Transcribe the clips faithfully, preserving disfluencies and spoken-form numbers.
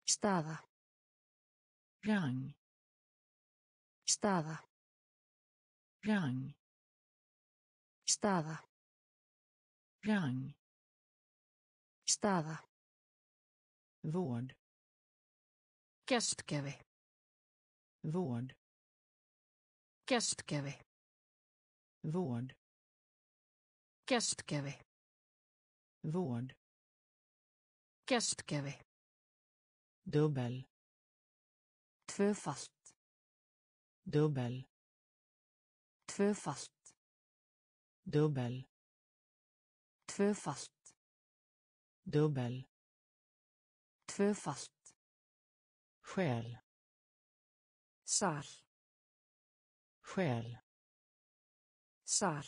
Staða. Rang. Staða. Rang. Staða. Rang. Staða. Vård. Gestgjafi. Vård. Gestgjafi. Vård. Gestgjafi. Vård. Gestgjafi. Dubbel. Tvöfalt. Dubbel. Tvöfalt. Dubbel. Tvöfalt. Dubbel. Tvöfalt. Själ. Sal. Själ. Sal.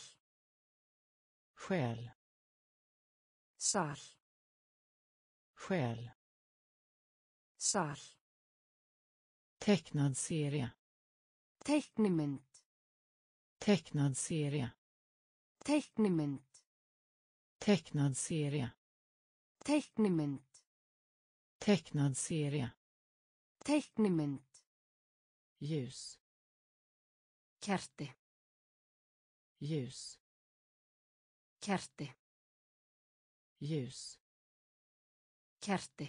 Själ. Sal. Själ. Sal. Tecknad serie. Teiknimynd. Tecknad serie. Teiknimynd. Tecknad serie. Teiknimynd. Tecknad serie. Teiknimynd. Ljus. Kerti. Ljus. Kerti. Ljus. Kerti.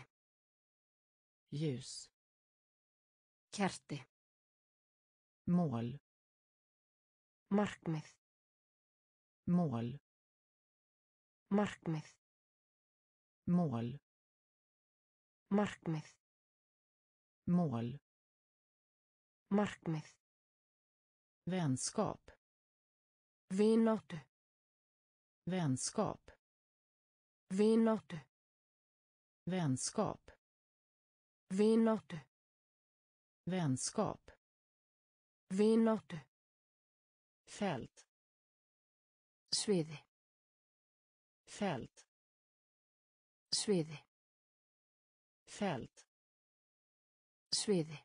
Ljus. Kerti. Mål. Markmið. Mål. Markmið. Mål. Markmið. Mål. Markmið. Vänskap. Vináttu. Vänskap. Vináttu. Vänskap. Vináttu. Vänskap. Vináttu. Fält. Sviði. Fält. Sviði. Fält. Sviði.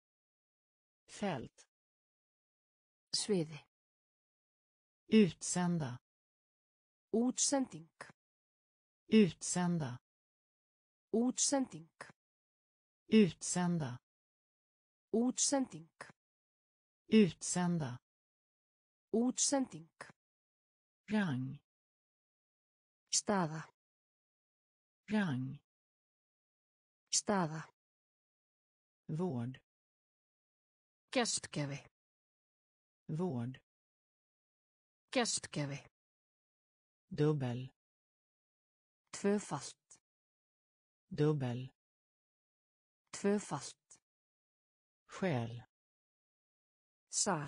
Fält. Sviði. Utsända. Útsending. Utsända. Útsending. Utsända. Útsending. Utsända. Útsending. Rang. Staða. Rang. Staða. Vård. Gestgjafi. Vård. Gestgjafi. Dubbel. Tvöfalt. Dubbel. Tvöfalt. Själ. Sal.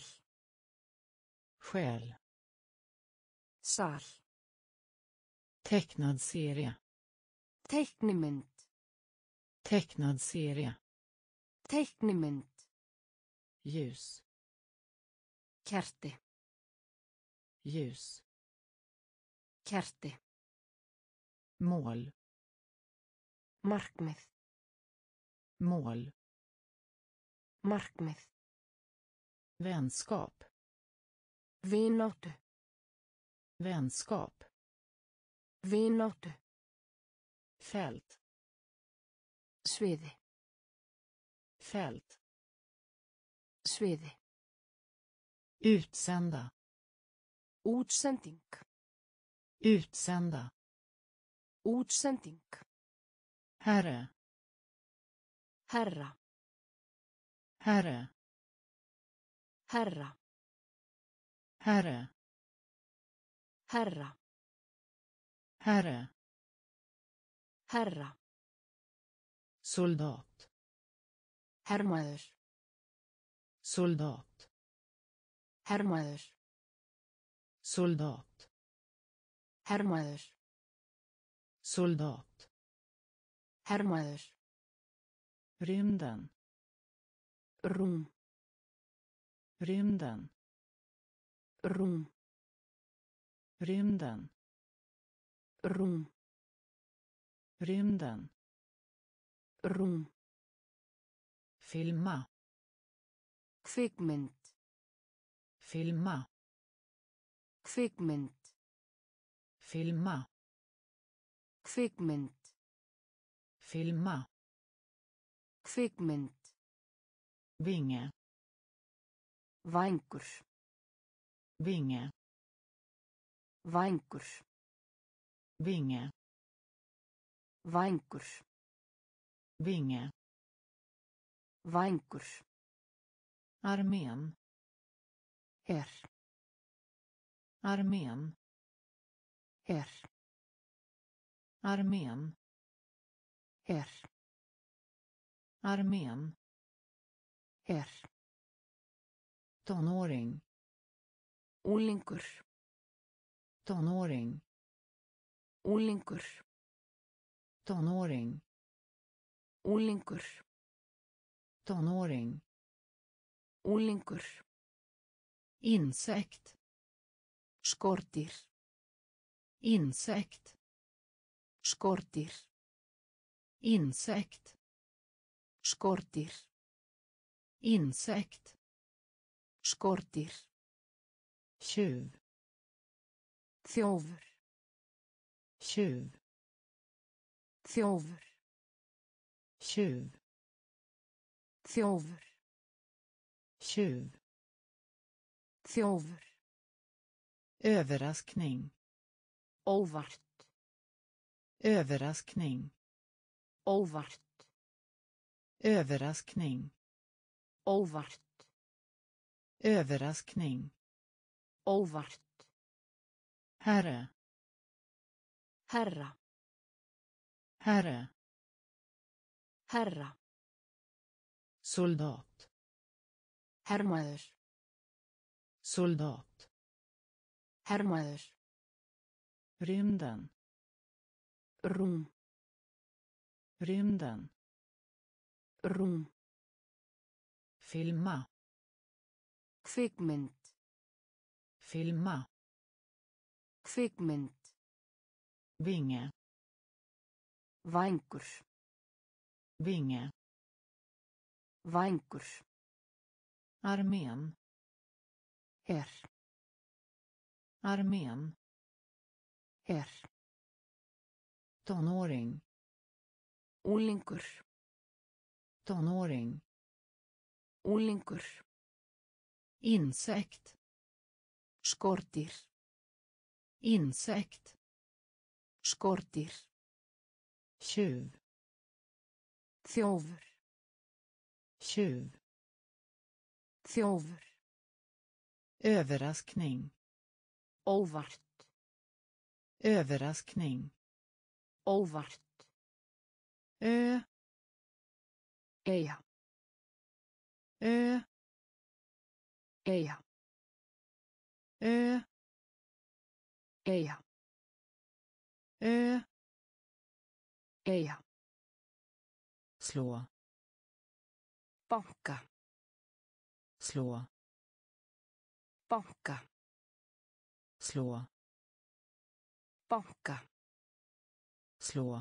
Själ. Sal. Tecknad serie. Teiknimynd. Tecknad serie. Teiknimynd. Ljus. Kerti. Ljus. Kerti. Mål. Markmið. Mål. Markmið. Vänskap. Vináttu. Vänskap. Vináttu. Fält. Sviði. Fält. Sviði. Utsända. Útsending. Utsända. Útsending. Herre. Herra. Herre. Herra. Herre. Herra. Herre. Herra. Soldat. Hermaður. Soldat. Hermaður. Soldat. Hermaður. Soldat. Hermaður. Rymden. Rúm. Rymden. Rúm. Rymden. Rúm. Rymden. Rúm. Filma. Kvikmynd. Filma. Kvikmynd. Filma. Kvikmynd. Filma. Kvikmynd. Vinge. Vængur. Vinge. Vængur. Vinge. Vængur. Vinge. Vængur. Armén. Her. Armén. Her. Armén. Her. Armén. Her. Tonåring. Unglingur. Tonåring. Unglingur. Tonåring. Unglingur. Tonåring. Unglingur. Insekt. Skordýr. Insekt. Skordýr. Insekt. Skordýr. Insekt. Skordýr. Tjuv. Þjófur. Tjuv. Þjófur. Tjuv. Þjófur. Tjuv. Þjófur. Överraskning. Óvart. Överraskning. Óvart. Överraskning. Óvart. Överraskning. Óvart. Herre. Herra. Herre. Herra. Soldat. Hermaður. Soldat. Hermaður. Rymden. Rúm. Rymden. Rúm. Filma. Kvikmynd. Filma. Kvikmynd. Vinge. Vængur. Vinge. Vængur. Armén. Her. Armén. Her. Tonåring. Unglingur. Tonåring. Unglingur. Insekt. Skordýr. Insekt. Skordýr. Tjuv. Þjófur. Tjuv. Þjófur. Överraskning. Óvart. Överraskning. Óvart. Ö. Eyja. Ö. Eyja. Ö. Eyja. Ö. Eyja. Slå. Banka. Slå. Banka. Slå. Banka. Slå.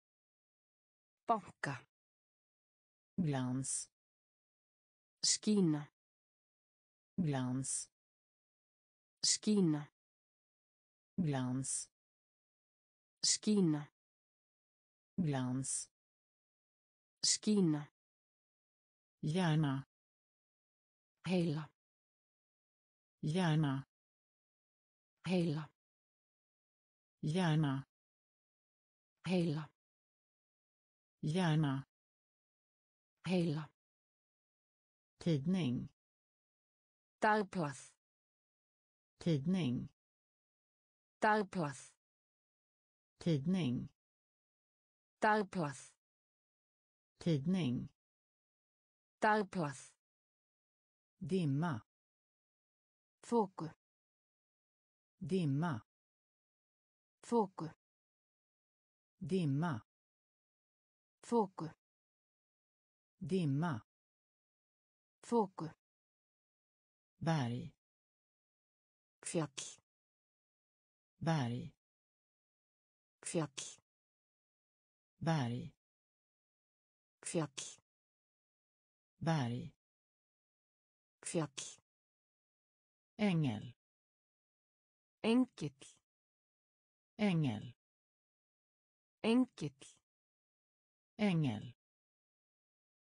Banka. Glans. Skína. Glans. Skína. Glans. Skína. Glans. Skína. Hjärna. Heila. Hjärna. Heila. Hjärna. Heila. Hjärna. Heila. Tidning. Dagblað. Tidning. Dagblað. Tidning. Dagblað. Tidning. Dagblað. Dimma. Þoku. Dimma. Þoku. Dimma. Þoku. Dimma. Þoku. Berg. Fjall. Berg. Fjall. Berg. Fjall. Berg. Fjall. Ängel. Engill. Ängel. Engill. Ängel.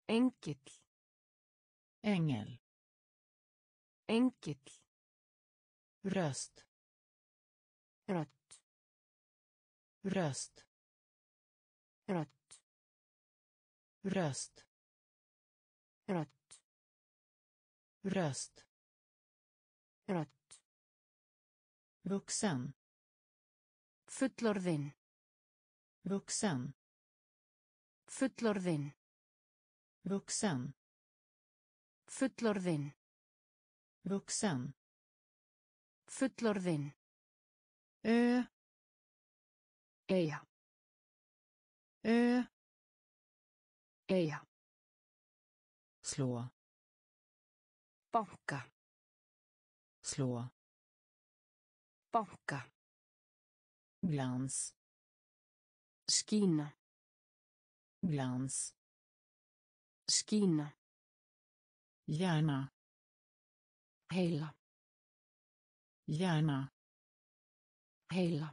Engill. Ängel. Engill. Röst. Rödd. Röst. Rödd. Röst. Rödd. Röst. Rödd. Vuxen. Fullorðin. Vuxen. Fullorðin. Vuxen. Fullorðin. Vuxen. Fullorðin. Ö. Eyja. Ö. Eyja. Slå. Banka. Slå. Banka. Glans. Skína. Glans. Skína. Hjärna. Heila. Hjärna. Heila.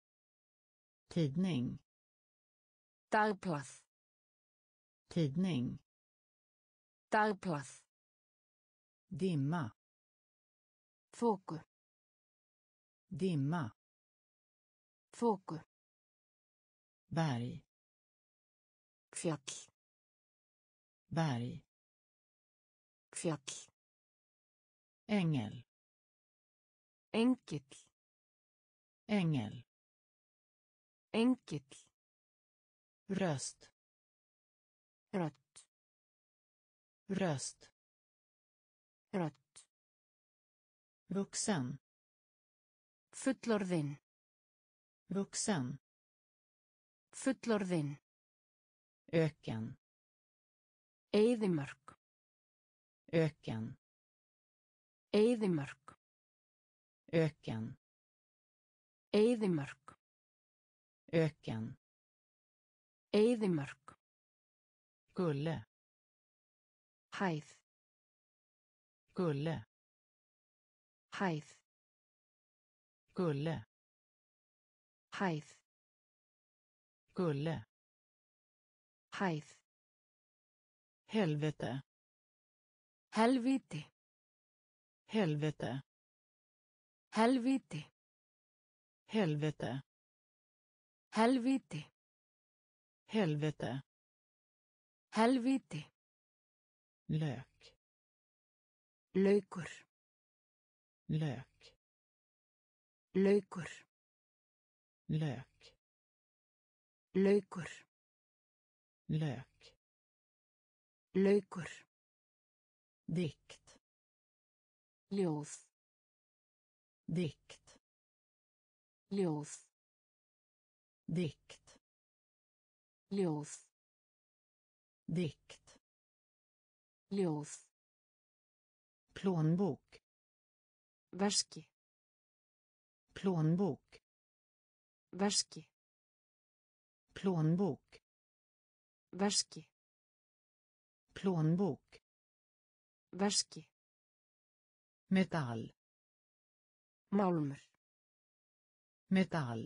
Tidning. Dagblað. Tidning. Dagblað. Dimma. Þoku. Dimma. Þoku. Berg. Fjall. Berg. Fjall. Ängel. Engill. Ängel. Engill. Röst. Rödd. Röst. Rödd. Vuxen. Fullorðin. Vuxen. Fullorðin. Öken. Eyðimörk. Öken. Eyðimörk. Öken. Eyðimörk. Öken. Eyðimörk. Gulle. Hæð. Gulle. Hæð. Gulle. Hæð. Gulle. Hæð. Helvete. Helvíti. Helvete. Helvíti. Helvete. Helvíti. Helvete. Helvíti. Lök. Laukur. Lök. Laukur. Lök. Laukur. Lök. Laukur. Dikt. Ljóð. Dikt. Ljóð. Dikt. Ljóð. Dikt. Ljóð. Plånbok. Veski. Plånbok. Veski. Plånbok. Veski. Plånbok. Veski. Metall. Málmur. Metall.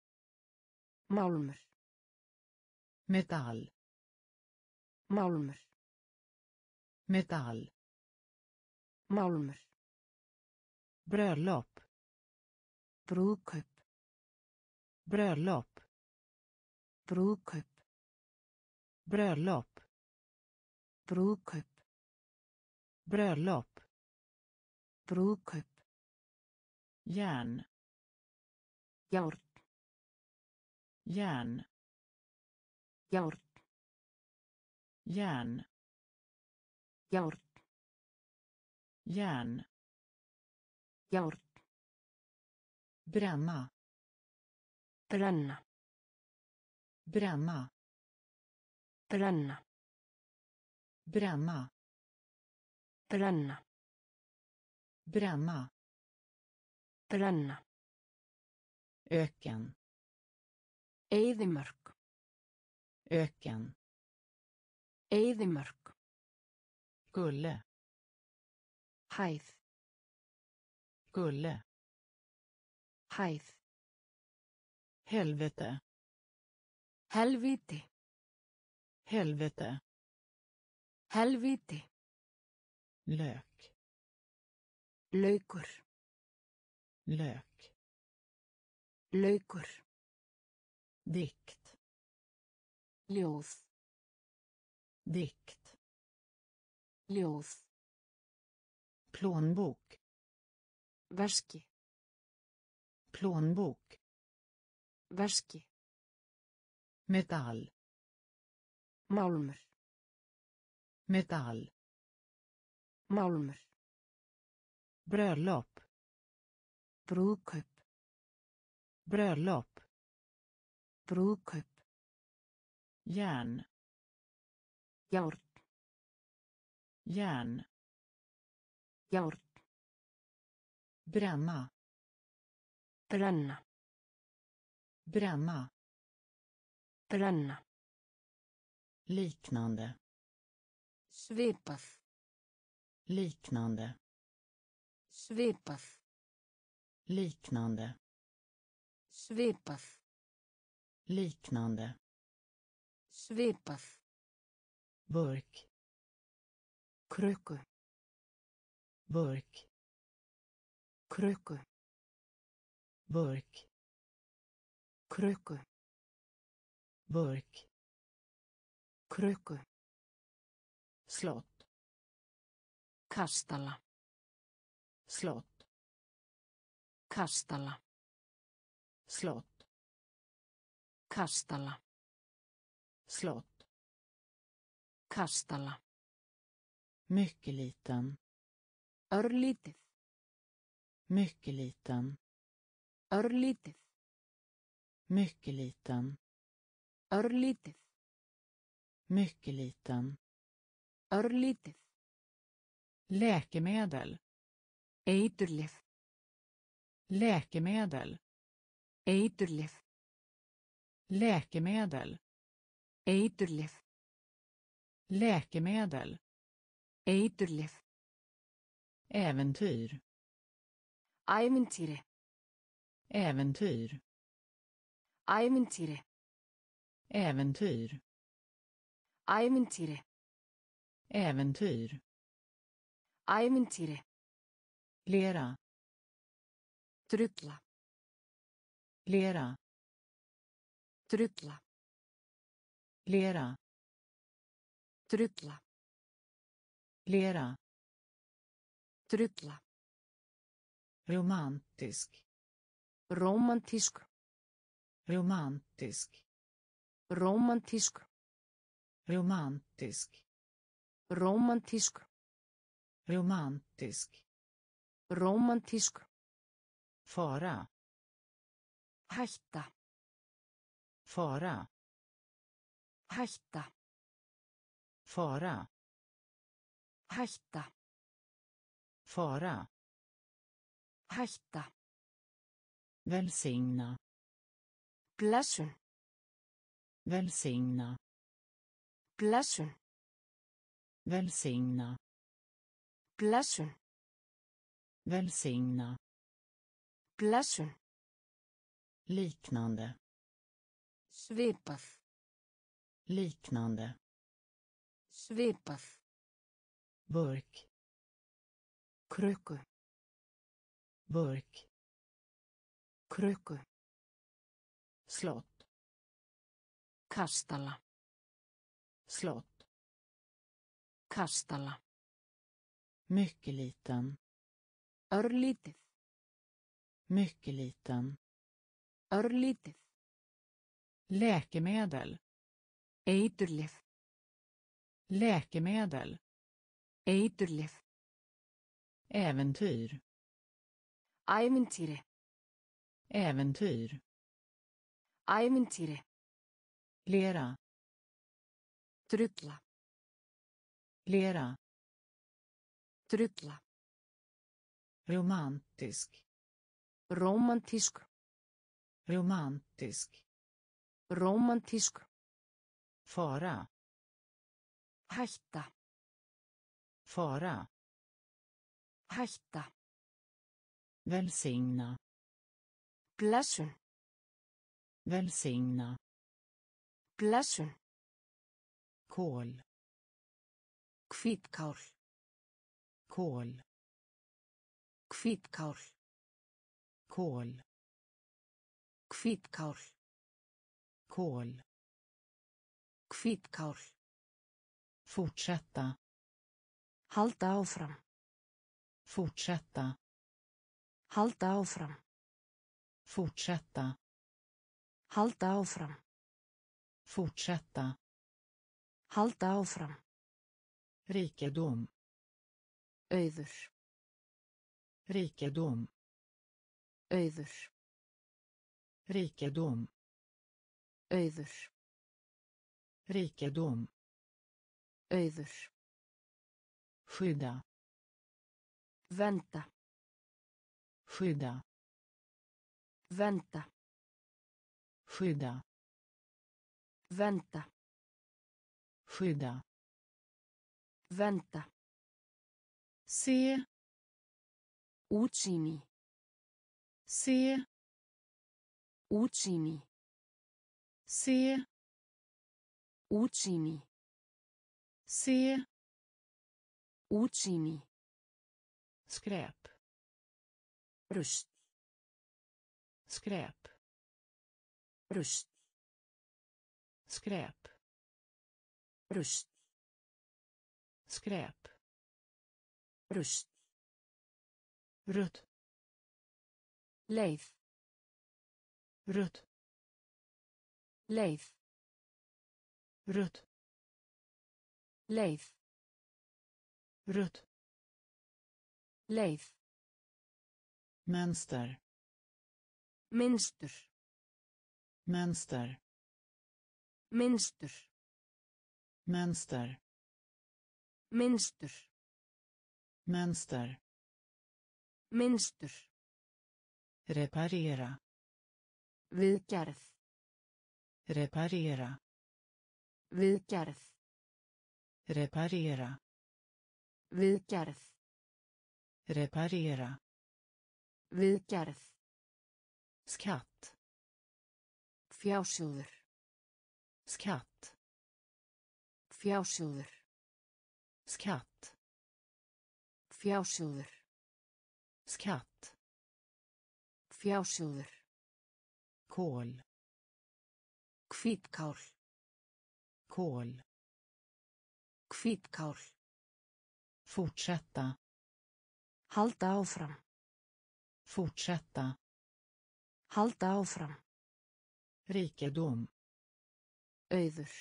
Málmur. Metall. Málmur. Metall. Málmur. Bröllop. Brúðkaup. Bröllop. Brúðkaup. Bröllop. Brúðkaup. Bröllop. Brúðkaup. Järn. Járn. Järn. Járn. Järn. Járn. Järn. Járn. Bränna. Brenna. Bränna. Brenna. Bränna. Brenna. Bränna. Brenna. Öken. Eyðimörk. Öken. Eyðimörk. Gulle. Hæð. Gulle. Hæð. Helviti. Lök. Laukur. Lök. Laukur. Dikt. Ljóð. Dikt. Ljóð. Plånbok. Veski. Plånbok. Veski. Metall. Málmur. Metall. Málmur. Bröllop. Brúðkaup. Bröllop. Brúðkaup. Järn. Járn. Järn. Járn. Bränna. Brenna. Bränna. Brenna. Liknande. Svipað. Liknande. Svipað. Liknande. Svipað. Liknande. Svipað. Burk. Krukku. Burk. Krukku. Burk. Krukku. Burk. Krukku. Slott. Kastala. Slott. Kastala. Slott. Kastala. Slott. Kastala. Mycket liten. Örlítið. Mycket liten. Örlítið. Mycket liten. Örlítið. Mycket liten. Örlítið. Läkemedel. Eiturlyf. Läkemedel. Eiturlyf. Läkemedel. Eiturlyf. Läkemedel. Eiturlyf. Äventyr. Ævintýri. Äventyr. Ævintýri. Äventyr. Ævintýri. Äventyr. Ævintýri. Lera. Drulla. Lera. Drulla. Lera. Drulla. Lera. Drulla. Romantisk. Rómantísk. Romantisk. Rómantísk. Romantisk. Rómantísk. Romantisk. Rómantísk. Fara. Hætta. Fara. Hætta. Fara. Hætta. Fara. Hætta. Välsigna. Blessun. Välsigna. Blessun. Välsigna. Blessun. Välsigna. Blessun. Liknande. Svipað. Liknande. Svipað. Burk. Krukku. Burk. Krukku. Slott. Kastala. Slott. Kastala. Mycket liten. Örlítið. Mycket liten. Örlítið. Läkemedel. Eiturlyf. Läkemedel. Eiturlyf. Äventyr. Ævintýri. Äventyr. Ævintýri. Lera. Drulla. Lera. Drulla. Romantisk. Rómantísk. Romantisk. Rómantísk. Fara. Hætta. Fara. Hætta. Välsigna. Blessun. Välsigna. Blessun. Kol. Hvítkál. Kål. Hvítkál. Kål. Hvítkál. Kål. Hvítkál. Fortsätta. Halda áfram. Fortsätta. Halda áfram. Fortsätta. Halda áfram. Fortsätta. Halda áfram. Rikedom. Auður. Rikedom. Auður. Rikedom. Auður. Rikedom. Auður. Skydda. Vänta. Skydda. Vänta. Skydda. Vänta. Skydda. Vänta. Se. Útsýni. Se. Útsýni. Se. Útsýni. Se. Útsýni. Skräp. Rust. Skräp. Rust. Skräp. Rust. Skräp. Rust. Rött. Leið. Rött. Leið. Rött. Leið. Rött. Leið. Mönster. Mynstur. Mönster. Mynstur. Mönster. Mynstur. Mönster. Mynstur. Reparera. Viðgerð. Reparera. Viðgerð. Reparera. Viðgerð. Reparera. Viðgerð. Skatt. Fjásjóður. Skatt. Fjásjóður. Skatt. Fjásjóður. Skatt. Fjásjóður. Kål. Hvítkál. Kål. Hvítkál. Fortsätta. Halda áfram. Fortsätta. Halda áfram. Rikedom. Auður.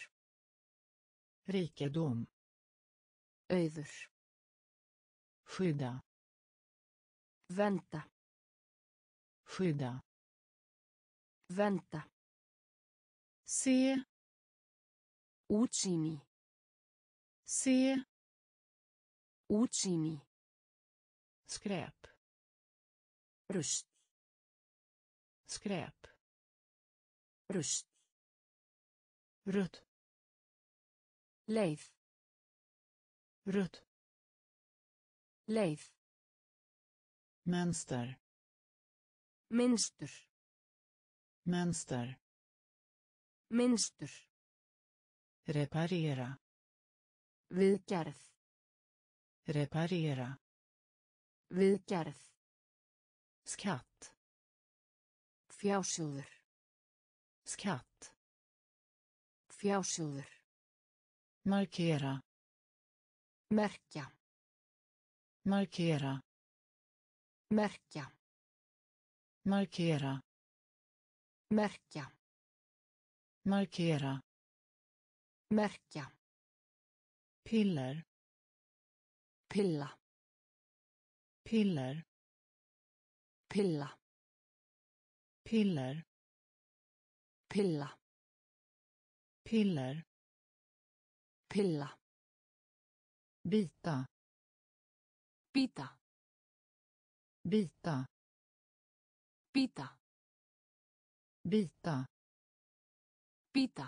Rikedom. Auður. Skydda. Vänta. Skydda. Vänta. Se. Útsýni. Se. Útsýni. Skräp. Rust. Skräp. Rust. Rött. Leið. Rött. Leið. Mönster. Mynstur. Mönster. Mynstur. Reparera. Viðgerð. Reparera. Viðgerð. Skatt. Fjásjóður. Skatt. Fjásjóður. Markera. Merkja. Markera. Merkja. Markera. Merkja. Markera. Merkja. Piller. Pilla. Piller. Pilla. Piller. Pilla. Piller. Pilla. Bita. Bita. Bita. Bita. Bita. Bita.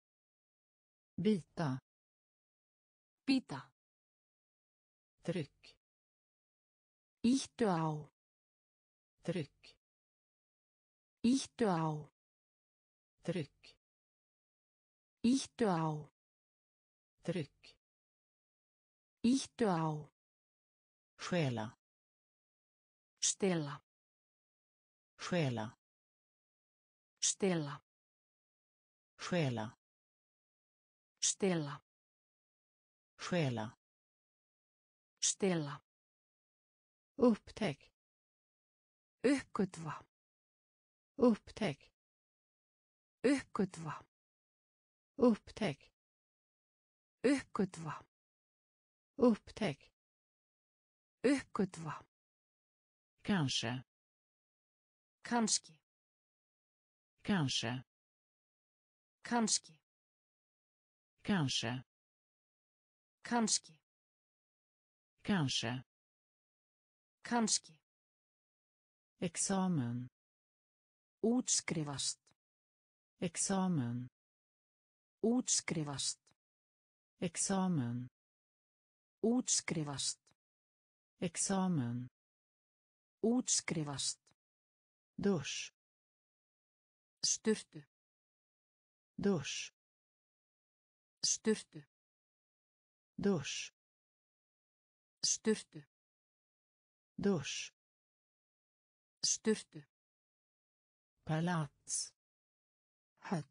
Bita. Bita. Tryck. Íttu á. Tryck. Íttu á. Tryck. Íttu á. Tryck. Íttu á. Stjäla. Stela. Stjäla. Stela. Stjäla. Stela. Stjäla. Stela. Upptäck. Uppgötva. Upptäck. Uppgötva. Upptäck. Uppgötva. Upptäck. Uppgötva. Kanske. Kanski. Kanske. Kanski. Kanske. Kanski. Kanske. Kanski. Examen. Útskrifast. Examen. Útskrifast. Examen. Útskrifast. Examen. Útskrifast. Dusch. Sturtu. Dusch. Sturtu. Dusch. Sturtu. Dusch. Sturtu. Palats. Höll.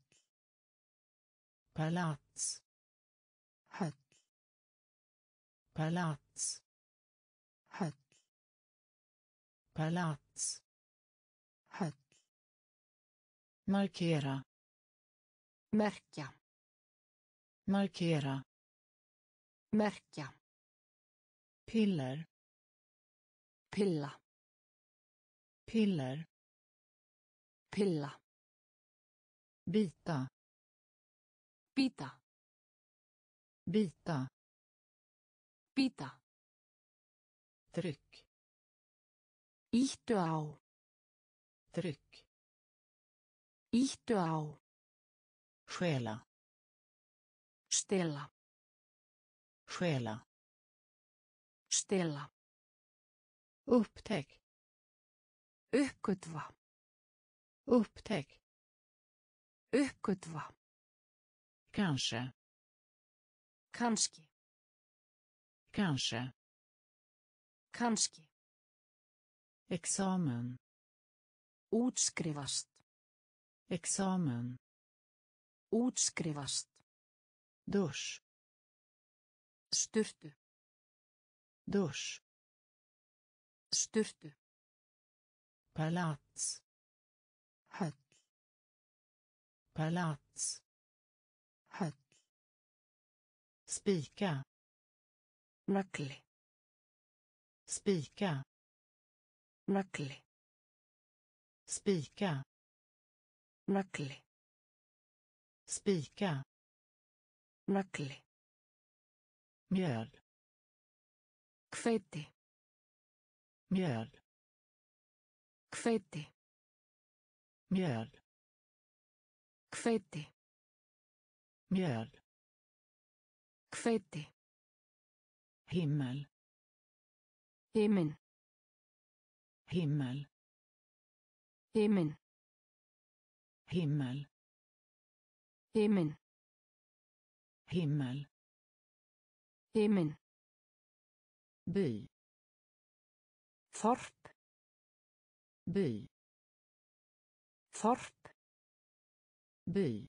Palats. Höll. Palats. Höll. Palats. Höll. Markera. Märka. Markera. Märka. Piller. Pilla. Piller. Pilla. Bita. Bita. Bita. Bita. Tryck. Íttu á. Tryck. Íttu á. Stjäla. Stela. Stjäla. Stela. Upptäck. Uppgötva. Upptäck. Uppgötva. Kanske. Kanski. Kanske. Kanski. Examen. Útskrifast. Examen. Útskrifast. Dusch. Sturtu. Dusch. Sturtu. Palats. Höll. Palats. Höll. Spika. Nagli. Spika. Nagli. Spika. Nagli. Spika. Nagli. Mjöl. Hveiti. Mjöl. Hveiti. Mjöl. Hveiti. Mjöl. Hveiti. Himmel. Himin. Himmel. Himin. Himmel. Himin. Himmel. Himin. By. Þorp. By. Þorp. By.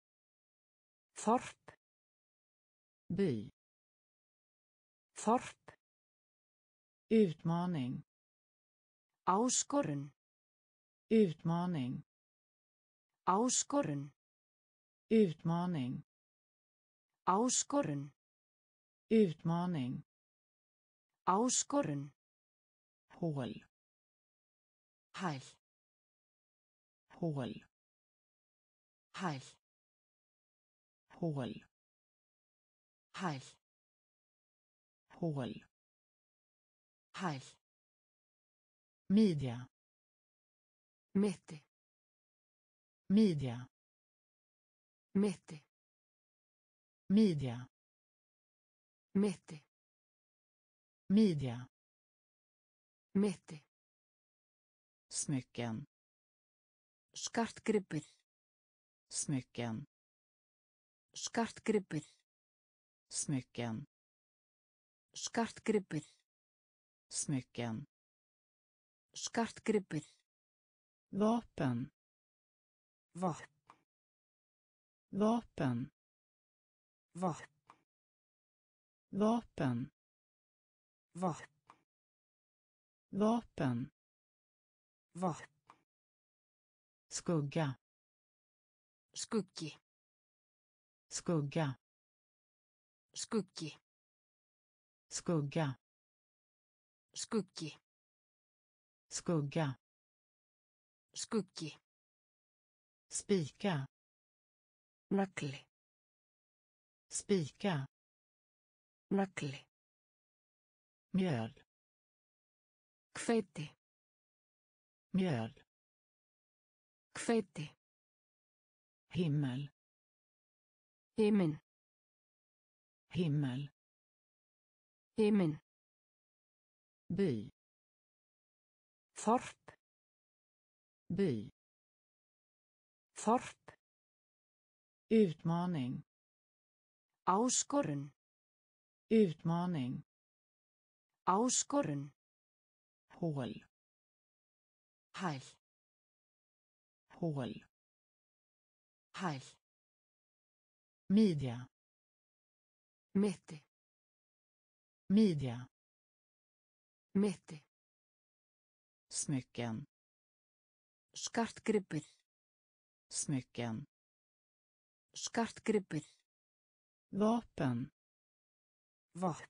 Þorp. By. Þorp. Utmaning. Áskorun. Utmaning. Áskorun. Utmaning. Áskorun. Utmaning. Áskorun. Hål. Hæl. Hål. Hæl. Hål. Hæl. Hål. Hæl. Midja. Mitti. Midja. Mitti. Midja. Mitti. Midja. Mitti. Smycken. Skartgripir. Skartgripir. Smycken. Skartgripir. Vapen. Vopn. Vapen. Vopn. Vapen. Vopn. Vapen. Vopn. Skugga. Skuggi. Skugga. Skuggi. Skugga. Skuggi. Skugga. Skuggi. Spika. Nagli. Spika. Nagli. Mjöl. Hveiti. Mjöl. Hveiti. Himmel. Himin. Himmel. Himin. By. Þorp. By. Þorp. Utmaning. Áskorun. Utmaning. Áskorun. Hål. Hæl. Hål. Hæl. Midja. Mitti. Midja. Mitti. Smycken. Skartgripir. Smycken. Skartgripir. Vapen. Vopn.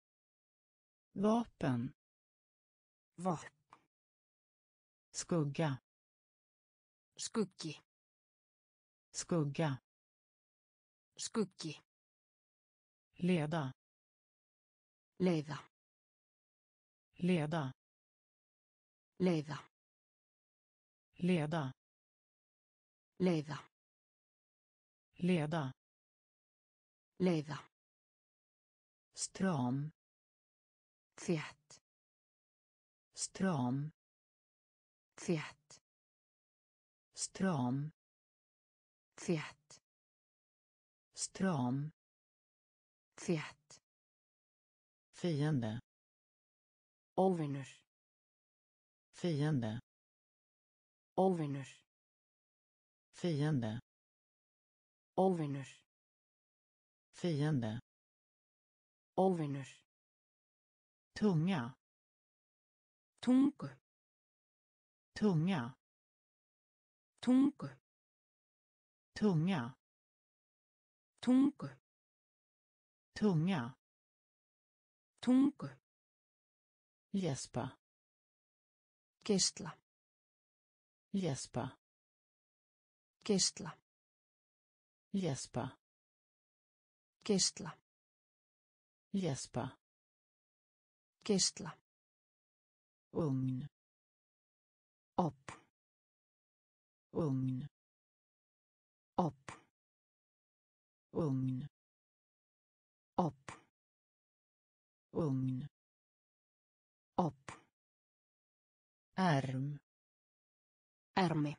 Vapen. Vopn. Skugga. Skuggi. Skugga. Skuggi. Leda. Leiða. Leda. Leiða. Leda. Leiða. Leda. Leiða. Stram. Þétt. Stram. Þétt. Stram. Þétt. Stram. Þétt. Fiende. Óvinur. Fiende. Óvinur. Fiende. Óvinur. Fiende. Óvinur. Tunga. Tungu. Tunga. Tungu. Tunga. Tungu. Tunga. Tungu. Gäspa. Geisla. Gäspa. Geisla. Gäspa. Geisla. Gäspa. Geisla. Ugn. Upp. Ugn. Upp. Ugn. Upp. Ugn. Upp. Ärm. Ärmi.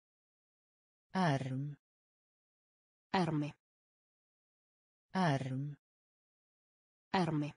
Ärm. Ärmi. Ärm. Ärmi.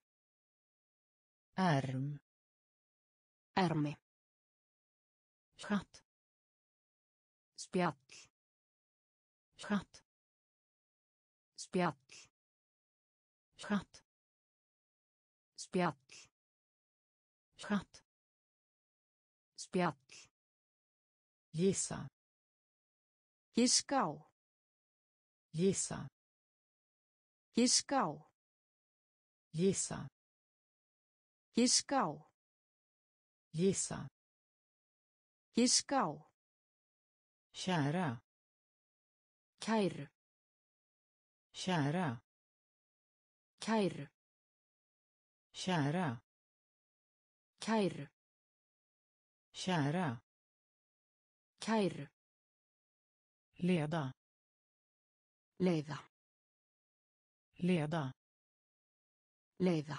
Ärm. Ärmi. Chatt. Spjall. Chatt. Spjall. Chatt. Spjall. Chatt. Spjall. Gissa. Giska á. Gissa. Giska á. Gissa. Giska á. Gissa. Giska á. Kära. Kæru. Kära. Kæru. Kära. Kæru. Kära. Kæru. Leda. Leiða. Leda. Leiða.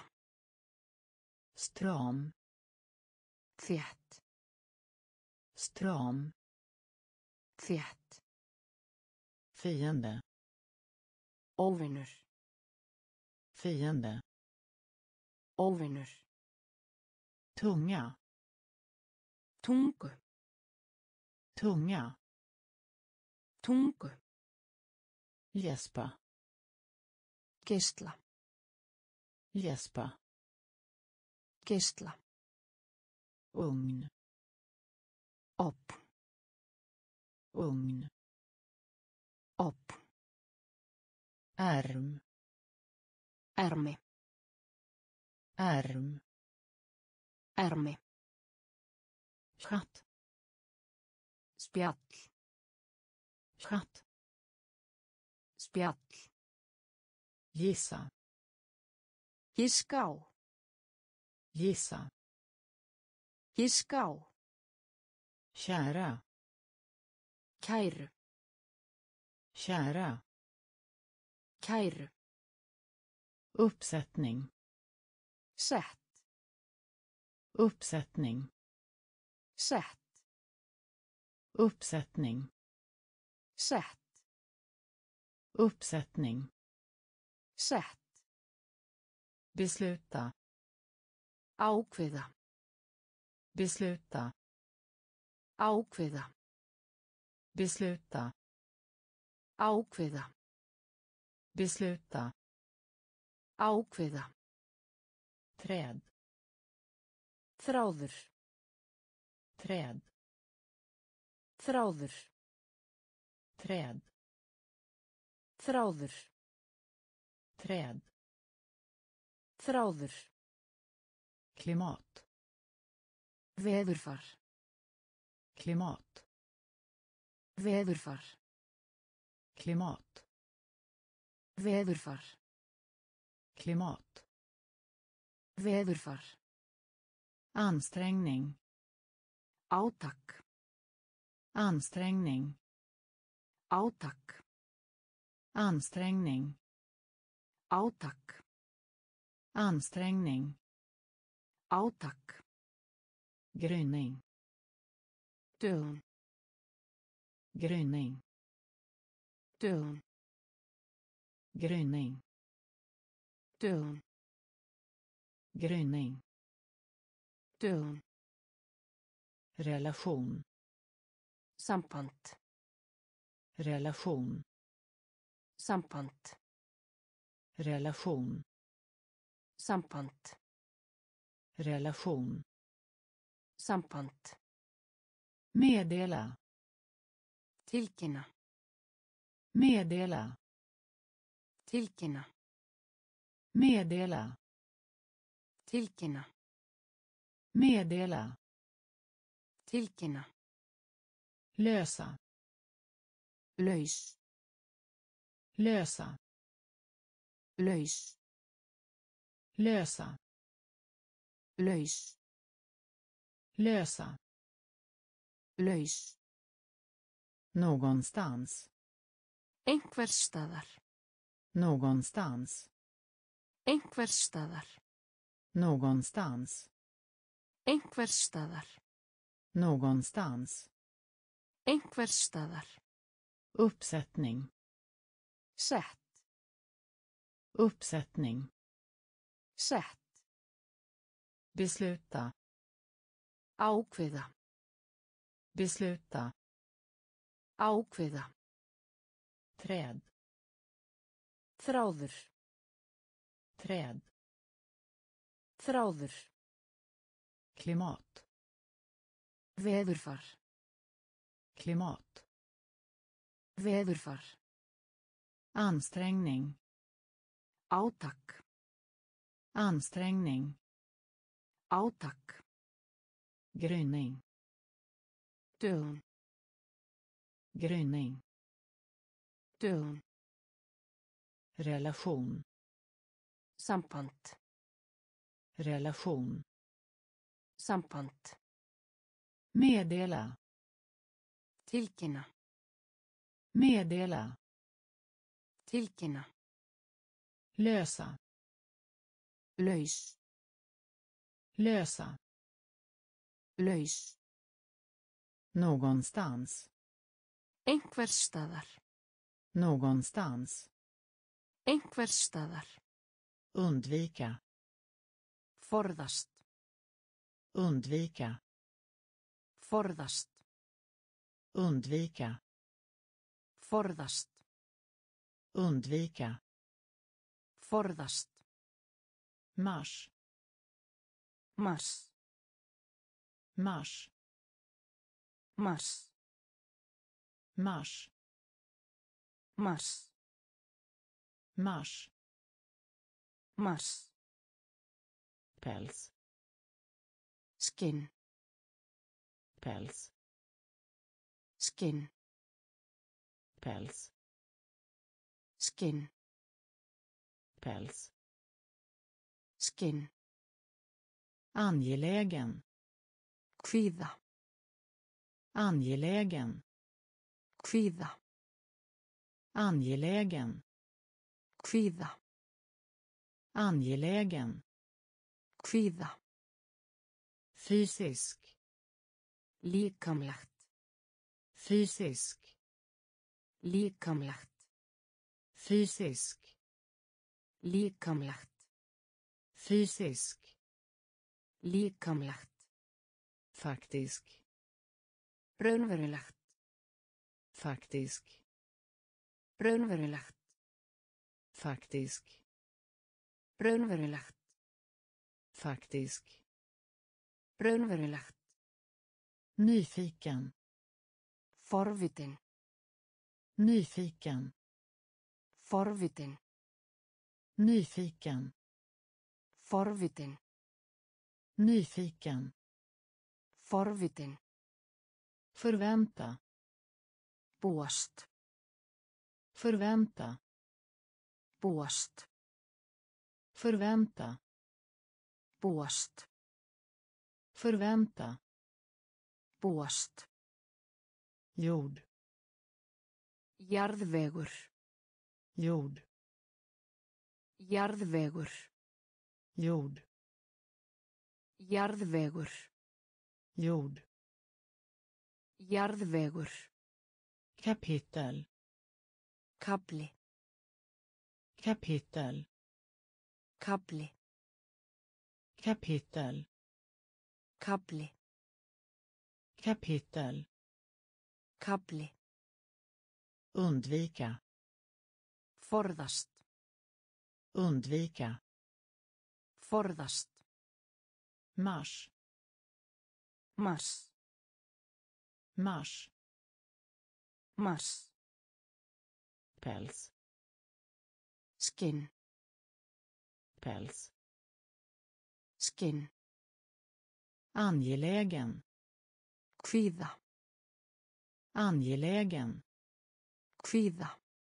Stram. Þétt. Stram. Þétt. Fiende. Óvinur. Fiende. Óvinur. Tunga. Tungu. Tunga. Tungu. Gäspa. Geisla. Gäspa. Geisla. Ugn. Upp. Ugn. Upp. Ärm. Ärmi. Ärm. Ärmi. Chatt. Spjall. Chatt. Spjall. Gissa. Giska á. Gissa. Giska á. Kära. Kæru. Kära. Kæru. Uppsättning. Sett. Uppsättning. Sett. Uppsättning. Sett. Uppsättning. Sett. Besluta. Ákveða. Besluta. Ákveða. Besluta. Ákveða. Besluta. Ákveða. Träd. Þráður. Träd. Þráður. Träd. Þráður. Träd. Þráður. Klimat. Veðurfar. Klimat. Veðurfar. Klimat. Veðurfar. Klimat. Veðurfar. Ansträngning. Átak. Ansträngning. Átak. Ansträngning. Átak. Ansträngning. Átak. Gryning. Dögun. Gryning. Dögun. Gryning. Dögun. Gryning. Dögun. Relation. Samband. Relation. Samband. Relation. Samband. Relation. Samband. Meddela. Tilkynna. Meddela. Tilkynna. Meddela. Tilkynna. Meddela. Tilkynna. Lösa. Laus. Lösa. Laus. Lösa. Laus. Lösa. Laus. Någonstans. Einhvers staðar. Någonstans. Einhvers staðar. Någonstans. Einhvers staðar. Någonstans. Einhvers staðar. Uppsättning. Sett. Uppsättning. Sett. Besluta. Ákveða. Besluta. Ákveða. Träd. Þráður. Träd. Þráður. Klimat. Veðurfar. Klimat. Veðurfar. Ansträngning. Átak. Ansträngning. Átak. Gryning. Dögun. Gryning. Dögun. Relation. Samband. Relation. Samband. Meddela. Tilkynna. Meddela. Tilkynna. Lösa. Laus. Lösa. Laus. Någonstans. Einhvers staðar. Någonstans. Einhvers staðar. Undvika. Forðast. Undvika. Forðast. Undvika. Forðast. Undvika. Forðast. Mars. Mars. Mars. Mars. Mars. Mars. Mars. Mars. Päls. Skin. Päls. Skin. Päls. Skin. Päls. Skin. Angelägen. Kvíða. Angelägen. Kvíða. Angelägen. Kvíða. Angelägen. Kvíða. Fysisk. Líkamlegt. Fysisk. Líkamlegt. Fysisk. Líkamlegt. Fysisk. Líkamlegt. Faktisk. Raunverulegt. Faktisk. Raunverulegt. Faktisk. Raunverulegt. Faktisk. Raunverulegt. Nyfiken. Forvitin. Nyfiken. Forvitin. Nyfiken. Forvitin. Nyfiken. Forvitin. Förvänta. Búast. Förvänta. Búast. Förvänta. Búast. Förvänta. Búast. Jord. Jarðvegur. Jord. Jarðvegur. Jord. Jarðvegur. Jord. Jarðvegur. Kapitel. Kafli. Kapitel. Kafli. Kapitel. Kafli. Kapitel. Kafli. Undvika. Forðast. Undvika. Forðast. Mars. Mars. Mars. Mars. Päls. Skin. Päls. Skin. Angelägen. Kvíða. Angelägen. Kvíða.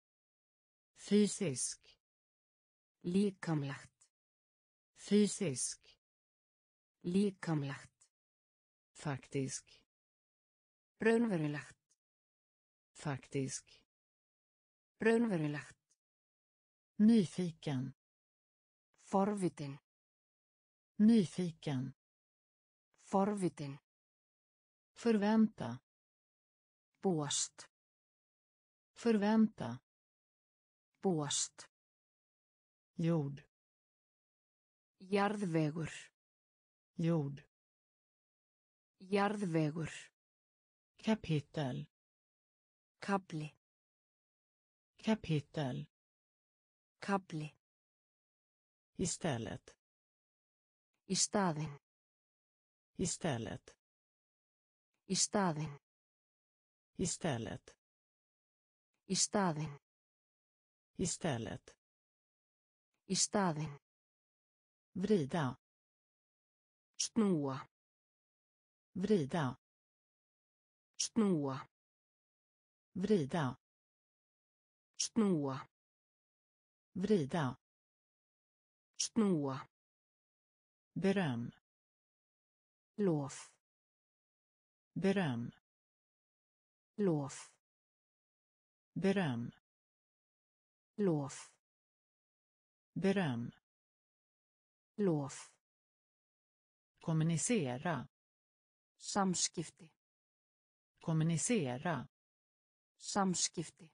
Fysisk. Líkamlegt. Fysisk. Líkamlegt. Faktisk. Raunverulegt. Faktisk. Raunverulegt. Nyfiken. Forvitin. Nyfiken. Forvitin. Förvänta. Búast. Förvänta. Búast. Jord. Jarðvegur. Jord. Jarðvegur. Kapitel. Kafli. Kapitel. Kafli. Istället. Í staðinn. Istället. Í staðinn. Istället. Í staðinn. Istället. Í staðinn. Vrida. Snúa. Vrida. Snúa. Vrida. Snúa. Vrida. Snúa. Beröm. Lof. Beröm. Lof. Beröm. Lof. Beröm. Lof. Kommunicera. Samskipti. Kommunicera. Samskipti.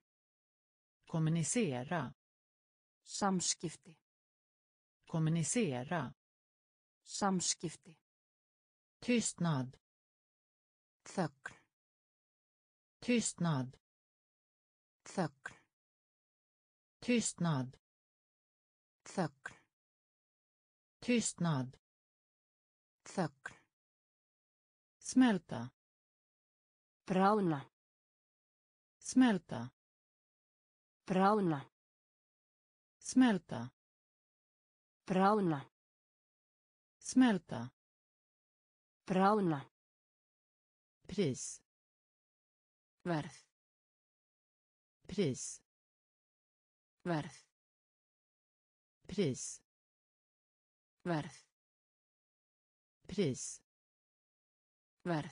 Kommunicera. Samskipti. Kommunicera. Samskipti. Tystnad. Þögn. Tystnad. Þögn. Tystnad. Þögn. Tystnad. Þögn. Smälta. Bráðna. Smälta. Bráðna. Smälta. Bráðna. Smälta. Bráðna. Pris. Verð. Pris. Verð. Pris. Verð. Pris. Verð.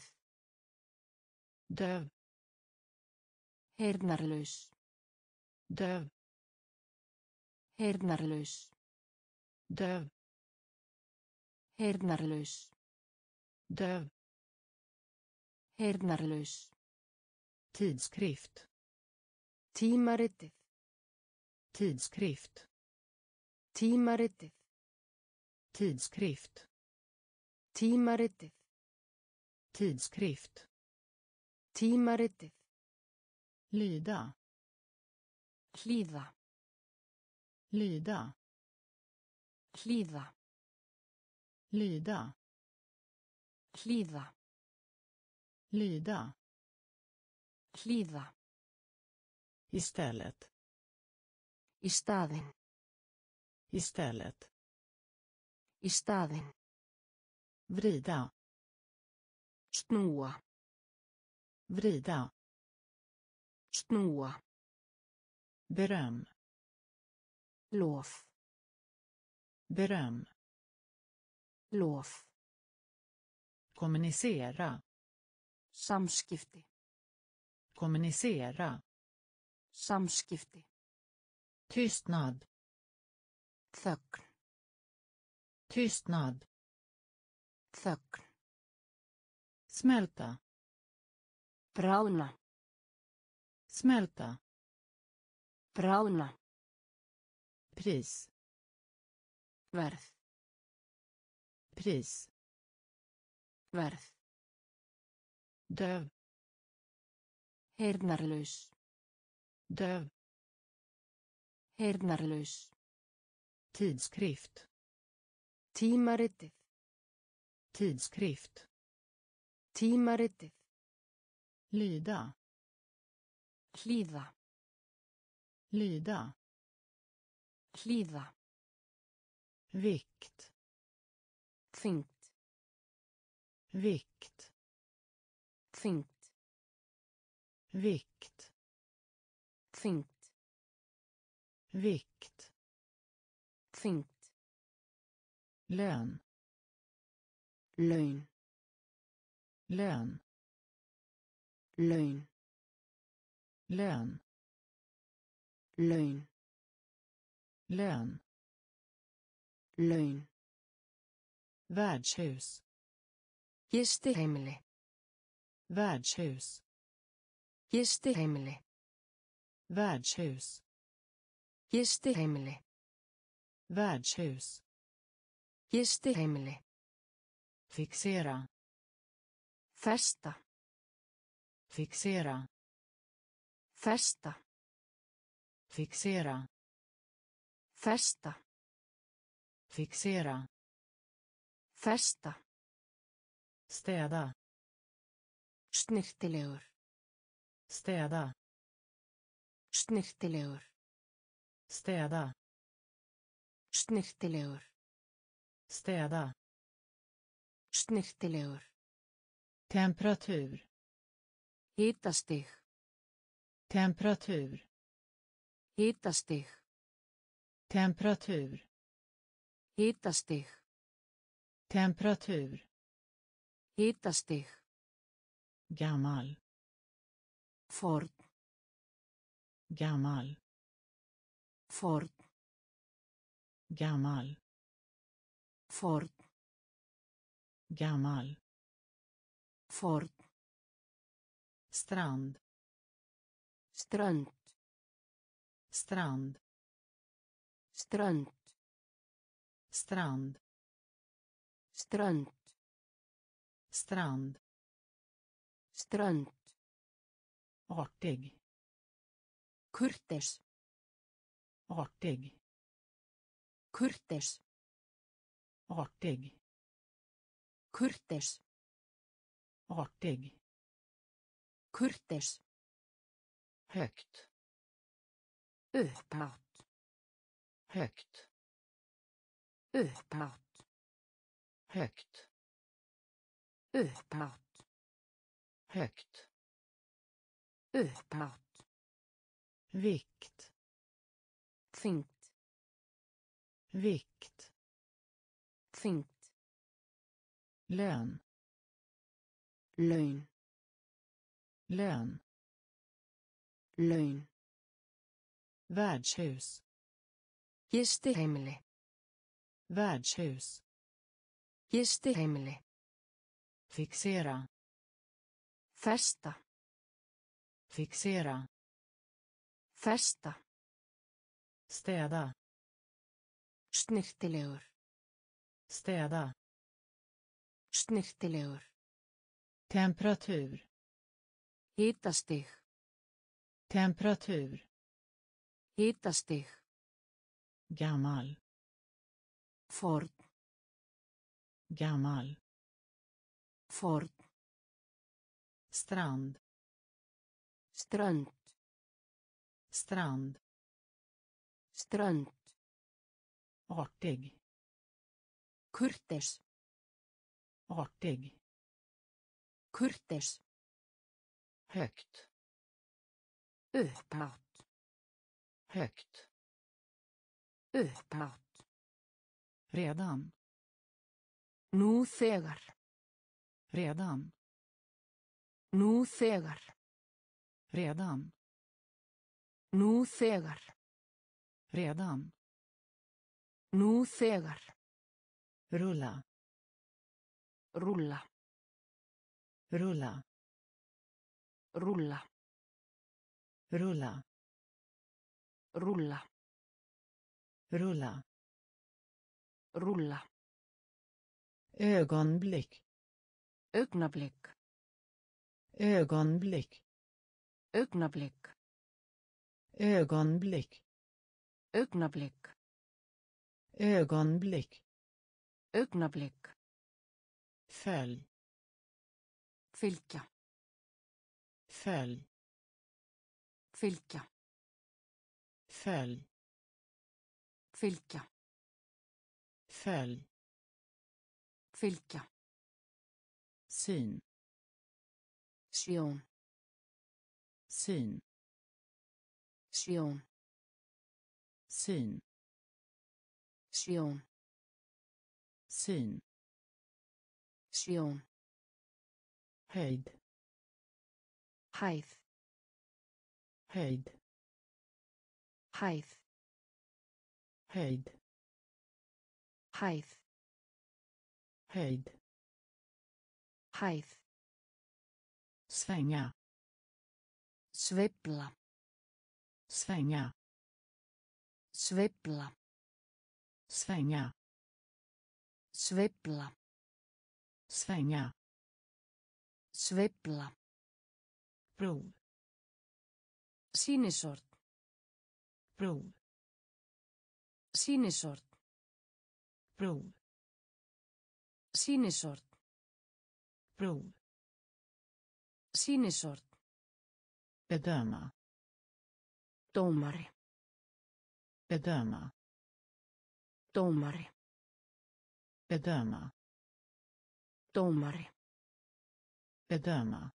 Döv. Heyrnarlaus. Döv. Heyrnarlaus. Döv. Heyrnarlaus. Döv. Heyrnarlaus. Tidskrift. Tímaritið. Tidskrift. Tímaritið. Tidskrift. Tímaritið. Tidskrift. Tímaritið. Lyda. Hlýða. Lyda. Hlýða. Lyda. Hlýða. Lyda. Hlýða. Istället. Í staðinn. Istället. Í staðinn. Vrida. Snúa. Vrida. Snúa. Beröm. Lof. Beröm. Lof. Kommunicera. Samskipti. Kommunicera. Samskipti. Tystnad. Þögn. Tystnad. Þögn. Smälta. Bráðna. Smälta. Bráðna. Pris. Verð. Pris. Verð. Döv. Heyrnarlaus. Döv. Heyrnarlaus. Tidskrift. Tímaritið. Tidskrift. Tímaritið. Lyda. Hlýða. Lyda. Hlýða. Vikt. Þyngd. Vikt. Þyngd. Vikt. Þyngd. Vikt. Þyngd. Lön. Laun. Lön. Laun. Lön. Laun. Lön. Laun. Värdshus. Gistiheimili. Värdshus. Gistiheimili. Värdshus. Gistiheimili. Värdshus. Gistiheimili. Fixera. Festa. Fixera. Festa. Fixera. Festa. Fixera. Festa. Städa. Snyrtilegur. Städa. Snyrtilegur. Städa. Snyrtilegur. Städa. Snyrtilegur. Temperatur. Hitastig. Temperatur. Hitastig. Temperatur. Hitastig. Temperatur. Hitastig. Gammal. Ford. Gammal. Ford. Gammal. Ford. Gammal. Ford. Strand. Strönd. Strand. Strönd. Strand. Strand. Strand. Strand. Artig. Kurteis. Artig. Kurteis. Artig. Kurteis. Artig. Kurteis. Högt. Upphátt. Högt. Upphátt. Högt. Upphátt. Högt. Upphátt. Vikt. Þyngd. Vikt. Þyngd. Lön. Laun. Lön. Laun. Värdshus. Gistiheimili. Värdshus. Gistiheimili. Fixera. Festa. Fixera. Festa. Städa. Snyrtilegur. Städa. Snyrtilegur. Temperatur. Hitastig. Temperatur. Hitastig. Gammal. Forn. Gammal. Forn. Strand. Strand. Strand. Strand. Artig. Kurteis. Artig. Kurteis. Högt. Upphátt. Högt. Upphátt. Redan. Nú þegar. Redan. Nú þegar. Redan. Nú þegar. Redan. Nú þegar. Rulla. Rúlla. Rulla. Rúlla. Rulla. Rúlla. Rulla. Rúlla. Ögonblick. Augnablik. Ögonblick. Augnablik. Ögonblick. Augnablik. Ögonblick. Augnablik. Följ. Fylgja. Följ. Fylgja. Följ. Fylgja. Följ. Fylgja. Syn. Sjón. Syn. Sjón. Syn. Sjón. Syn. Sjón. Höjd. Hæð. Höjd. Hæð. Höjd. Hæð. Höjd. Hæð. Svänga. Sveifla. Svänga. Sveifla. Svänga. Sveifla. Svänga. Sveifla. Prov. Sýnisort. Prov. Sýnisort. Prov. Sýnisort. Prov. Sýnisort. Bedöma. Dómari. Bedöma. Dómari. Bedöma. Dómari. Bedöma.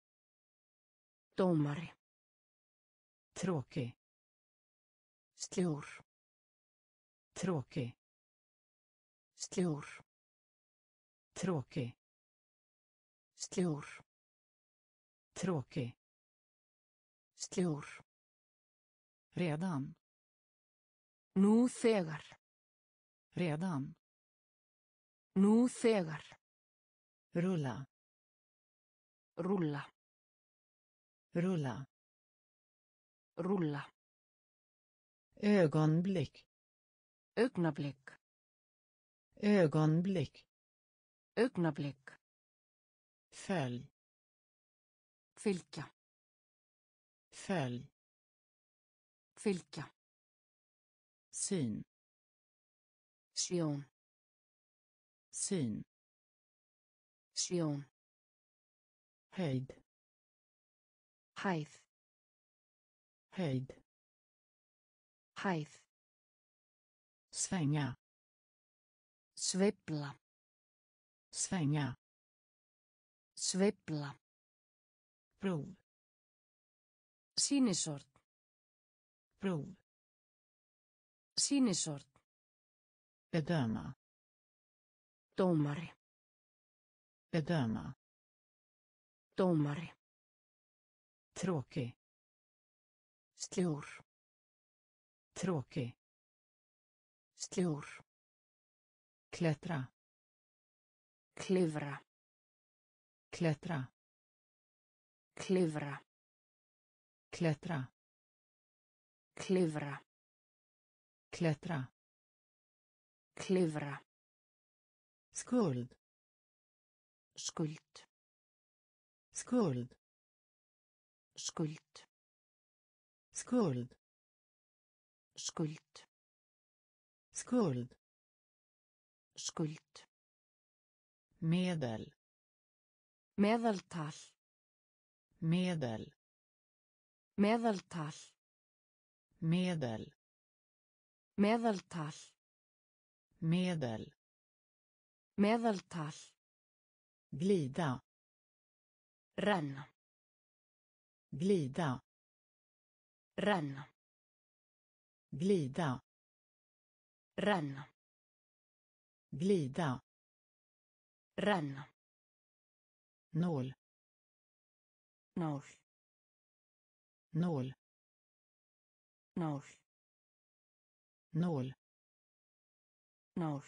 Dómari. Tråkig. Sljór. Tråkig. Sljór. Tråkig. Sljór. Tråkig. Sljór. Redan. Nú þegar. Redan. Nú þegar. Rulla. Rúlla. Rulla. Rúlla. Ögonblick. Augnablik. Ögonblick. Augnablik. Följ. Fylgja. Följ. Fylgja. Syn. Sjón. Syn. Sjón. Höjd. Hæð. Höjd. Hæð. Svänga. Sveifla. Svänga. Sveifla. Prov. Sýnisort. Prov. Sýnisort. Bedöma. Dómari. Bedöma. Dómari. Tråkig. Sljór. Tråkig. Sljór. Klättra. Klifra. Klättra. Klifra. Klättra. Klifra. Klättra. Klifra. Skuld. Skuld. Skuld. Skuld. Skuld. Skuld. Skuld. Skuld. Medel. Meðaltal. Medel. Meðaltal. Medel. Meðaltal. Medel. Meðaltal. Glida. Renna. Glida. Renna. Glida. Renna. Glida. Renna. Nål. Nál. Nål. Nál. Nål. Nál.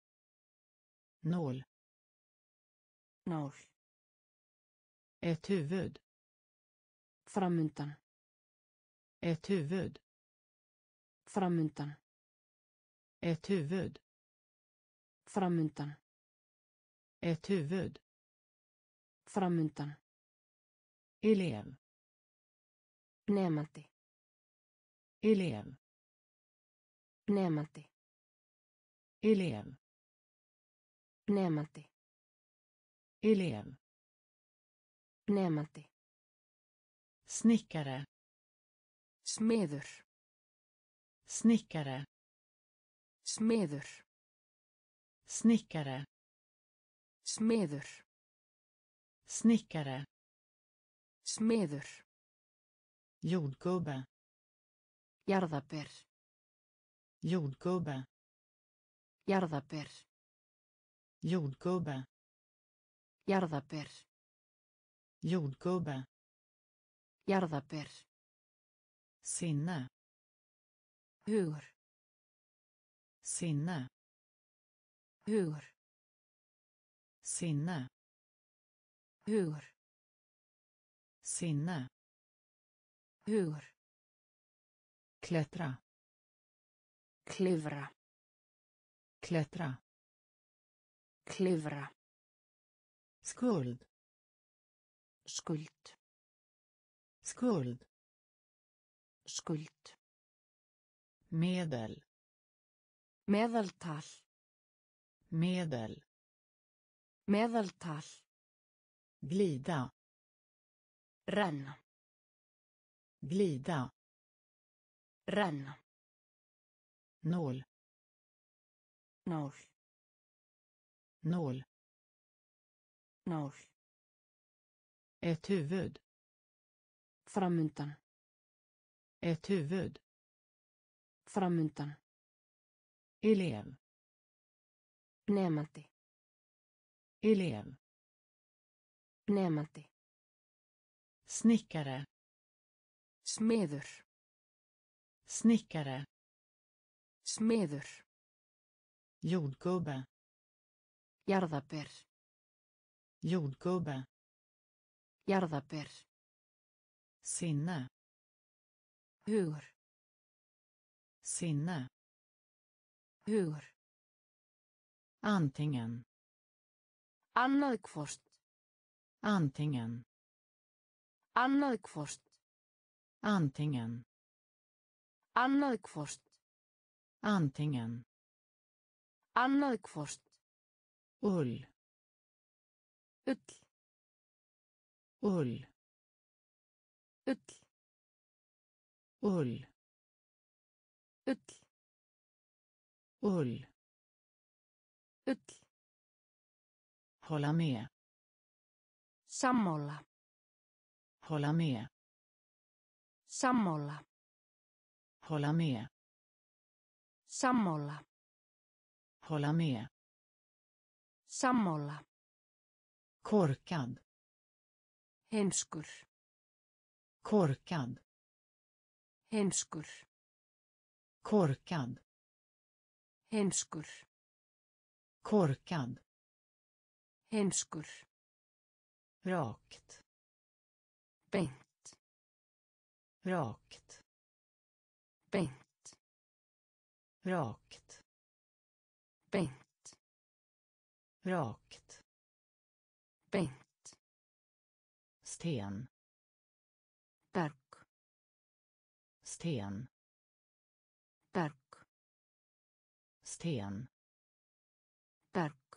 Nål. Nál. Ett huvud. Framundan. Ett huvud. Framundan. Ett huvud. Framundan. Ett huvud. Framundan. Elev. Nemandi. Elev. Nemandi. Elev. Nemandi. Elev. Nemandi. Snickare. Smiður. Snickare. Smiður. Snickare. Smiður. Snickare. Smiður. Jordgubbe. Jarðaber. Jordgubbe. Jarðaber. Jordgubbe. Jarðaber. Jordgubbe. Jarðaber. Sinne. Hugur. Sinne. Hugur. Sinne. Hugur. Sinne. Hugur. Klättra. Klifra. Klättra. Klifra. Skuld. Skuld. Skuld. Skuld. Medel. Meðaltal. Medel. Meðaltal. Glida. Renna. Glida. Renna. Nål. Nál. Nål. Nál. Ett huvud. Framundan. Ett huvud. Framundan. Elev. Nemandi. Elev. Nemandi. Snickare. Smiður. Snickare. Smiður. Jordgubbe. Jarðaber. Jordgubbe. Jarðaber. Sinne. Hugur. Sinne. Hugur. Antingen. Annað hvort. Antingen. Annað hvort. Antingen. Annað hvort. Antingen. Annað hvort. Ull. Ull. Ull. Ull. Ull. Ull. Ull. Ull. Hålla med. Sammála. Hålla med. Sammála. Hålla med. Sammála. Hålla med. Sammála. Korkad. Heimskur. Korkad. Heimskur. Korkad. Heimskur. Korkad. Heimskur. Rakt. Beint. Rakt. Beint. Rakt. Beint. Rakt. Beint. Sten. Berg. Sten. Berg. Sten. Berg.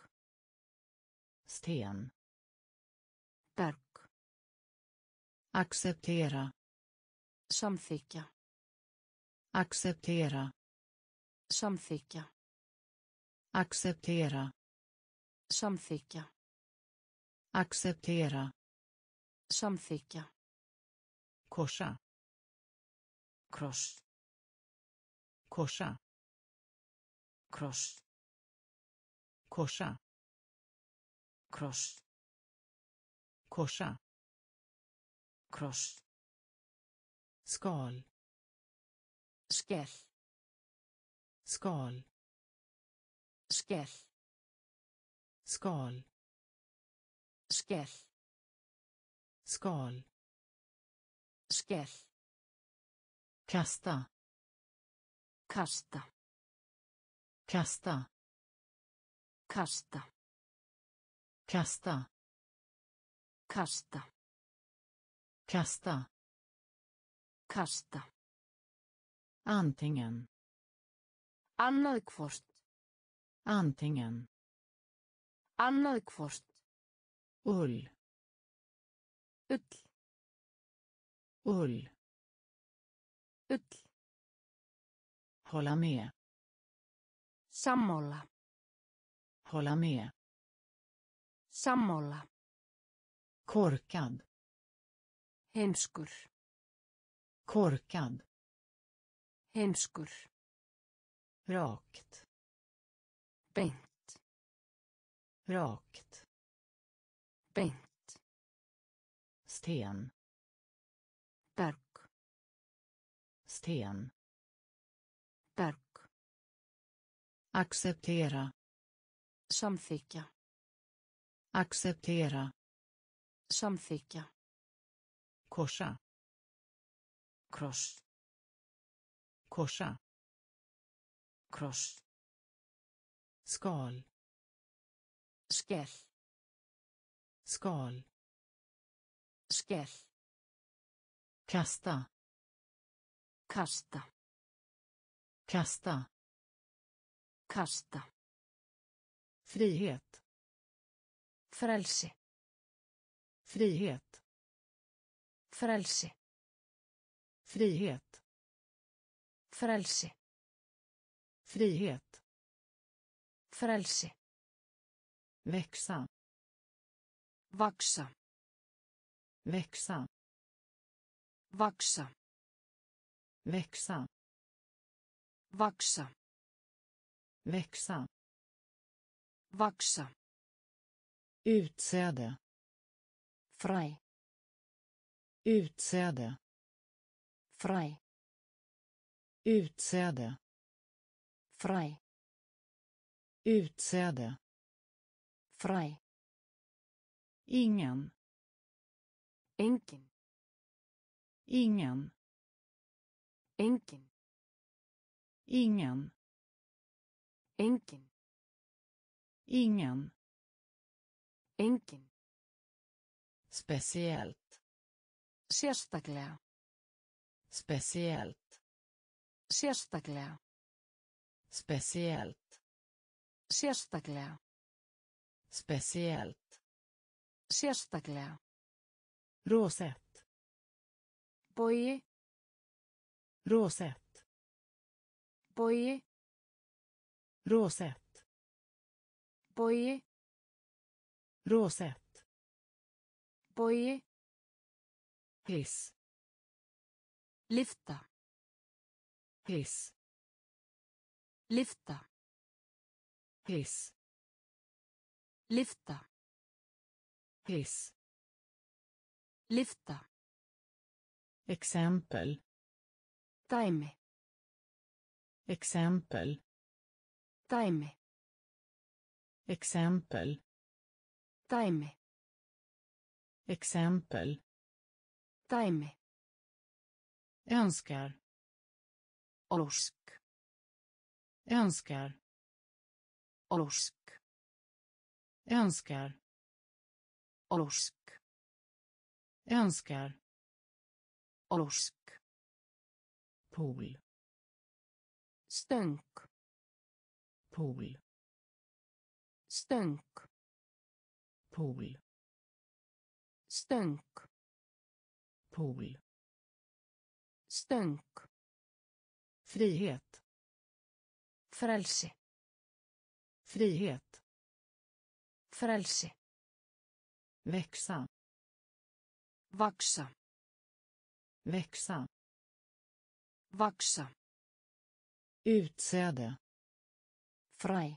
Sten. Berg. Acceptera. Samþykja. Acceptera. Samþykja. Acceptera. Samþykja. Acceptera. Samþykja. Korsa. Kross. Korsa. Kross. Korsa. Kross. Korsa. Kross. Skal. Skell. Skal. Skell. Skal. Skell. Skal. Skell. Kasta. Kasta. Kasta. Kasta. Kasta. Kasta. Kasta. Kasta. Antingen. Annað hvort. Antingen. Annað hvort. Ull. Ull. Ull. Ull. Hålla med. Sammála. Hålla med. Sammála. Korkad. Heimskur. Korkad. Heimskur. Rakt. Beint. Rakt. Beint. Sten. Berg. Sten. Berg. Acceptera. Samþykja. Acceptera. Samþykja. Korsa. Kross. Korsa. Kross. Skal. Skell. Skal. Skell. Kasta. Kasta. Kasta. Kasta. Frihet. Frälse. Frihet. Frälse. Frihet. Frälse. Frihet. Frälse. Växa. Vaksa. Växa. Vaksa. Växa. Vaksa. Växa. Vaksa. Utsäde. Frei. Utsäde. Frei. Utsäde. Frei. Utsäde. Frei. Ingen. Engin. Ingen. Engin. Ingen. Engin. Ingen. Engin. Speciellt. Sérstaklega. Speciellt. Sérstaklega. Speciellt. Sérstaklega. Speciellt. Sérstaklega. Råsett. Bogi. Råsett. Bogi. Råsett. Bogi. Råsett. Bogi. Hiss. Lyfta. Hiss. Lyfta. Hiss. Lyfta. Hiss. Lyfta. Exempel. Dæmi. Exempel. Dæmi. Exempel. Dæmi. Exempel. Dæmi. Önskar. Ósk. Önskar. Ósk. Önskar. Ósk. Önskar. Ósk. Pool. Stöng. Pool. Stöng. Pool. Stöng. Pool. Stöng. Frihet. Frelsi. Frihet. Frelsi. Växa. Vaksa. Växa. Vaksa. Utsäde. Fry.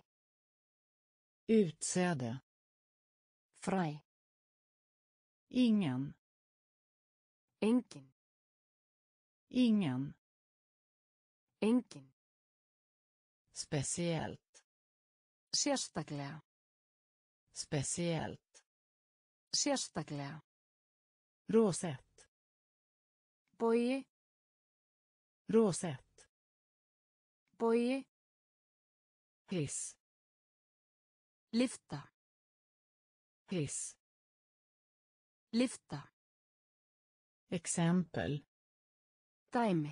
Utsäde. Fry. Ingen. Engin. Ingen. Engin. Speciellt. Sérstaklega. Speciellt. Sérstaklega. Råsett. Bogi. Råsett. Bogi. Hiss. Lyfta. Hiss. Lyfta. Exempel. Dæmi.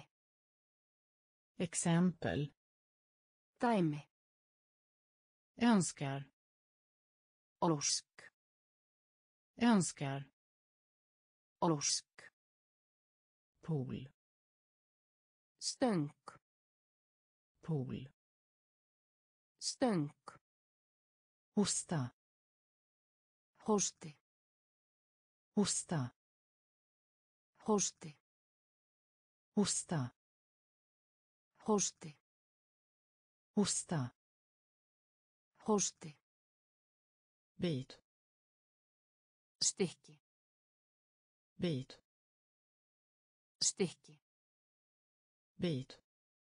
Exempel. Dæmi. Önskar. Ósk. Önskar. Ósk. Pool. Stöng. Pool. Stöng. Hosta. Hósti. Hosta. Hósti. Hosta. Hósti. Hosta. Hósti. Bit. Stykki. Bit. Stykki. Bit.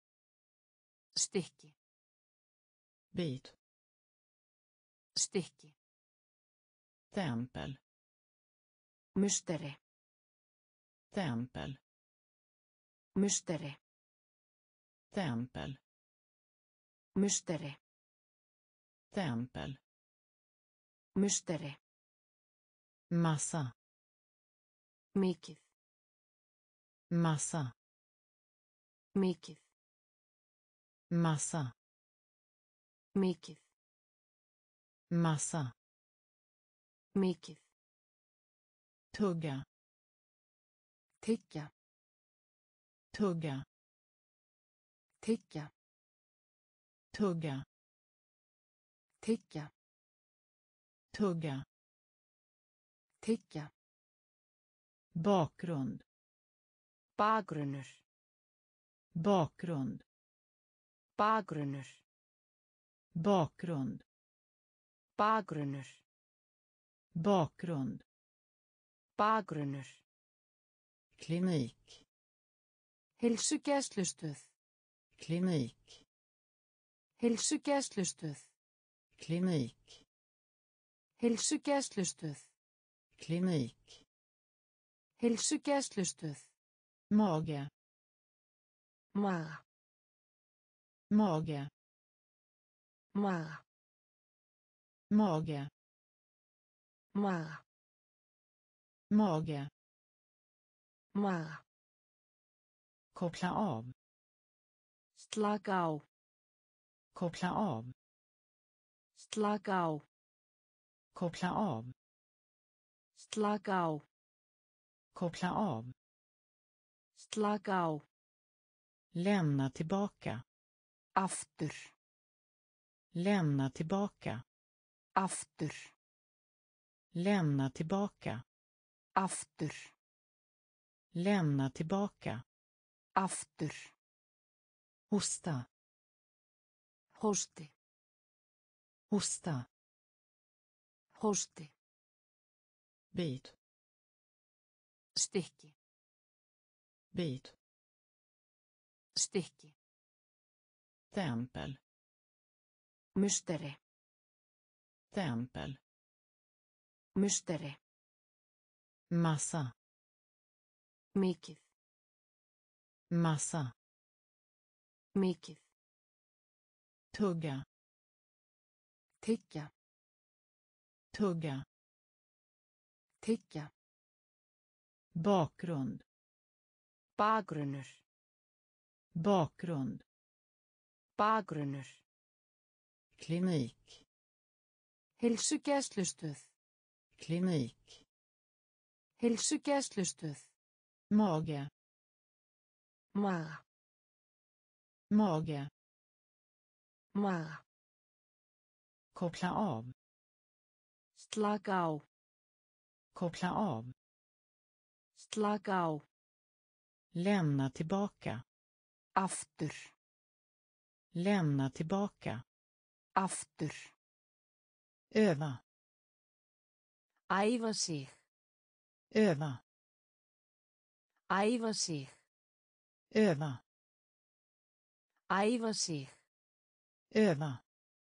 Stykki. Bit. Stykki. Tempel. Musteri. Tempel. Musteri. Tempel. Musteri. Tempel. Musteri. Massa. Mikið. Massa. Mikið. Massa. Mikið. Massa. Mikið. Tugga. Tyggja. Tugga. Tyggja. Tugga. Tyggja. Tugga. Tyggja. Bakgrund. Bakgrunnur. Bakgrund. Bakgrunnur. Bakgrund. Bakgrunnur. Bakgrund. Bakgrunnur. Klinik. Heilsugæslustöð. Klinik. Heilsugæslustöð. Klinik. Heilsugæslustöð. Klinik. Heilsugæslustöð. Mage. Maga. Mage. Maga. Mage. Maga. Mage. Maga. Koppla av. Slaka á. Koppla av. Slaka á. Koppla av. Slaka á. Koppla av. Slaka á. Lämna tillbaka. Aftur. Lämna tillbaka. Aftur. Lämna tillbaka. Aftur. Lämna tillbaka. Aftur. Hosta. Hósti. Hosta. Hósti. Bit. Stykki. Bit. Stykki. Tempel. Musteri. Tempel. Musteri. Massa. Mikið. Massa. Mikið. Tugga. Tyggja. Tugga. Tyggja. Bakgrund. Bakgrunnur. Bakgrund. Bakgrunnur. Klinik. Heilsugæslustöð. Klinik. Heilsugæslustöð. Mage. Maga. Mage. Maga. Koppla av. Slaka á. Koppla av. Slaka á. Lämna tillbaka. Aftur. Lämna tillbaka. Aftur. Öva. Æfa sig. Öva. Æfa sig. Öva. Æfa sig. Öva.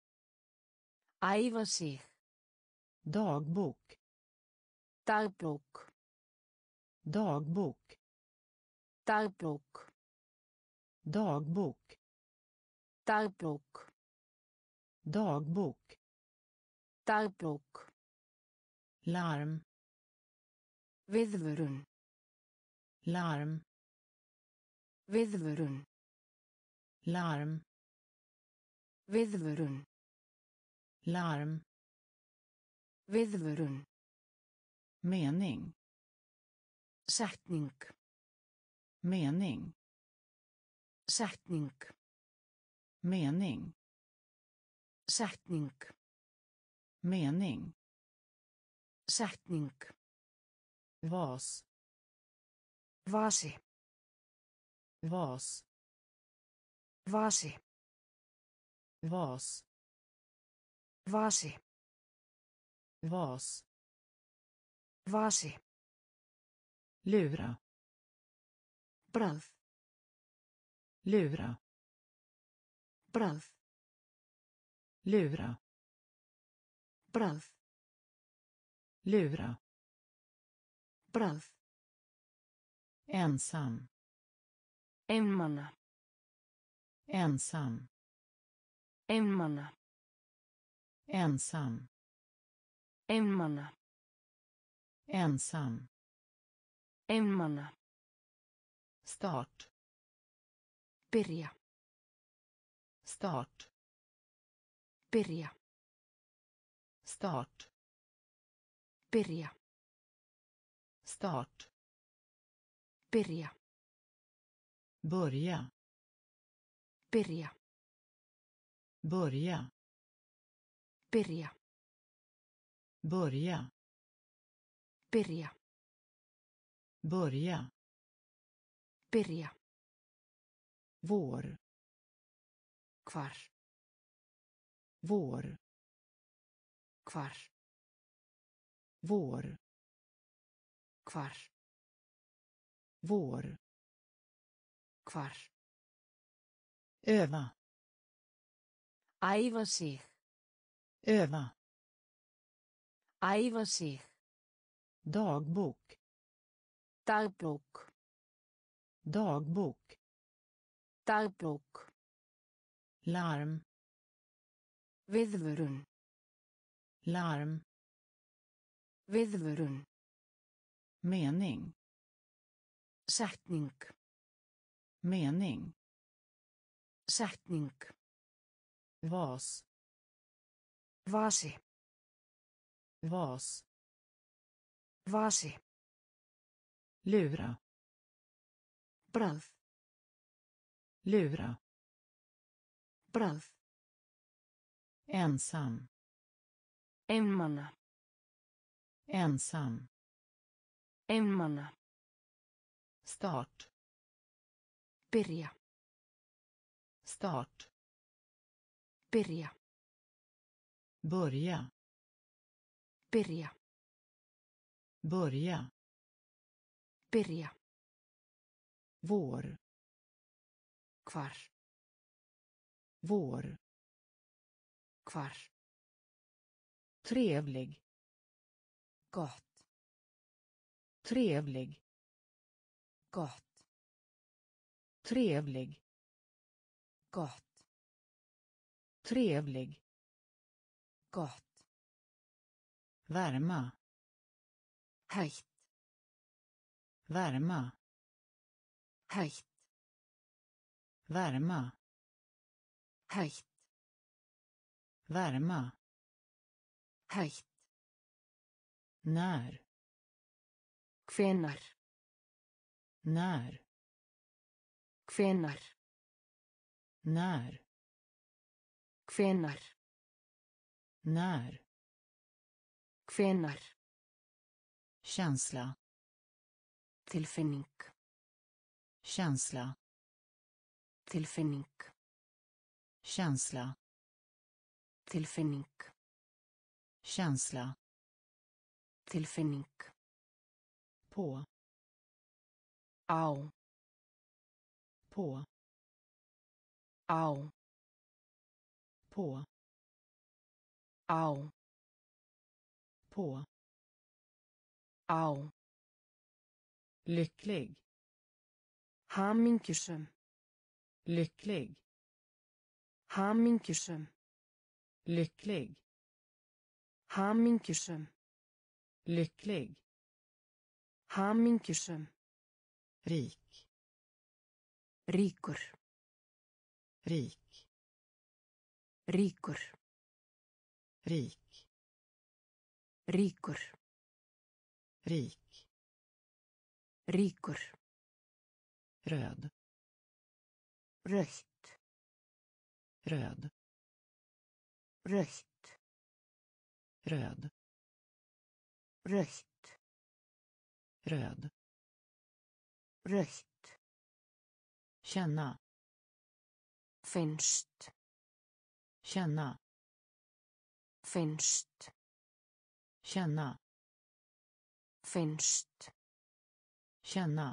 Æfa sig. Dagbok. Dagbók. Dagbok. Dagbók. Dagbok. Dagbók. Dagbok. Dagbók. Larm. Viðvörun. Larm. Viðvörun. Larm. Viðvörun. Larm. Viðvörun. Mening. Setning. Mening. Setning. Mening. Setning. Mening. Setning. Vas. Vasi. Vas. Vasi. Vas. Vasi. Vas. Vasi. Lura. Bragð. Lura. Bragð. Lura. Bragð. Lura. Bragð. Ensam. Einmana. Ensam. Einmana. Ensam. Einmana. Ensam. Einmana. Start. Byrja. Start. Byrja. Start. Byrja. Start. Byrja. Börja. Byrja. Börja. Byrja. Börja. Byrja. Börja. Byrja. Vår. Hvar. Vår. Hvar. Vår. Hvar. Vår. Hvar. Öva. Æfa sig. Öva. Æfa sig. Dagbok. Dagbók. Dagbok. Dagbók. Larm. Viðvörun. Larm. Viðvörun. Mening. Setning. Mening. Setning. Vas. Vasi. Vas. Vasi. Lura. Bragð. Lura. Bragð. Ensam. Einmana. Ensam. Einmana. Start. Byrja. Start. Byrja. Börja. Byrja. Börja. Byrja. Vår. Hvar. Vår. Hvar. Trevlig. Gott. Trevlig. Gott. Trevlig. Gott. Trevlig. Gott. Värma. Heitt. Värma. Heitt. Värma. Heitt. Värma. Heitt. När. Hvenar. När. Hvenar. När. Hvenar. När. Hvenar. Känsla. Tilfinning. Känsla. Tilfinning. Känsla. Tilfinning. Känsla. Tilfinning. På. Á. På. Á. På. Á. På. Á. Lycklig. Hamingjusum. Lycklig. Hamingjusum. Lycklig. Hamingjusum. Lycklig. Hamingjusum. Rik. Ríkur. Rik. Ríkur. Rik. Ríkur. Rik. Ríkur. Röd. Rautt. Röd. Rautt. Röd. Rautt. Röd. Rautt. Känna. Finnst. Känna. Finnst. Känna. Finnst. Känna.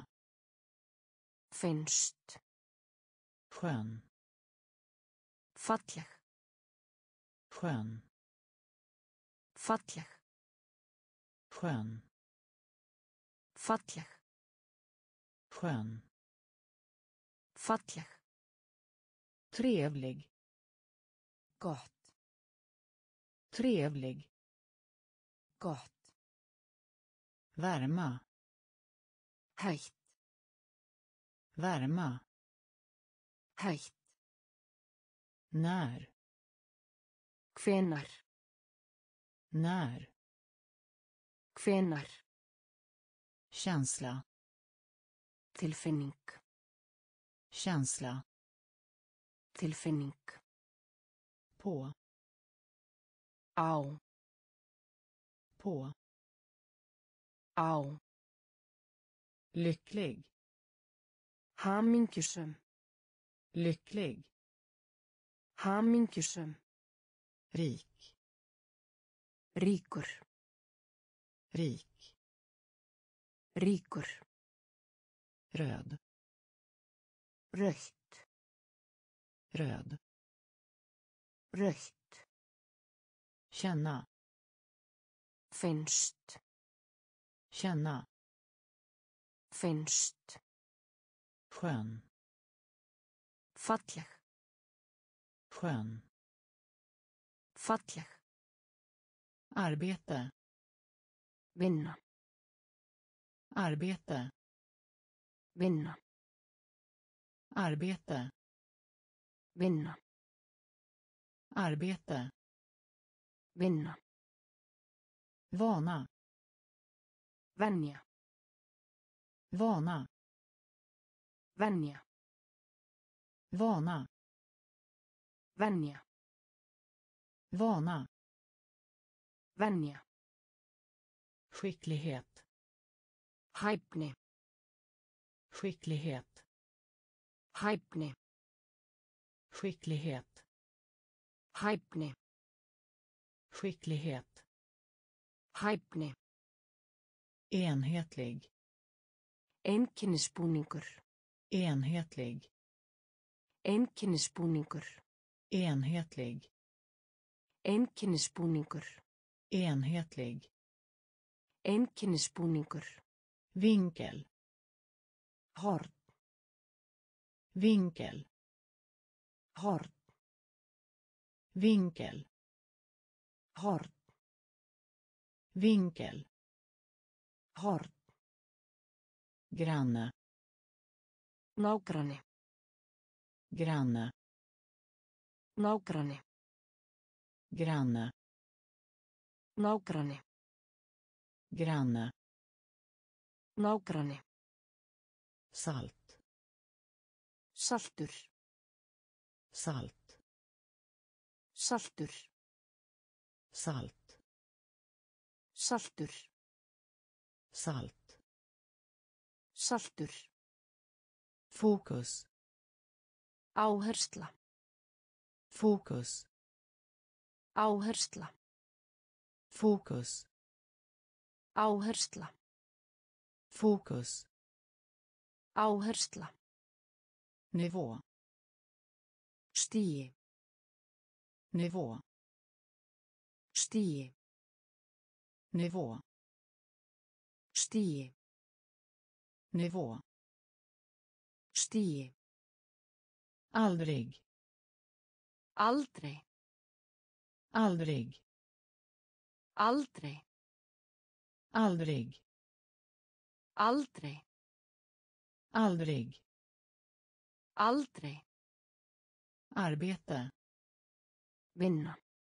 Finnst. Skön. Falleg. Skön. Falleg. Skön. Falleg. Skön. Falleg. Trevlig. Gott. Trevlig. Gott. Värma. Heitt. Värma. Heitt. När. Hvenar. När. Hvenar. Känsla. Tilfinning. Känsla. Tilfinning. På. Á. På. Á. Lycklig. Hamingjusum. Lycklig. Hamingjusum. Rik. Ríkur. Rik. Ríkur. Röd. Rautt. Röd. Rautt. Känna. Finnst. Känna. Finnst. Skön. Falleg. Skön. Falleg. Arbete. Vinna. Arbete. Vinna. Arbete. Vinna. Arbete. Vinna. Vana. Venja. Vana. Venja. Vana. Venja. Vana. Venja. Skicklighet. Hæfni. Skicklighet. Hæfni. Skicklighet. Hæfni. Skicklighet. Hæfni. Enhetlig. Einkennisbúningur. Enhetlig. Einkennisbúningur. Enhetlig. Einkennisbúningur. Enhetlig. Einkennisbúningur. Vinkel. Horn. Vinkel. Horn. Vinkel. Horn. Vinkel. Horn. Granne. Nágranni. Granne. Nágranni. Granne. Nágranni. Granne. Nágranni. Salt. Saltur. Salt. Saltur. Salt. Saltur. Salt. Saltur. Fokus. Áhersla. Fokus. Áhersla. Fokus. Áhersla. Fokus. Áhersla. Nivå. Stigi. Nivå. Stigi. Nivå. Stigi. Nivå. Stigi. Aldrig. Aldrei. Aldrig. Aldrei. Aldrig. Aldrei. Aldrig. Aldrei. Arbete. Vinna.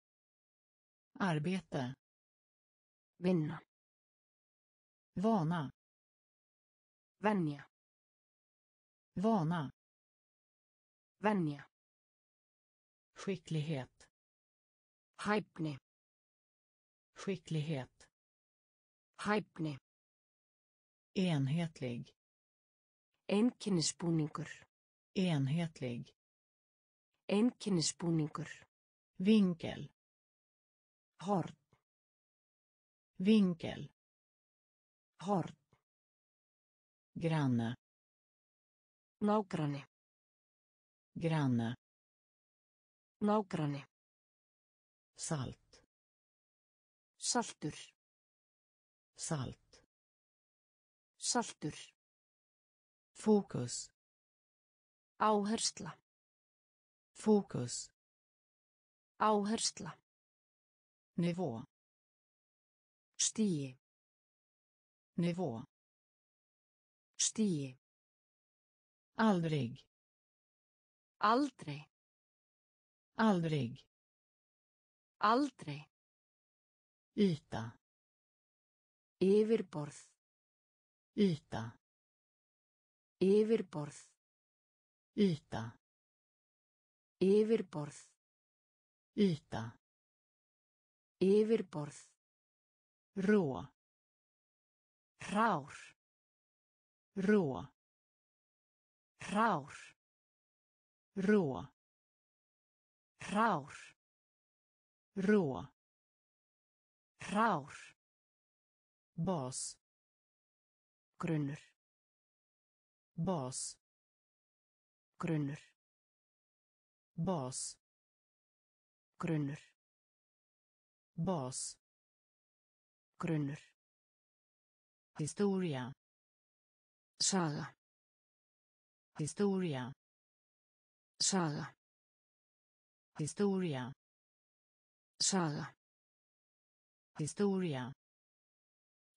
Arbete. Vinna. Vana. Venja. Vana. Venja. Skicklighet. Hæfni. Skicklighet. Hæfni. Enhetlig. Einkennisbúningur. Enhetlig. Einkennisbúningur. Vinkel. Horn. Vinkel. Horn. Granne. Nágranni. Granne. Nágranni. Salt. Saltur. Salt. Saltur. Fokus. Áhersla. Fokus. Áhersla. Nivå. Stigi. Nivå. Stigi. Aldrig. Aldrei. Aldrig. Aldrei. Yta. Yfirborð. Yta. Yfirborð. Yta. Yfirborð. Yta. Yfirborð. Rå. Hrár. Rå. Hrár. Rå. Hrár. Rå. Hrár. Bas. Grunnur. Bas. Grunnur. Bas. Grunnur. Bas. Grunnur. Historia. Saga. Historia. Saga. Historia. Saga. Historia.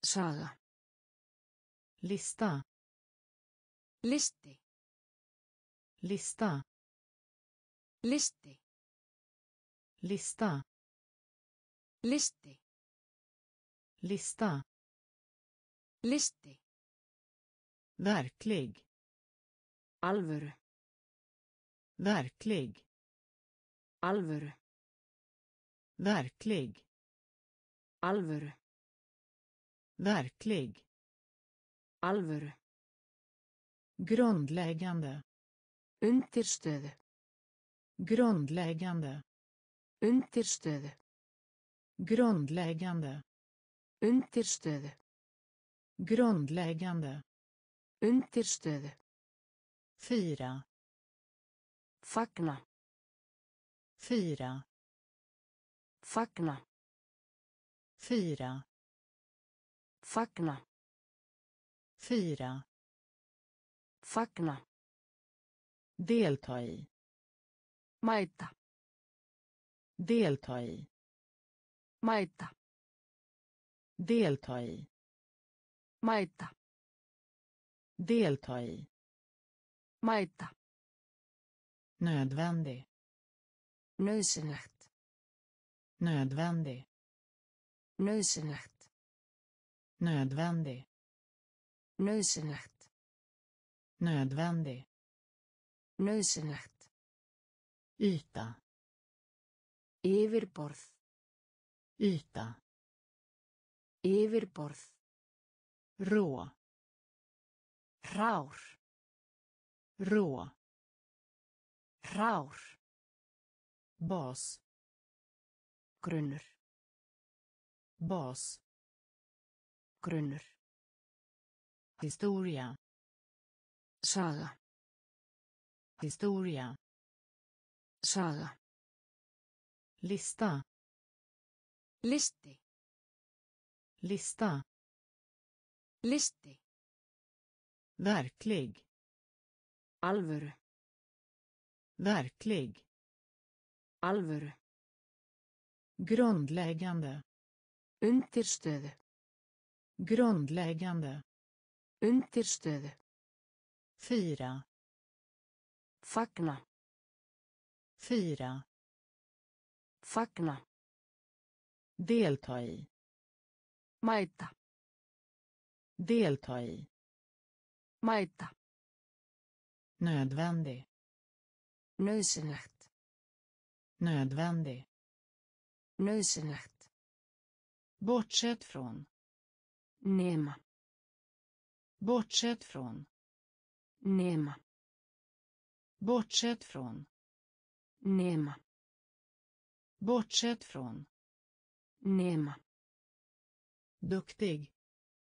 Saga. Lista. Listi. Lista. Listi. Lista. Listi. Lista. Listi. Verklig. Alvöru. Verklig. Alvöru. Verklig. Alvöru. Verklig. Alvöru. Grundläggande. Undirstöðu. Grundläggande. Undirstöðu. Grundläggande. Undirstöðu. Grundläggande. Undirstöðu. Fira. Fagna. Fira. Fagna. Fira. Fagna. Fira. Fagna. Delta i. Mæta. Delta i. Mæta. Delta i. Mæta. Delta i. Mæta. Nödvändig. Nauðsynlegt. Nödvändig. Nauðsynlegt. Nödvändig. Nauðsynlegt. Nödvändig. Nauðsynlegt. Yta. Yfirborð. Yta. Yfirborð. Rå. Hrár. Rå. Hrár. Bas. Grunnur. Bas. Grunnur. Historia. Saga. Historia. Saga. Lista. Listi. Lista. Listi. Verklig. Alvöru. Verklig. Alvöru. Grundläggande. Undirstöðu. Grundläggande. Undirstöðu. Fira. Fagna. Fira. Fagna. Delta i. Mæta. Delta i. Mæta. Nödvändig. Nauðsynlegt. Nödvändig. Nauðsynlegt. Bortsett från. Nema. Bortsett från. Nema. Bortsett från. Nema. Bortsett från. Nema. Duktig.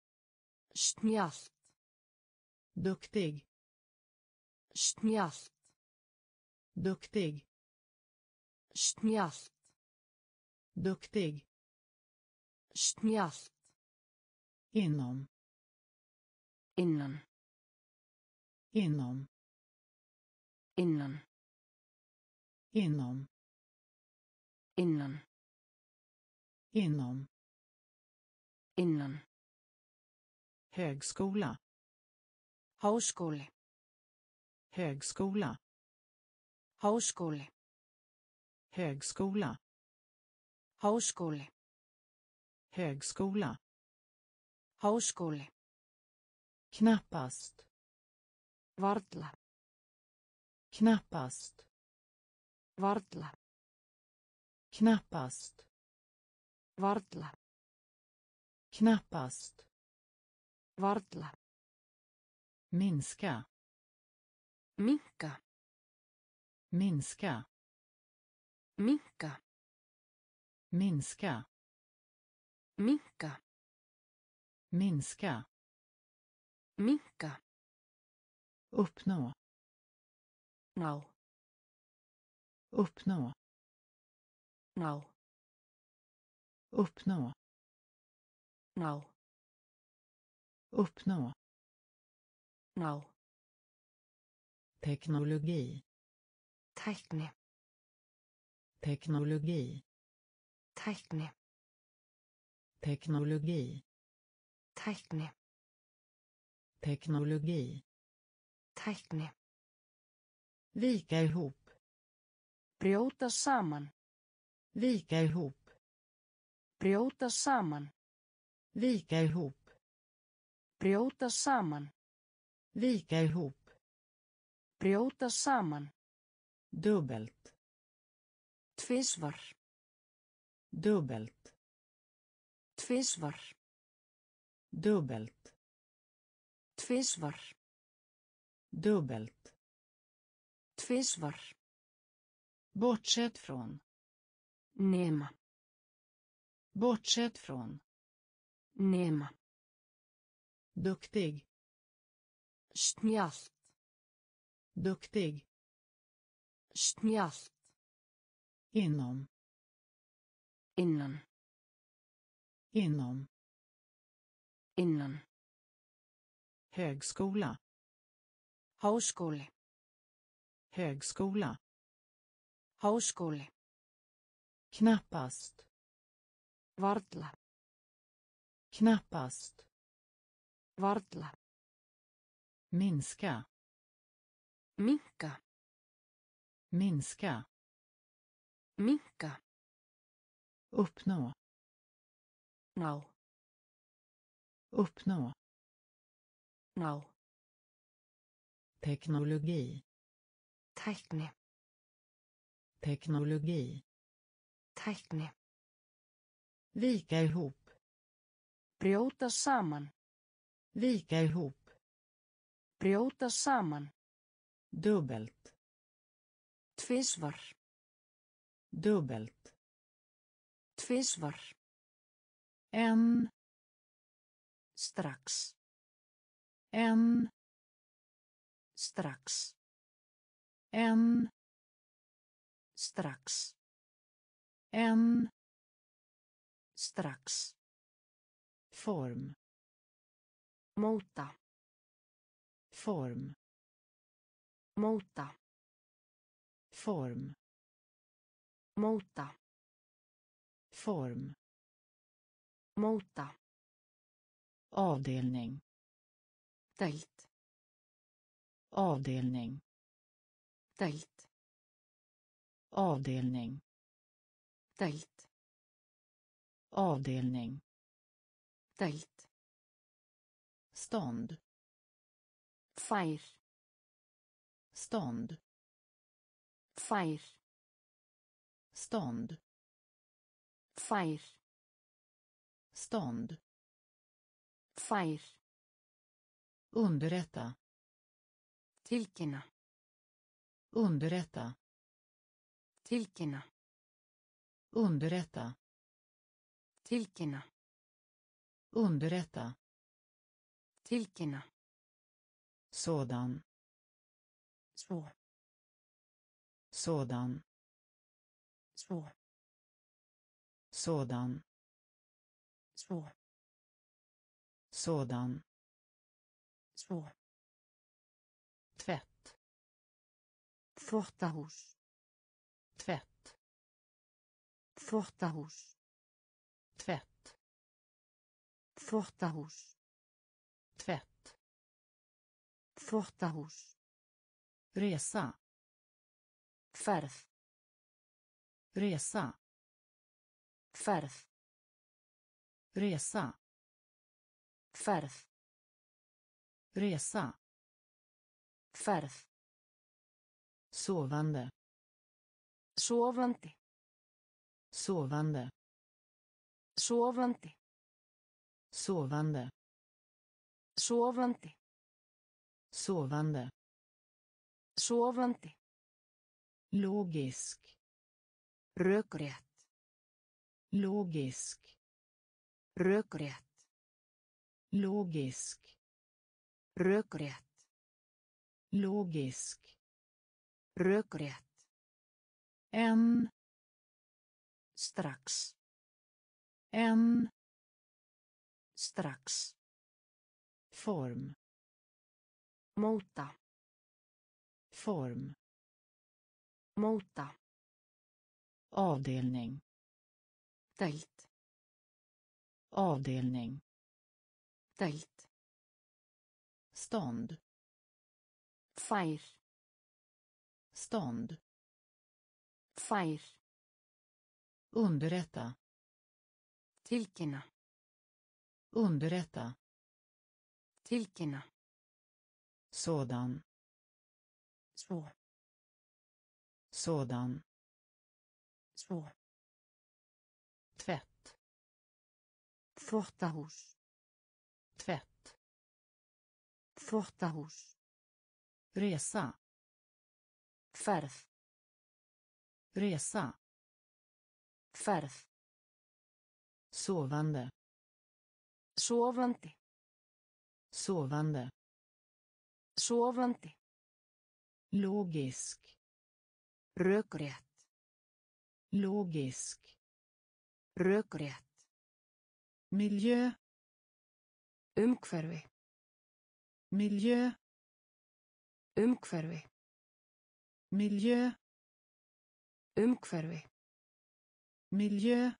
Snjallt. Duktig. Snjallt. Duktig. Snjallt. Duktig. Snjallt. Inom. Innan. Inom. Innan. Inom. Innan. Inom. Innan. Högskola. Háskóli. Högskola. Háskóli. Högskola. Háskóli. Högskola. Háskóli. Knappast. Varla. Knappast. Varla. Knappast. Varla. Knappast. Varla. Minska. Minka. Minska. Minka. Minska. Minka. Minska. Minka. Uppnå. Ná. Uppnå. Ná. Uppnå. Ná. Uppnå. Ná. Teknologi. Tækni. Teknologi. Tækni. Teknologi. Tækni. Teknologi. Tækni. Vika ihop. Brjóta saman. Vika ihop. Brjóta saman. Vika ihop. Brjóta saman. Vika ihop. Brjóta saman. Dubbelt. Tvisvar. Dubbelt. Tvisvar. Dubbelt. Tvisvar. Dubbelt. Tvisvar. Bortsett från. Nema. Bortsett från. Nema. Duktig. Snjallt. Duktig. Snjallt. Inom. Innan. Inom. Innan. Högskola. Háskóli. Högskola. Háskóli. Knappast. Varla. Knappast. Varla. Minska. Minka. Minska. Minka. Uppnå. Ná. Uppnå. Ná. Teknologi. Tækni. Teknologi. Tækni. Vika ihop. Brjóta saman. Vika ihop. Brjóta saman. Dubbelt. Tvisvar. Dubbelt. Tvisvar. En. Strax. En. Strax. En. Strax. En. Strax. Form. Móta. Form. Móta. Form. Móta. Form. Móta. Avdelning. Deild. Avdelning. Deild. Avdelning. Deild. Avdelning. Deild. Stånd. Fær. Stånd. Fær. Stånd. Fær. Stånd. Fær. Underrätta. Tilkynna. Underrätta. Tilkynna. Underrätta. Tilkynna. Underrätta. Tilkynna. Sådan. Svo. Sådan. Svo. Sådan. Svo. Sådan. Svo. Tvätt. Þvottahús. Tvätt. Þvottahús. Tvätt. Þvottahús. Tvätt. Þvottahús. Resa. Ferð. Resa. Ferð. Resa. Ferð. Resa. Ferð. Sovande. Sofandi. Sovande. Sofandi. Sovande. Sofandi. Sovande. Sofandi. Logisk. Rökrétt. Logisk. Rökrétt. Logisk. Rökrétt. Logisk. Rökrétt. En. Strax. En. Strax. Form. Móta. Form. Móta. Avdelning. Deild. Avdelning. Deild. Stånd. Fær. Stånd. Fær. Underrätta. Tilkynna. Underrätta. Tilkynna. Sådan. Svo. Sådan. Svo. Tvätt. Þvottahús. Tvätt. Þvottahús. Resa. Ferð. Resa. Ferð. Sovande. Sofandi. Sovande. Sofandi. Logisk. Rökrétt. Logisk. Rökrétt. Miljö. Umhverfi. Miljö. Umhverfi. Miljö. Umhverfi. Miljö.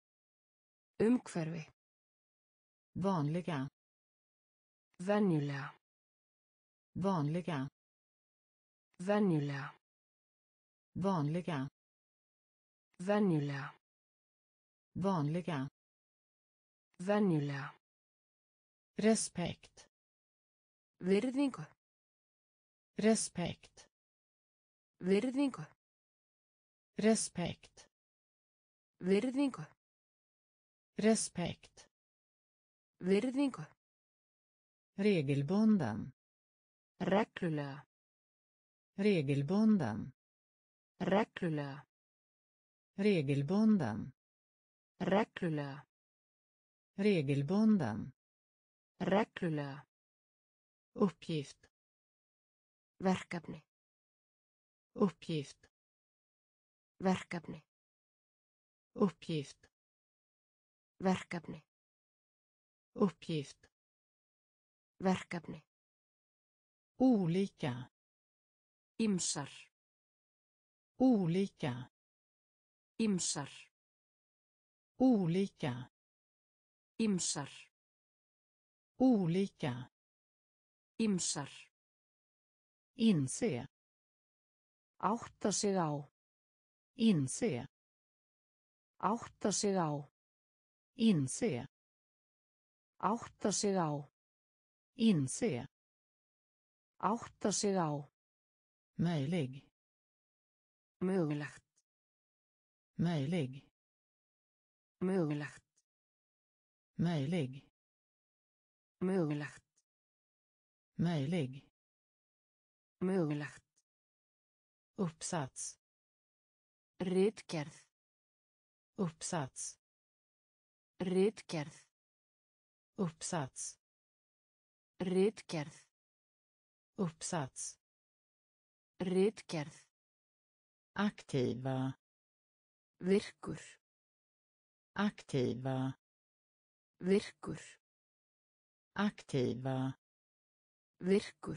Umhverfi. Vanliga. Venjulega. Vanliga. Venjulega. Vanliga. Venjulega. Vanliga. Venjulega. Respekt. Virðingu. Respekt. Virðingu. Respekt. Virðingu. Respekt. Virðingu. Regelbunden. Reglulega. Regelbunden. Reglulega. Regelbunden. Reglulega. Regelbunden. Reglulega. Uppgift. Verkefni. Uppgift. Verkefni. Uppgift. Verkefni. Uppgift. Verkefni. Olika. Ymsar. Olika. Ymsar. Olika. Ymsar. Olika. Ymsar. Inse. Átta sig á. Inse. Átta sig á. Inse. Átta sig á. Inse. Átta sig á. Möjlig. Mögulegt. Möjlig. Mögulegt. Möjlig. Mögulegt. Möjlig. Mögulegt. Uppsats. Ritgerð. Uppsats. Ritgerð. Uppsats. Ritgerð. Uppsats. Ritgerð. Aktiva. Virkur. Aktiva. Virkur. Aktiva. Virkur.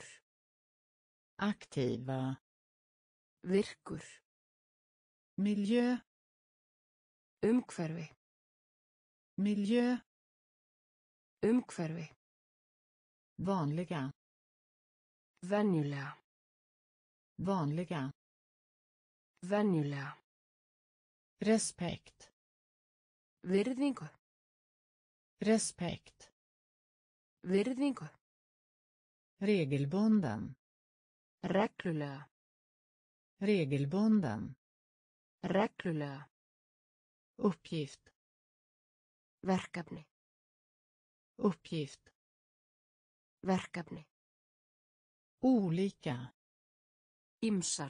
Aktiva. Virkur. Miljö. Umhverfi. Miljö. Umhverfi. Vanliga. Venjulega. Vanliga. Venjulega. Respekt. Virðingu. Respekt. Virðingu. Regelbunden. Reglulega. Regelbunden. Reglulega. Uppgift. Verkefni. Uppgift. Verkefni. Olika. Ymsar.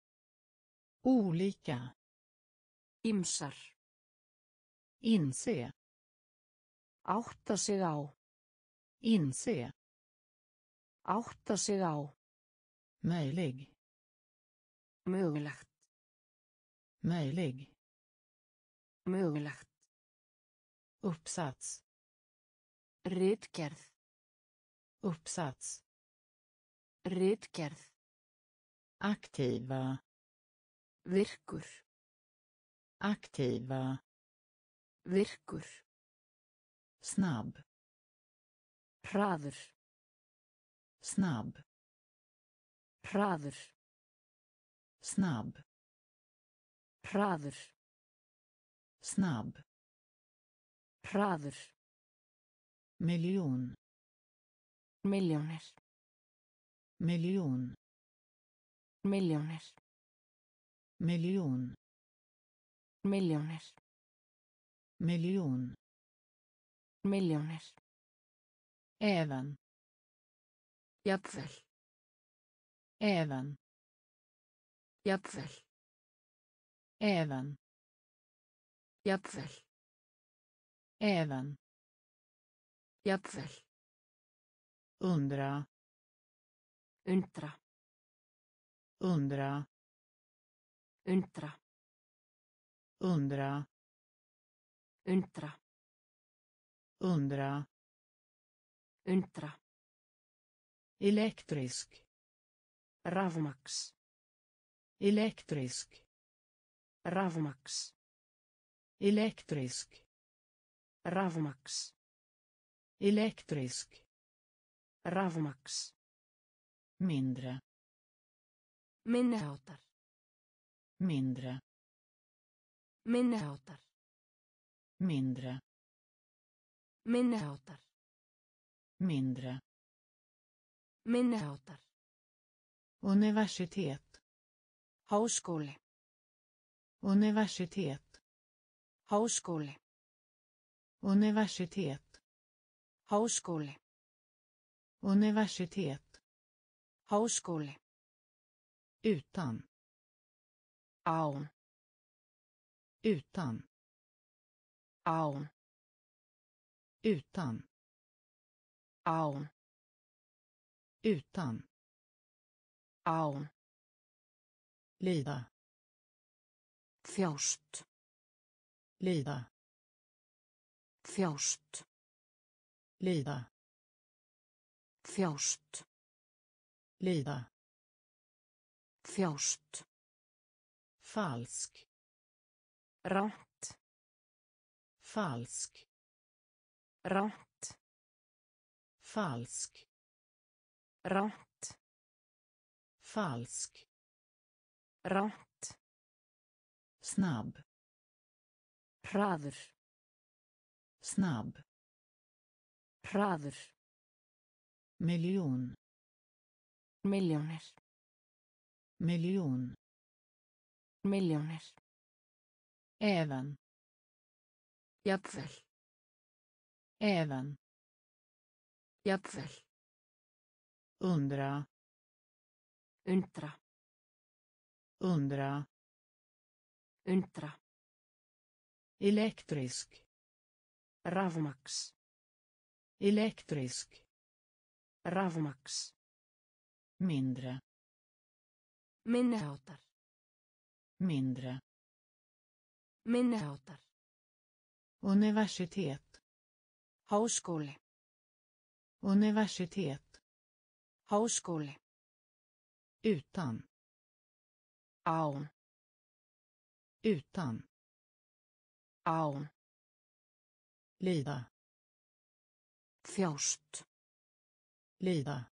Olika. Ymsar. Inse. Átta sig á. Inse. Átta sig á. Möjlig. Mögulegt. Möjlig. Mögulegt. Uppsats. Ritgerð. Uppsats. Ritgerð. Aktiva. Virkur. Aktiva. Virkur. Snabb. Hraður. Snabb. Hraður. Snabb. Hraður. Snabb. Hraður. Miljon. Miljónir. Miljon. Miljónir. Miljon. Miljónir. Miljon. Miljónir. Även. Jafnvel. Även. Jafnvel. Även. Jafnvel. Även. Jafnvel. Undra. Undra. Undra. Undra. Undra. Undra. Undra. Undra. Elektrisk. Rafmaks. Elektrisk. Rafmaks. Elektrisk. Rafmaks. Elektrisk. Rafmaks. Mindre. Minniháttar. Mindre. Minniháttar. Mindre. Minniháttar. Mindre. Minniháttar. Universitet. Háskóli. Universitet. Háskóli. Universitet. Háskóli. Universitet. Háskóli. Utan. Án. Utan. Án. Utan. Án. Utan. Án. Lida. Þjást. Lida. Þjást. Lida. Þjást. Lida. Þjást. Falsk. Rangt. Falsk. Rangt. Falsk. Rangt. Falsk. Rangt. Snabb. Hraður. Snabb. Hraður. Miljon. Miljónir. Miljon. Miljónir. Även. Jafnvel. Även. Jafnvel. Undra. Undra. Undra. Undra. Elektrisk. Rafmaks. Elektrisk. Rafmaks. Mindre. Minniháttar. Mindre. Minniháttar. Universitet. Háskóli. Universitet. Háskóli. Utan. Án. Utan. Án. Lida. Þjást. Lida.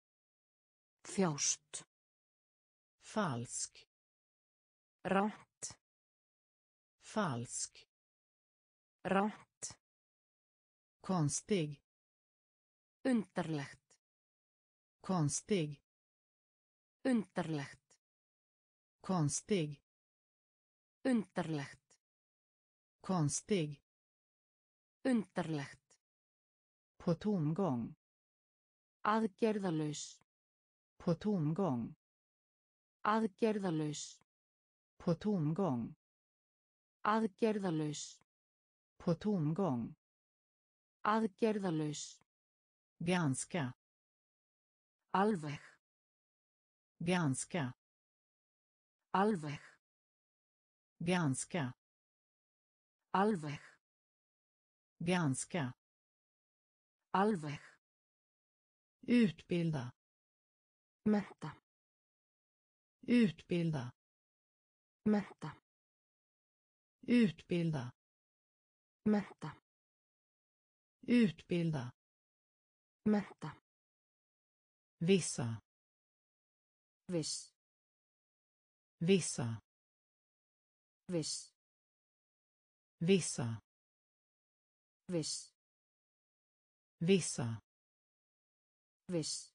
Þjást. Falsk. Rangt. Falsk. Rangt. Konstig. Undarlegt. Konstig. Undarlegt. Konstig. Undarlegt. Konstig. Undarlegt. På tomgång. Aðgerðalaus. På tomgång. Aðgerðalaus. På tomgång. Aðgerðalaus. På tomgång. Aðgerðalaus. Ganska. Alveg. Ganska. Alveg. Ganska. Alveg. Ganska. Alveg. Utbilda. Menta. Utbilda. Menta. Utbilda. Menta. Utbilda. Menta. Vissa. Viss. Vissa. Viss. Vissa. Viss. Vissa. Viss.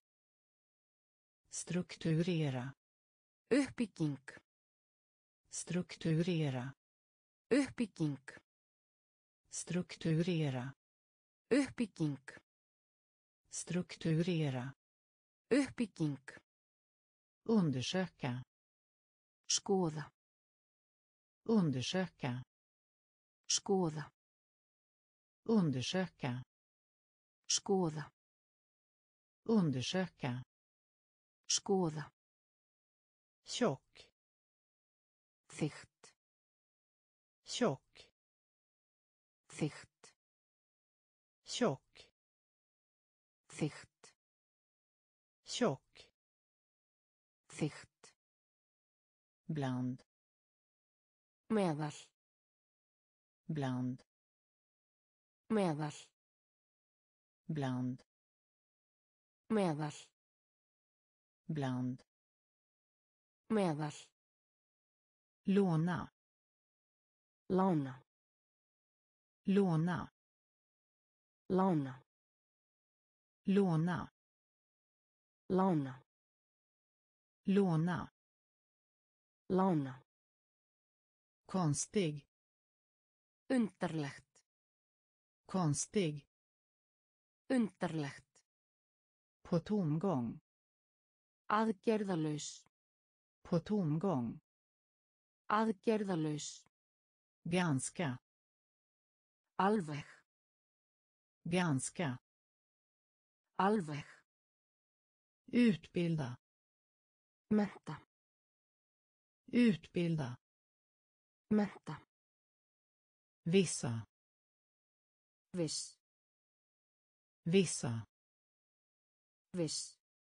Strukturera. Uppbygging. Strukturera. Uppbygging. Strukturera. Uppbygging. Strukturera. Uppbygging. Undersöka. Skoða. Undersöka. Skoða. Undersöka. Skoða. Undersöka. Skoða. Tjock. Þykkt. Tjock. Þykkt. Tjock. Þykkt. Tjock. Þykkt. Bland. Meðal. Bland. Meðal. Bland. Meðal. Bland. Meðal. Låna. Lána. Låna. Lána. Låna. Lána. Låna. Lána. Konstig. Undarlegt. Konstig. Undarlegt. På tomgång. Aðgerðalaus. På tomgång. Aðgerðalaus. Ganska. Alveg. Ganska. Alveg. Utbilda. Menta. Utbilda. Menta. Vissa. Viss. Vissa. Viss.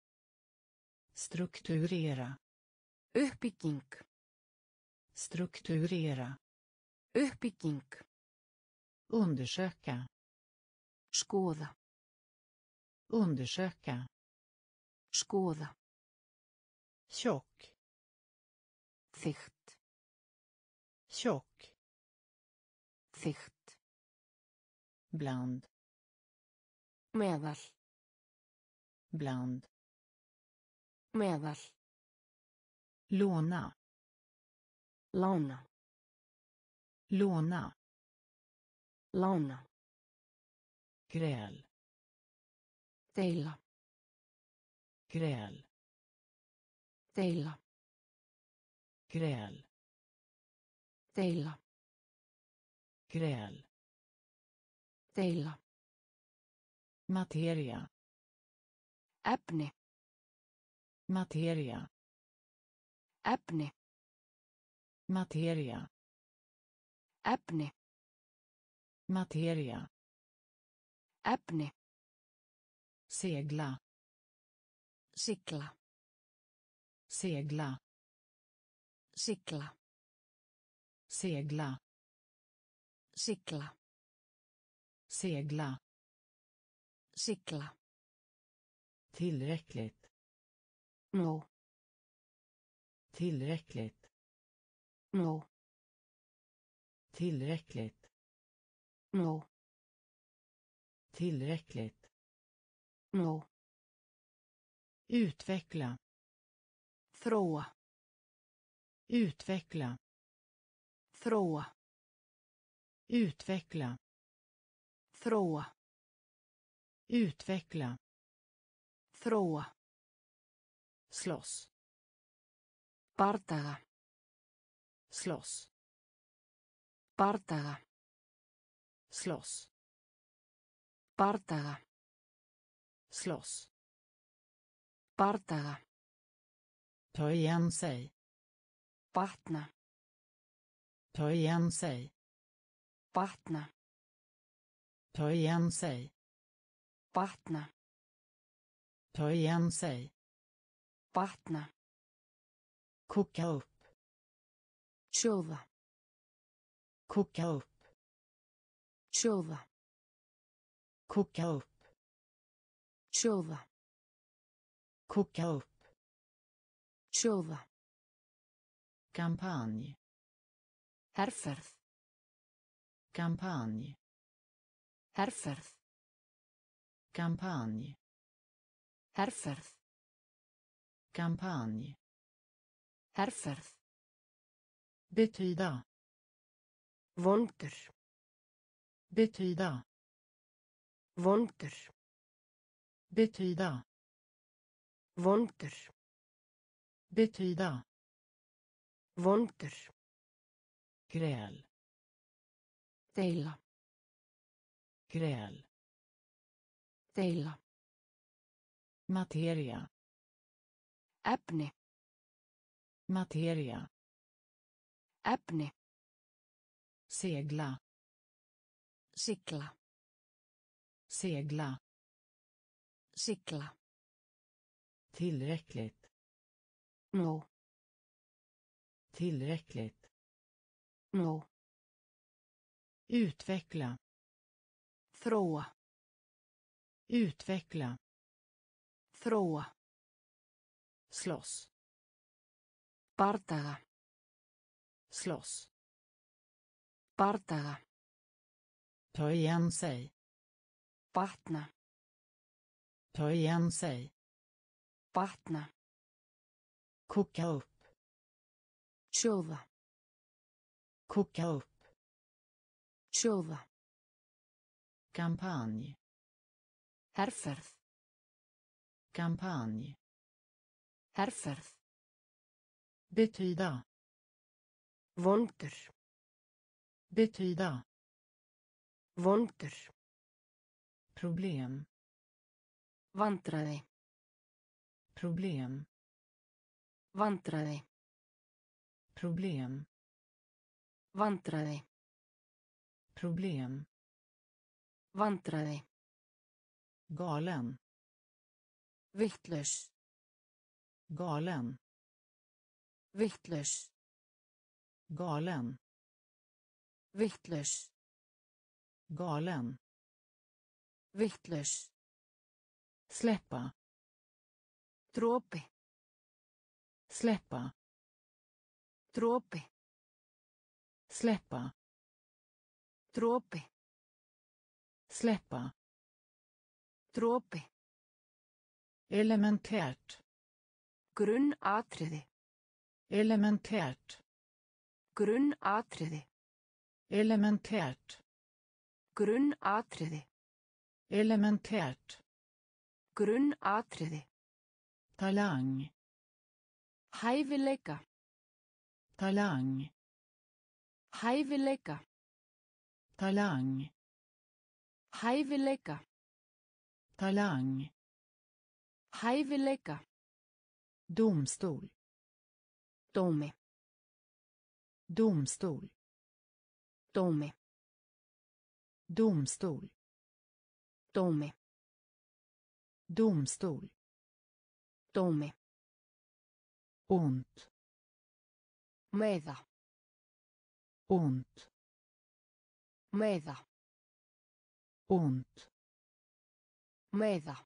Strukturera. Uppbygging. Strukturera. Uppbygging. Undersöka. Skoða. Undersöka. Skoða. Tjock. Þykkt. Tjock. Þykkt. Bland. Meðal. Bland. Meðal. Låna. Lána. Låna. Lána. Gräl. Deila. Gräl. Deila. Gräl. Deila. Gräl. Deila. Materia. Efni. Materia. Efni. Materia. Efni. Materia. Efni. Segla. Sigla. Segla. Sigla. Segla. Sigla. Segla. Sigla. Tillräckligt. No. Tillräckligt. No. Tillräckligt. No. Tillräckligt. No. Utveckla. Þróa. Utveckla. Þróa. Utveckla. Þróa. Utveckla. Þróa. Slåss. Bardaga. Slåss. Bardaga. Slåss. Bardaga. Slåss. Bardaga. Ta igen sig. Batna. Ta igen sig. Batna. Ta igen sig. Batna. Ta igen sig. Batna. Koka upp. Sjóða. Koka upp. Sjóða. Koka upp. Sjóða. Koka upp. Sjóða. Kampanj. Herferð. Kampanj. Herferð. Kampanj. Herferð. Kampanj. Herferð. Betyda. Vondur. Betyda. Vondur. Betyda. Vondur. Betyda. Vondur. Gräl. Deila. Gräl. Deila. Materia. Efni. Materia. Efni. Segla. Sigla. Segla. Sigla. Tillräckligt. No. Tillräckligt. No. Utveckla. Þróa. Utveckla. Þróa. Slåss. Bardaga. Slåss. Bardaga. Ta igen sig. Batna. Ta igen sig. Batna. Koka upp. Sjóða. Koka upp. Sjóða. Kampanj. Herferð. Kampanj. Herferð. Betyda. Vondur. Betyda. Vondur. Problem. Vandræði. Problem. Vandræði. Problem. Vandræði. Problem. Vandræði. Galen. Vittlaus. Galen. Vittlaus. Galen. Vittlaus. Galen. Vittlaus. Släppa. Dropi. Släppa. Dropi. Släppa. Dropi. Släppa. Dropi. Elementärt. Grunnatriði. Elementärt. Grunnatriði. Elementärt. Grunnatriði. Elementärt. Grunnatriði. Talang. Hæfileika. Talang. Hæfileika. Talang. Hæfileika. Talang. Hæfileika. Domstol. Dómi. Domstol. Dómi. Domstol. Dómi. Domstol. Dómi. Ont. Meða. Ont. Meða. Ont. Meða.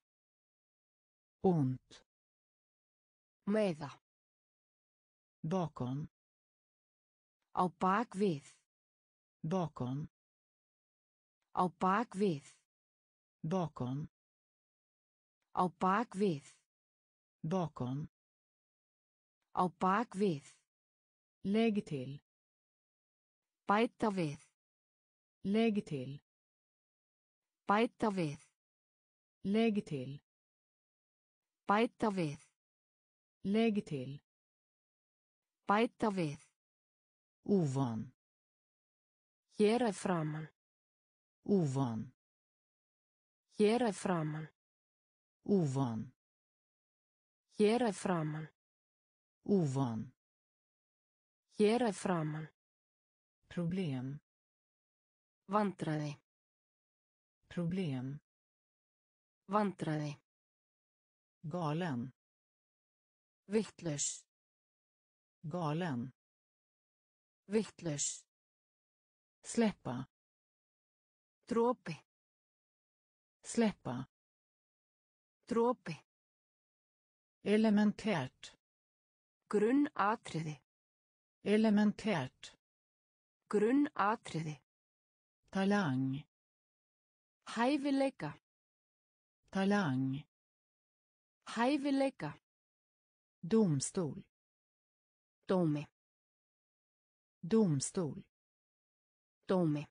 Ont. Meða. Bakom. Á bak við. Bakom. Á bak við. Bakom. Á bak við. Bakom. Á bak við. Lägg till. Bæta við. Lägg till. Bæta við. Lägg till. Bæta við. Lägg till. Bæta við. Ovan. Hér er framan. Ovan. Hér er framan. Ovan. Hér er framan. Ovan. Hér er framan. Problem. Vandræði. Problem. Vandræði. Galen. Vittlaus. Galen. Vittlaus. Släppa. Dropi. Släppa. Dropi. Elementärt. Grunnatriði. Elementärt. Grunnatriði. Talang. Hæfileika. Talang. Hæfileika. Domstol. Dómi. Domstol. Dómi.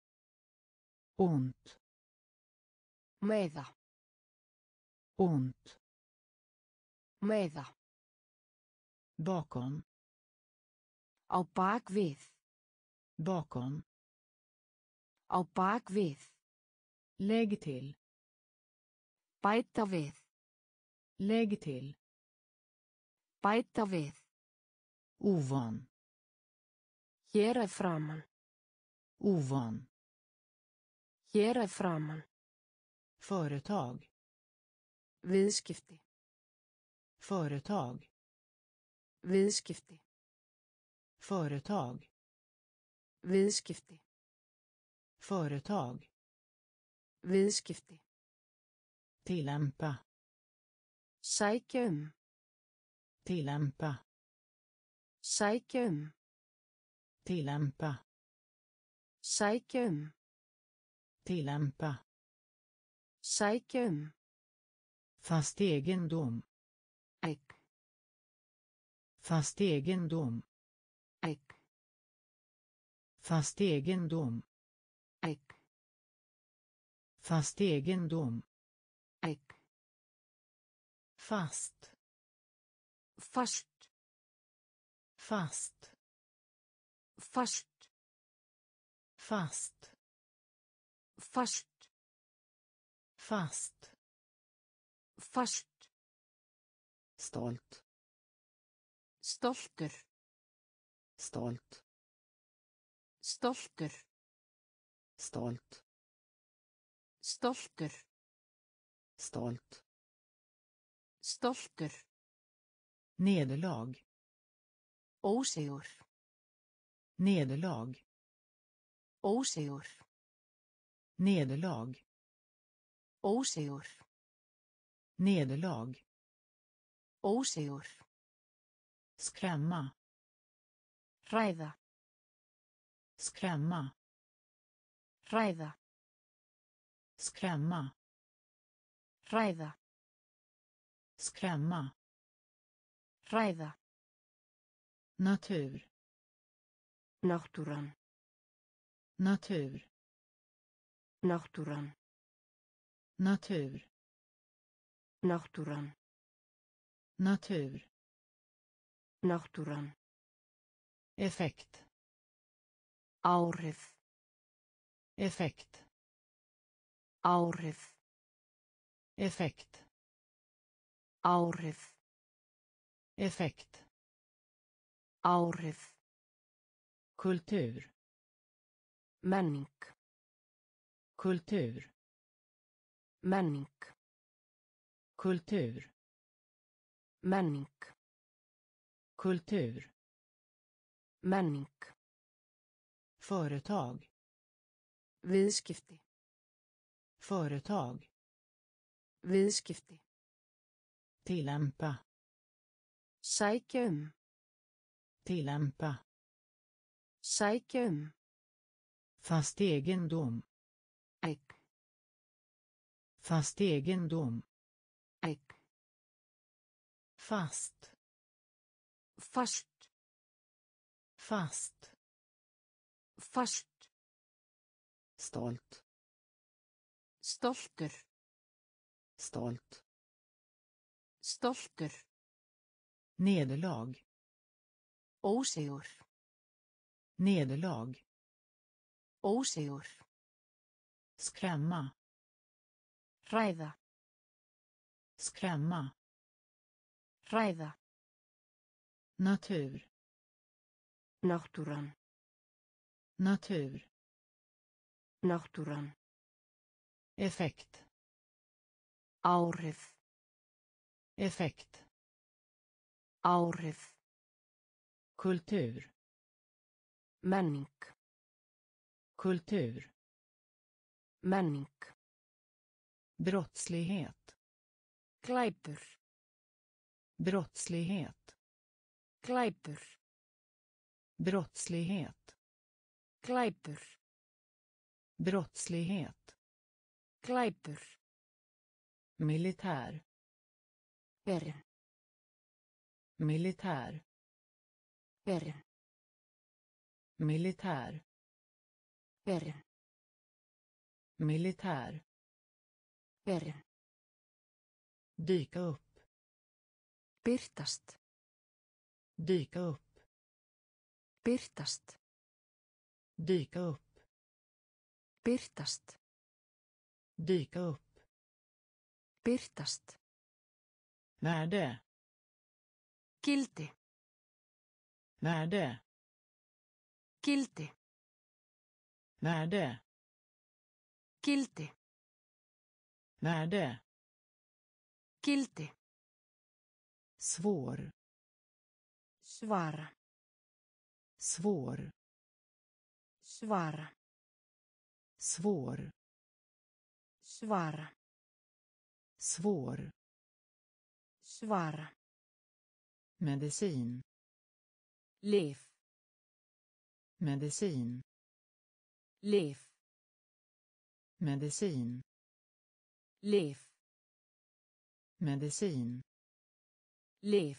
Ont. Meiða. Ont. Meiða. Bakom. Á bak við. Bakom. Á bak við. Lägg till. Bæta við. Lägg till. Bæta við. Ovan. Hér er framan. Ovan. Hér er framan. Företag. Viðskipti. Företag. Viðskipti. Företag. Viðskipti. Företag. Viðskipti. Tillämpa. Sækja um. Tillämpa. Sækja um. Tillämpa. Sækja um. Tillämpa. Sækja um. Fast egendom. Eign. Fast egendom. Eign. Fast egendom. Eign. Fast egendom. Eign. Fast. Fast. Fast. Fast. Fast. Fast. Fast. Fast. Stolt. Stoltur. Stolt. Stoltur. Stolt. Stoltur. Stolt. Stoltur. Nederlag. Ósigur. Nederlag. Ósigur. Nederlag. Ósigur. Nederlag. Ósigur. Skrämma. Hræða. Skrämma. Hræða. Skrämma. Hræða. Skrämma. Hræða. Natur. Náttúran. Natur. Náttúran. Natur. Náttúran. Natur. Náttúran. Effekt. Áhrif. Effekt. Áhrif. Effekt. Áhrif. Effekt. Áhrif. Kultur. Menning. Kultur. Menning. Kultur. Menning. Kultur. Menning. Företag. Viðskipti. Företag. Viðskipti. Tillämpa. Sækja um. Tillämpa. Sækja um. Fast egendom. Eign. Fast egendom. Eign. Fast. Fast. Fast. Fast. Stolt. Stoltur. Stolt. Stoltur. Nederlag. Ósigur. Nederlag. Ósigur. Skrämma. Hræða. Skrämma. Hræða. Natur. Náttúran. Natur. Náttúran. Effekt. Áhrif. Effekt. Áhrif. Kultur. Menning. Kultur. Menning. Brottslighet. Glæpur. Brottslighet. Glæpur. Brottslighet. Glæpur. Brottslighet. Glæpur. Militär. Herren. Militär. Herren. Militär. Herren. Militär. Herren. Dyka upp. Birtast. Dyka upp. Birtast. Dyka upp. Birtast. Dyka upp. Birtast. Värde. Gildi. Värde. Gildi. Värde. Gildi. Värde. Gildi. Svår. Svara. Svår. Svara. Svår. Svara. Svår. Svara. Medicin. Liv. Medicin. Liv. Medicin. Liv. Medicin. Liv.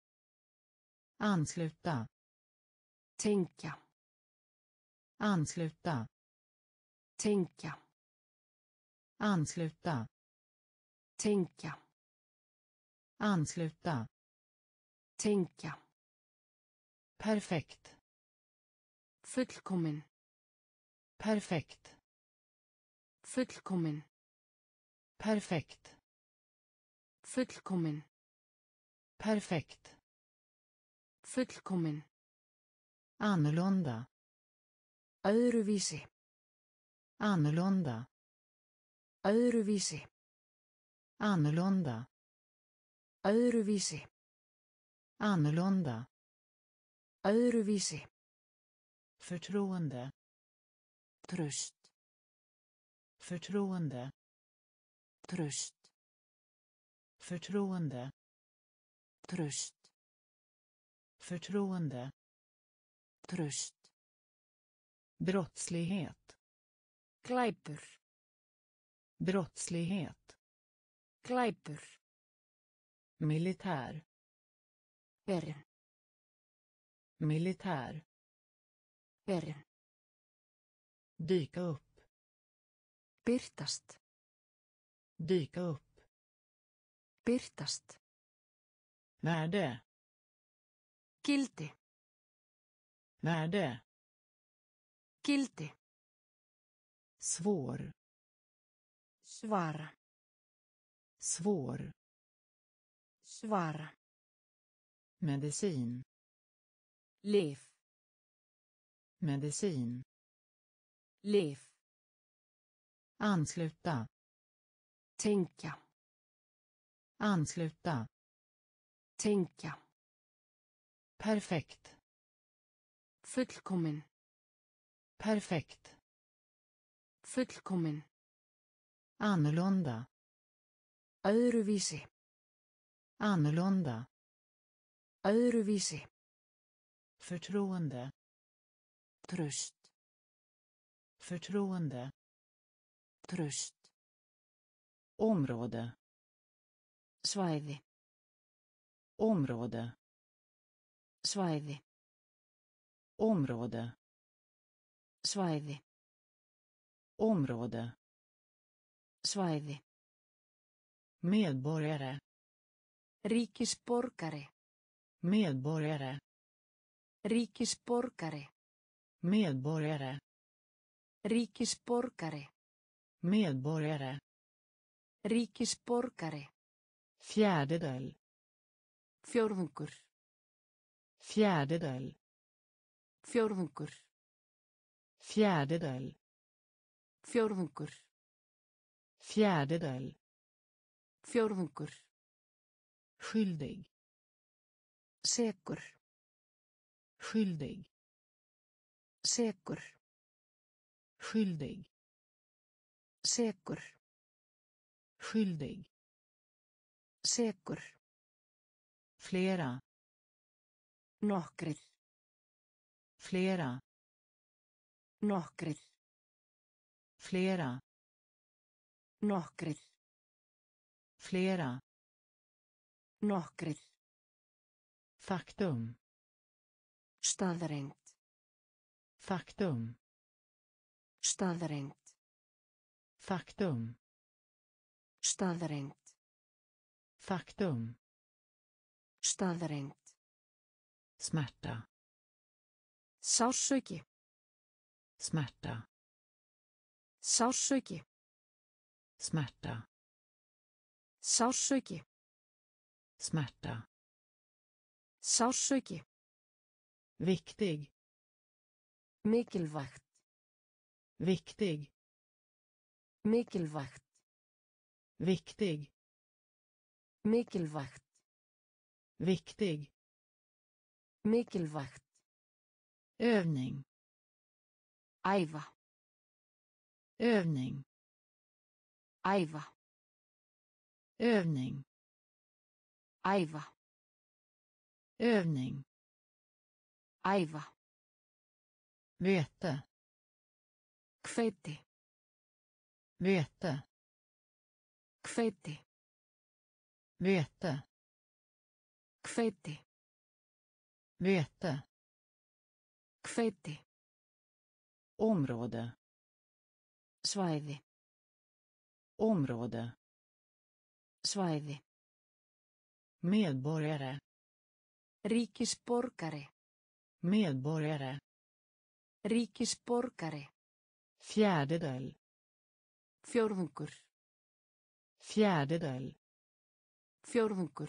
Ansluta. Tänka. Ansluta. Tänka. Ansluta. Tänka. Ansluta. Tänka. Perfekt. Fullkommen. Perfekt. Fullkommen. Perfekt. Fullkommen. Perfekt. Fullkommen. Annorlunda. Öðruvísi. Annorlunda. Öðruvísi. Annorlunda. Öðruvísi. Annorlunda. Öðruvísi. Förtroende. Tröst. Förtroende. Tröst. Förtroende. Tröst. Förtroende. Tröst. Brottslighet. Glæpur. Brottslighet. Glæpur. Militär. Herren. Militär. Herren. Dyka upp. Birtast. Dyka upp. Birtast. Värde. Gildi. Värde. Gildi. Svår. Svara. Svår. Svara. Medicin. Liv. Medicin. Liv. Ansluta. Tänka. Ansluta. Tänka. Perfekt. Fullkommen. Perfekt. Fullkommen. Annorlunda. Öðruvísi. Annorlunda. Öðruvísi. Förtroende. Tröst. Förtroende. Tröst. Område. Svæði. Område. Svæði. Område. Svæði. Område. Svæði. Medborgare. Ríkisborgari. Medborgare. Ríkisborgari. Medborgare. Ríkisborgari. Medborgare. Ríkisborgari. Fjärdedel. Fjórðungur. Fjärdedel. Fjórðungur. Fjärdedel. Fjórðungur. Fjärdedel. Fjórðungur. Skyldig. Sekur. Skyldig. Sekur. Skyldig. Sekur. Skyldig. Sekur. Flera. Nokkrir. Flera. Nokkrir. Flera. Nokkrir. Flera. Nokkrir. Faktum. Staðreynd. Faktum. Staðreynd. Faktum. Staðreynd. Faktum. Staðreynd. Smärta. Sársauki. Smärta. Sársauki. Smärta. Sársauki. Smärta. Sársauki. Viktig. Mikilvægt. Viktig. Mikilvægt. Viktig. Mikilvægt. Viktig. Mikilvægt. Övning. Æfa. Övning. Æfa. Övning. Æfa. Övning. Æfa. Vete. Hveiti. Vete. Hveiti. Vete. Hveiti. Vete. Hveiti. Område. Svæði. Område. Svæði. Medborgare. Ríkisborgari. Medborgare. Ríkisborgari. Fjärdedel. Fjórðungur. Fjärdedel. Fjórðungur.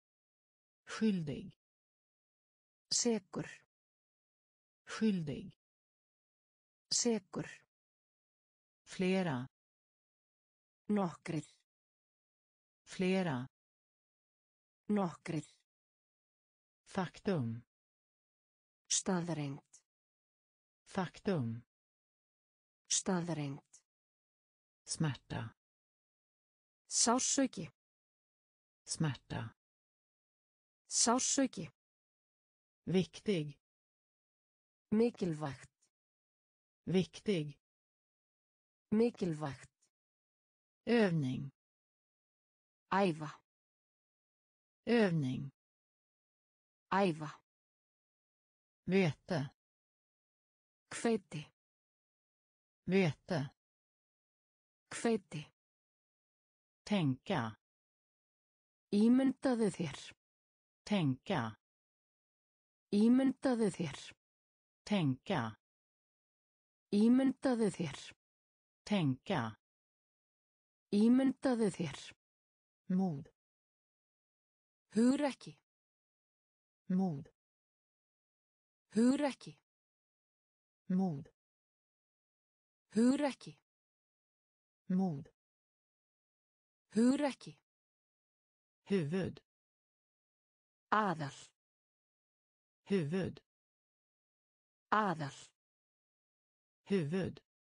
Skyldig. Sekur. Skyldig. Sekur. Flera. Nokkrir. Flera. Nokkrir. Faktum. Staðreynd. Faktum. Staðreynd. Smärta. Sársauki. Smärta. Sársauki. Viktig. Mikilvægt. Viktig. Mikilvægt. Övning. Æfa. Övning. Æfa. Vete. Hveiti. Vete. Hveiti. Tänka. Ímyndaðu þér. Tänka. Ímyndaðu þér. Tänka. Ímyndaðu þér. Tänka. Ímyndaðu þér. Mod. Hugrekki. Mod. Hugrekki. Mod. Hugrekki. Mod. Hugrekki. Huvud. Aðal. Huvud. Aðal. Huvud.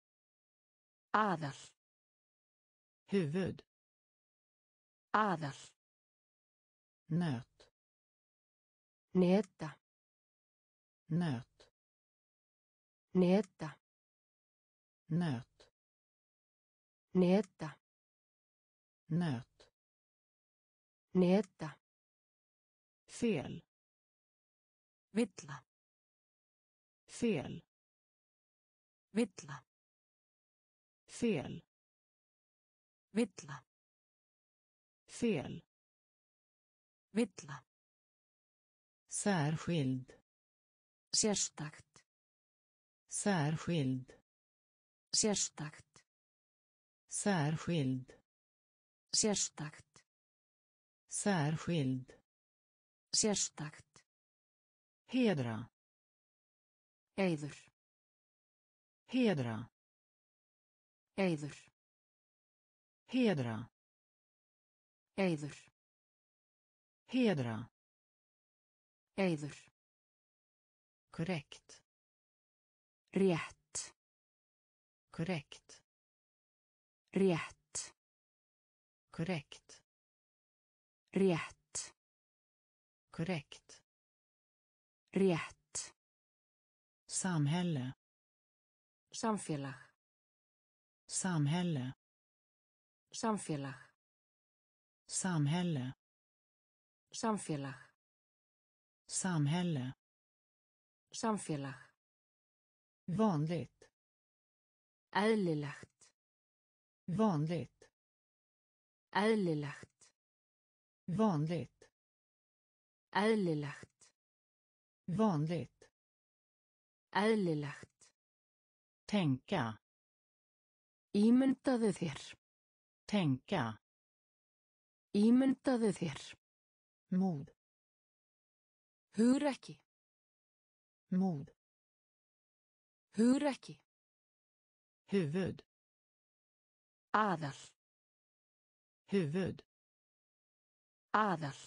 Aðal. Huvud. Aðal. Nöt. Neta. Nöt. Neta. Nöt. Neta. Nöt. Neta. Fel. Villa. Fel. Villa. Fel. Villa. Fel. Villa. Särskild. Sérstakt. Särskild. Sérstakt. Särskild. Sérstakt. Särskild. Sérstakt. Hedra. Eiður. Hedra. Eiður. Hedra. Eiður. Hedra. Eiður. Korrekt. Rétt. Rétt. Korrekt. Rétt. Samhälle. Samfélag. Samhälle. Samfélag. Samhälle. Samfélag. Samhälle. Samfélag. Vanligt. Eðlilegt. Vanligt. Eðlilegt. Vanligt. Eðlilegt. Vanligt. Eðlilegt. Tänka. Ímyndaðu þér. Tänka. Ímyndaðu þér. Mod. Hugrekki. Mod. Hugrekki. Huvud. Aðal. Huvud. Aðal.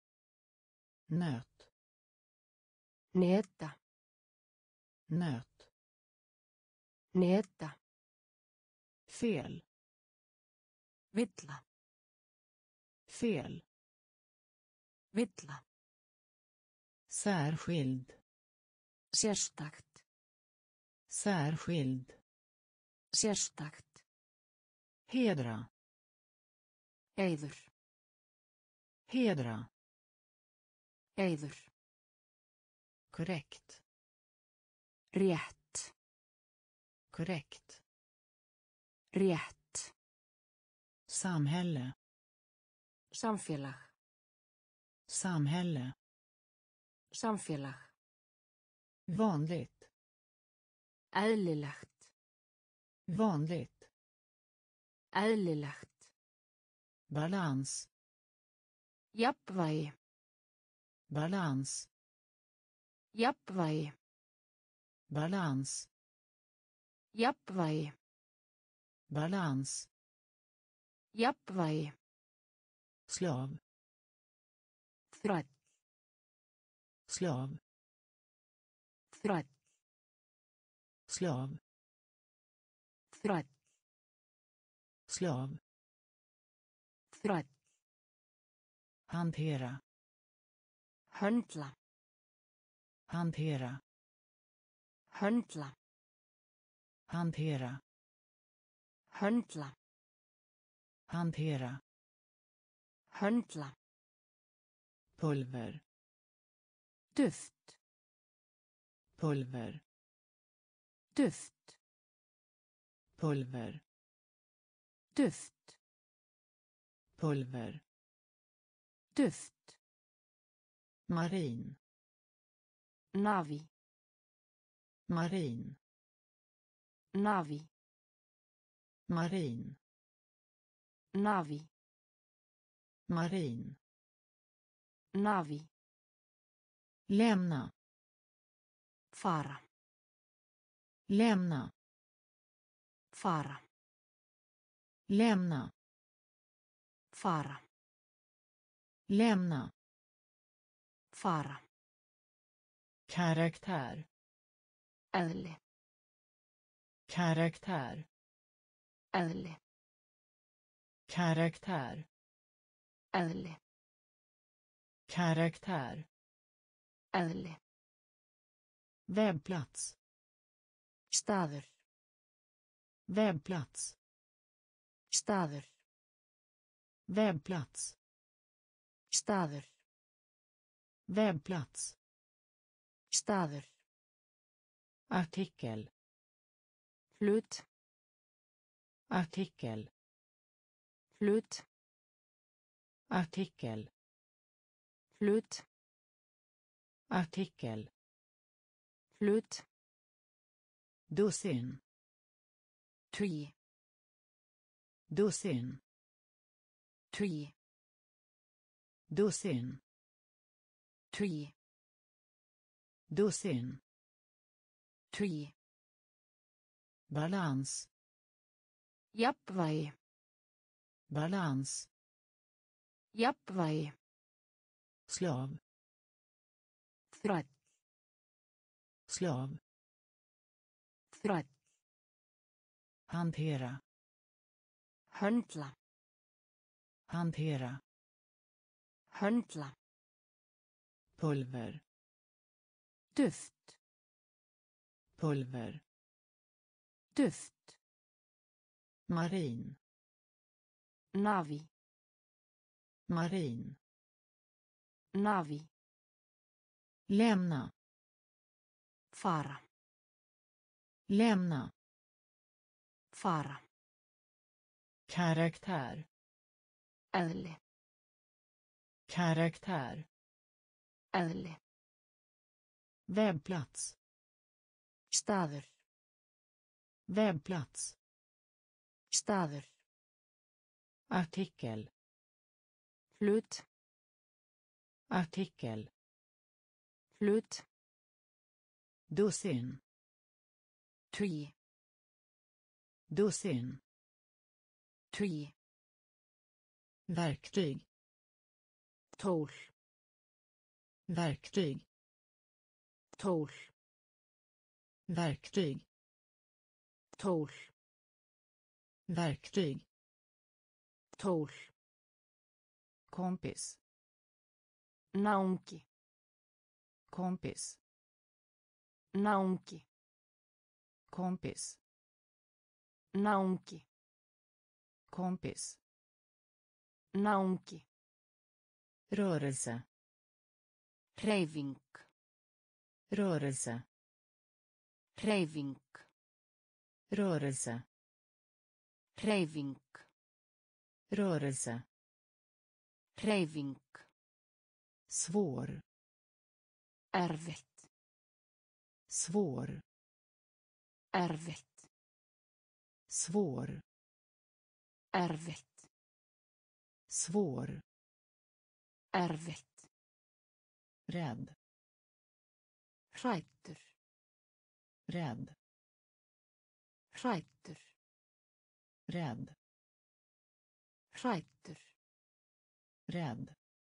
Nöt. Neta. Nöt. Neta. Fel. Villa. Fel. Villa. Särskild. Sérstakt. Särskild. Sérstakt. Hedra. Eiður. Hedra. Eiður. Korrekt. Rétt. Korrekt. Rétt. Samhälle. Samfélag. Samhälle. Samfélag. Vanligt. Eðlilegt. Vanligt. Eðlilegt. Balans. Jafnvægi. Balans. Jafnvægi. Balans. Jafnvægi. Balans. Jafnvægi. Slav. Þræll. Slav. Þræll. Slav. Þræll. Slav. Þræll. Hantera. Höndla. Hantera. Höndla. Hantera. Höndla. Hantera. Höndla. Pulver. Duft. Pulver. Duft. Pulver. Duft. Pulver. Duft. Marin. Navi. Marin. Navi. Marin. Navi. Marin. Navi. Lämna. Fara. Lämna. Fara. Lämna. Fara. Lämna. Fara. Karaktär. Eðli. Karaktär. Eðli. Karaktär. Eðli. Karaktär. Eðli. Webbplats. Staður. Webbplats. Staður. Webbplats. Staður. Webbplats. Staður. Artikel. Hlut. Artikel. Hlut. Artikel. Hlut. Artikel. Hlut. Dussin. Tugi. Dussin. Tugi. Dussin. Tugi. Dussin. Tugi. Balans. Jafnvægi. Balans. Jafnvægi. Slav. Þræll. Slav. Þræll. Hantera. Höndla. Hantera. Höndla. Pulver. Duft. Pulver. Duft. Marin. Navi. Marin. Navi. Lämna. Fara. Lämna. Fara. Karaktär. Eðli. Karaktär. Eðli. Webbplats. Staður. Webbplats. Staður. Artikel. Hlut. Artikel. Hlut. Dussin. Tugi. Dussin. Tugi. Verktyg. Tól. Verktyg. Tól. Verktyg. Tól. Verktyg. Tól. Kompis. Náungi. Kompis. Náungi. Kompis. Náungi. Kompis. Náungi. Rörelse. Hreyfing. Rörelse. Hreyfing. Rörelse. Hreyfing. Rörelse. Hreyfing. Svår. Erfitt. Svår. Erfitt. Svår. Erfitt. Svår. Erfitt. Rädd. Hræddur. Rädd. Hræddur. Rädd. Hræddur. Rädd.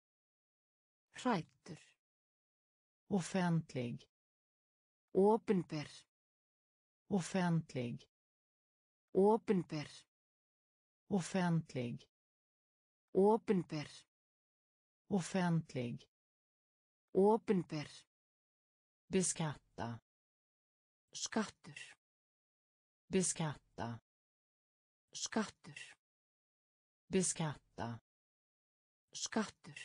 Hræddur. Offentlig. Opinber. Offentlig. Opinber. Offentlig. Opinber. Offentlig. Opinber. Beskatta. Skattur. Beskatta. Skattur. Beskatta. Skattur.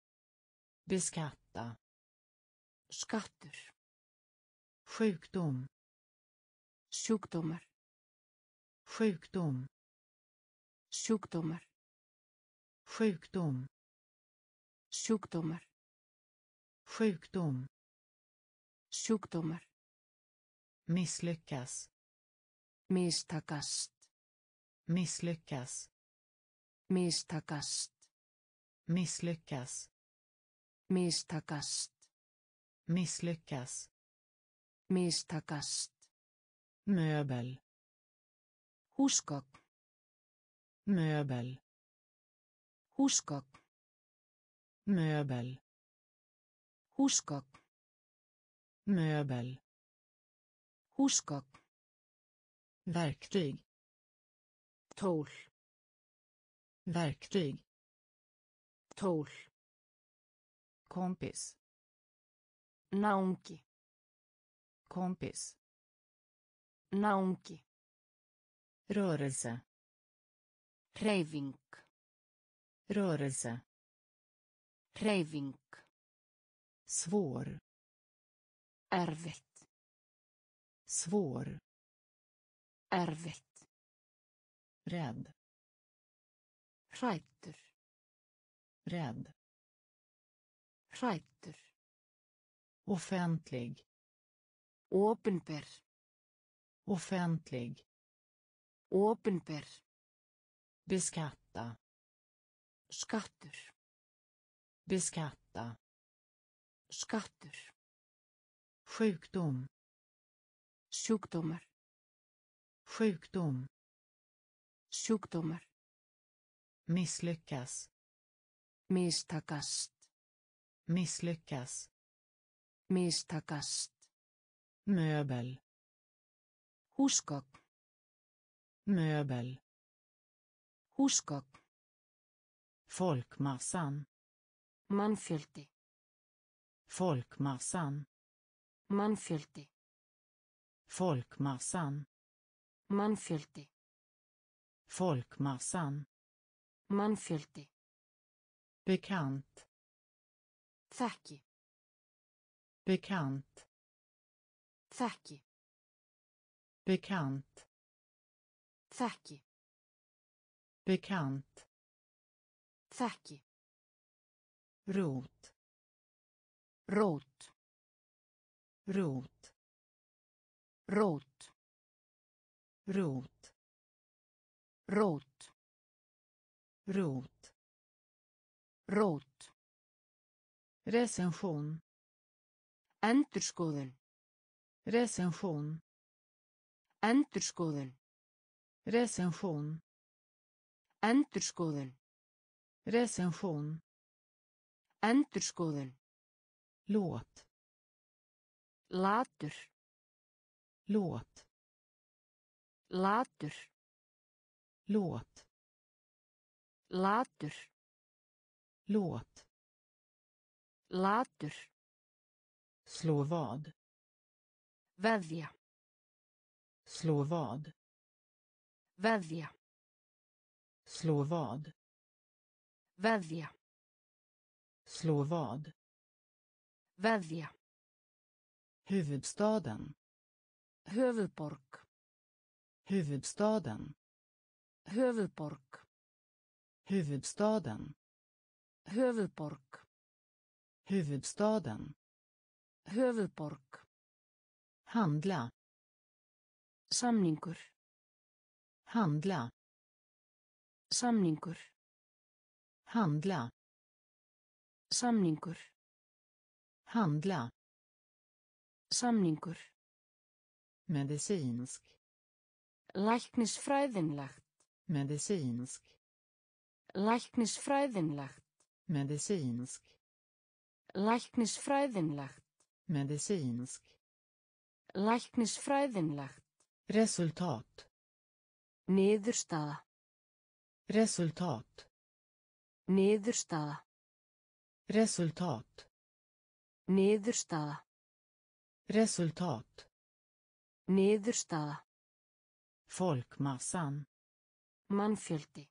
Beskatta. Skattur. Sjukdom. Sjúkdómar. Sjukdom. Sjúkdómar. Sjukdom. Sjúkdómar. Sjukdom. Sjúkdómar. Misslyckas. Mistakast. Misslyckas. Mistakast. Misslyckas. Mistakast. Misslyckas. Mistakast. Möbel. Húsgögn. Möbel. Húsgögn. Möbel. Húsgögn. Möbel. Húsgögn. Verktyg. Tól. Verktyg. Tól. Kompis. Náungi. Kompis. Náungi. Rörelse. Hreyfing. Rörelse. Hreyfing. Svår. Erfitt. Svår. Erfitt. Rädd. Hræddur. Rädd. Hræddur. Offentlig. Opinber. Offentlig. Opinber. Beskatta. Skattur. Beskatta. Skattur. Sjukdom. Sjúkdómar. Sjukdom. Sjúkdómar. Misslyckas. Mistakast. Misslyckas. Mistakast. Möbel. Húsgögn. Möbel. Húsgögn. Folkmassan. Mannfjöldi. Folkmassan. Mannfjöldi. Folkmassan. Mannfjöldi. Folkmassan. Mannfjöldi. Bekant. Þekki. Bekant. Þekki. Bekant. Þekki. Bekant. Þekki. Rot. Rót. Rot. Rót. Rot. Rót. Rot. Rót. Recension. Endurskoðun. Recension. Endurskoðun. Recension. Endurskoðun. Recension. Endurskoðun. Låt. Latur. Låt. Latur. Låt. Latur. Låt. Latur. Slå vad. Veðja. Slå vad. Veðja. Slå vad. Veðja. Slå vad. Veðja. Huvudstaden. Höfuðborg. Huvudstaden. Höfuðborg. Huvudstaden. Höfuðborg. Huvudstaden. Höfuðborg. Handla. Samningur. Handla. Samningur. Handla. Samningur. Handla. Samningur. Medicinsk. Læknisfræðinlegt. Medicinsk. Læknisfræðinlegt. Medicinsk. Læknisfræðinlegt. Medicinsk. Læknisfræðinlegt. Resultat. Niðurstaða. Resultat. Niðurstaða. Resultat. Niðurstaða. Resultat. Niðurstaða. Folkmassan. Mannfjöldi.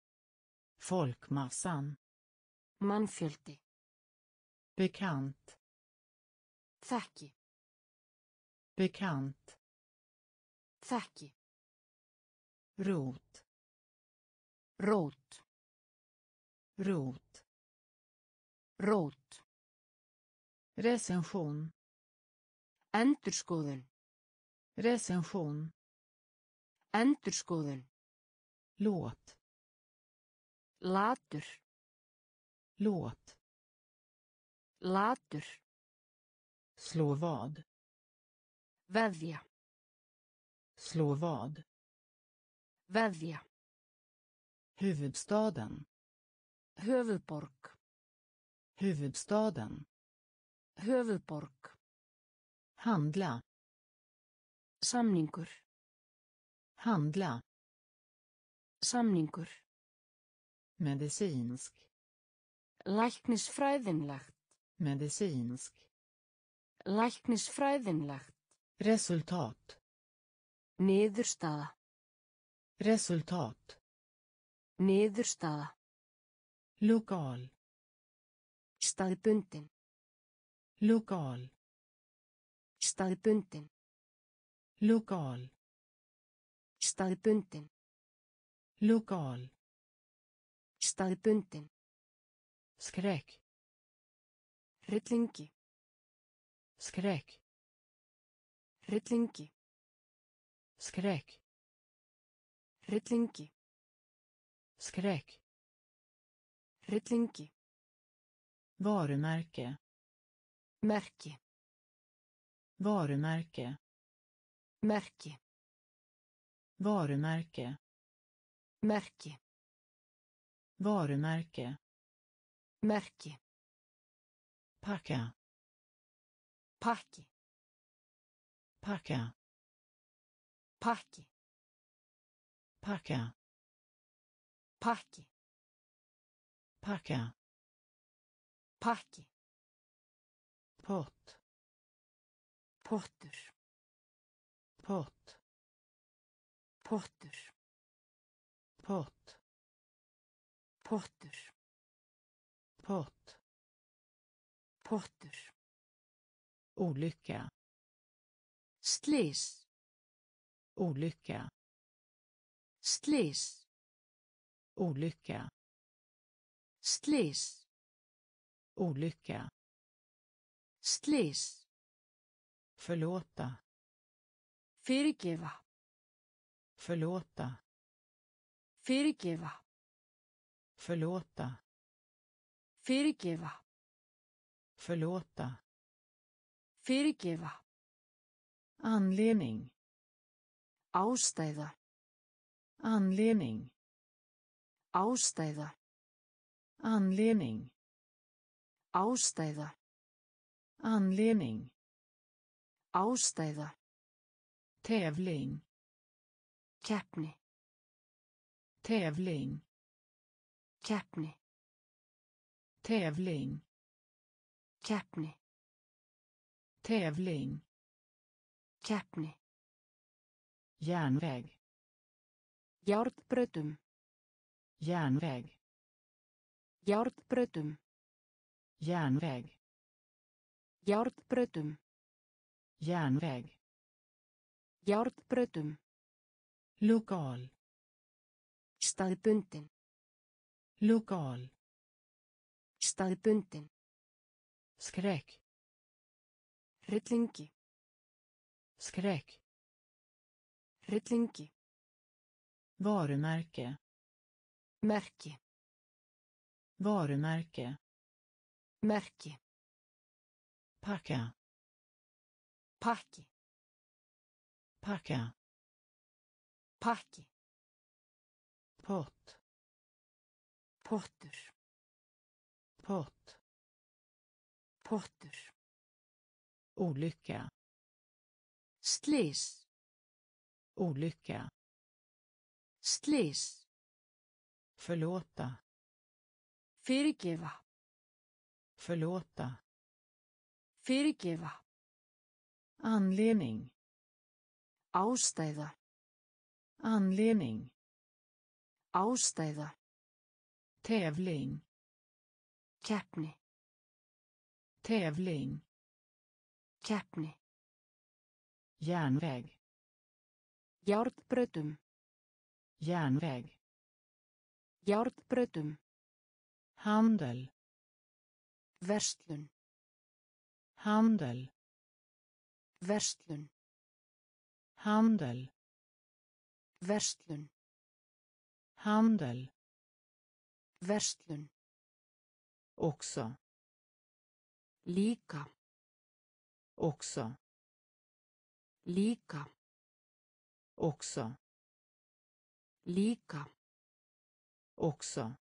Folkmassan. Mannfjöldi. Bekant. Þekki. Bekant. Þekki. Rot. Rót. Rot. Rót. Recension. Endurskoðun. Recension. Endurskoðun. Låt. Latur. Låt. Latur. Slå vad. Veðja. Slå vad. Veðja. Huvudstaden. Höfuðborg. Huvudstaden. Höfuðborg. Handla. Samningur. Handla. Samningur. Medicinsk. Læknisfræðinlegt. Medicinsk. Læknisfræðinlegt. Resultat. Niðurstaða. Resultat. Niðurstaða. Lokal. Staðbundin. Lokal. Staðbundin. Lokal. Staðbundin. Lokal. Staðbundin. Skräck. Hryllingi. Skräck. Hryllingi. Skräck. Hryllingi. Skräck. Hryllingi. Varumärke. Merki. Varumärke. Merki. Varumärke. Merki. Varumärke. Merki. Packa. Pakki. Packa. Pakki. Packa. Pakki. Packa. Pakki. Pott. Pottur. Pott. Pottur. Pott. Pottur. Pott. Pottur. Olycka. Slys. Olycka. Slys. Olycka. Slys. Olycka. Slys. Förlåta. Fyrirgefa. Förlåta. Fyrirgefa. Förlåta. Fyrirgefa. Förlåta. Fyrirgefa. Anledning. Ástæða. Anledning. Ástæða. Anledning. Ástæða. Anledning. Ástæða. Tävling. Keppni. Tävling. Keppni. Tävling. Keppni. Tävling. Keppni. Järnväg. Járnbrautum. Järnväg. Járnbrautum. Järnväg. Járnbrautum. Järnväg. Járnbrautum. Lokal. Staðbundin. Lokal. Staðbundin. Skräck. Hryllingi. Skräck. Hryllingi. Varumärke. Merki. Varumärke. Merki. Packa. Pakki. Packa. Pakki. Pott. Pottur. Pott. Pottur. Olycka. Slys. Olycka. Slys. Förlåta. Fyrirgefa. Förlåta. Fyrirgefa. Anledning. Ástæða. Anledning. Ástæða. Tävling. Keppni. Tävling. Keppni. Järnväg. Járnbrautum. Järnväg. Járnbrautum. Handel. Verslun. Handel. Verslun. Handel. Verslun. Handel. Verslun. Också. Líka. Också. Líka. Också. Líka. Också.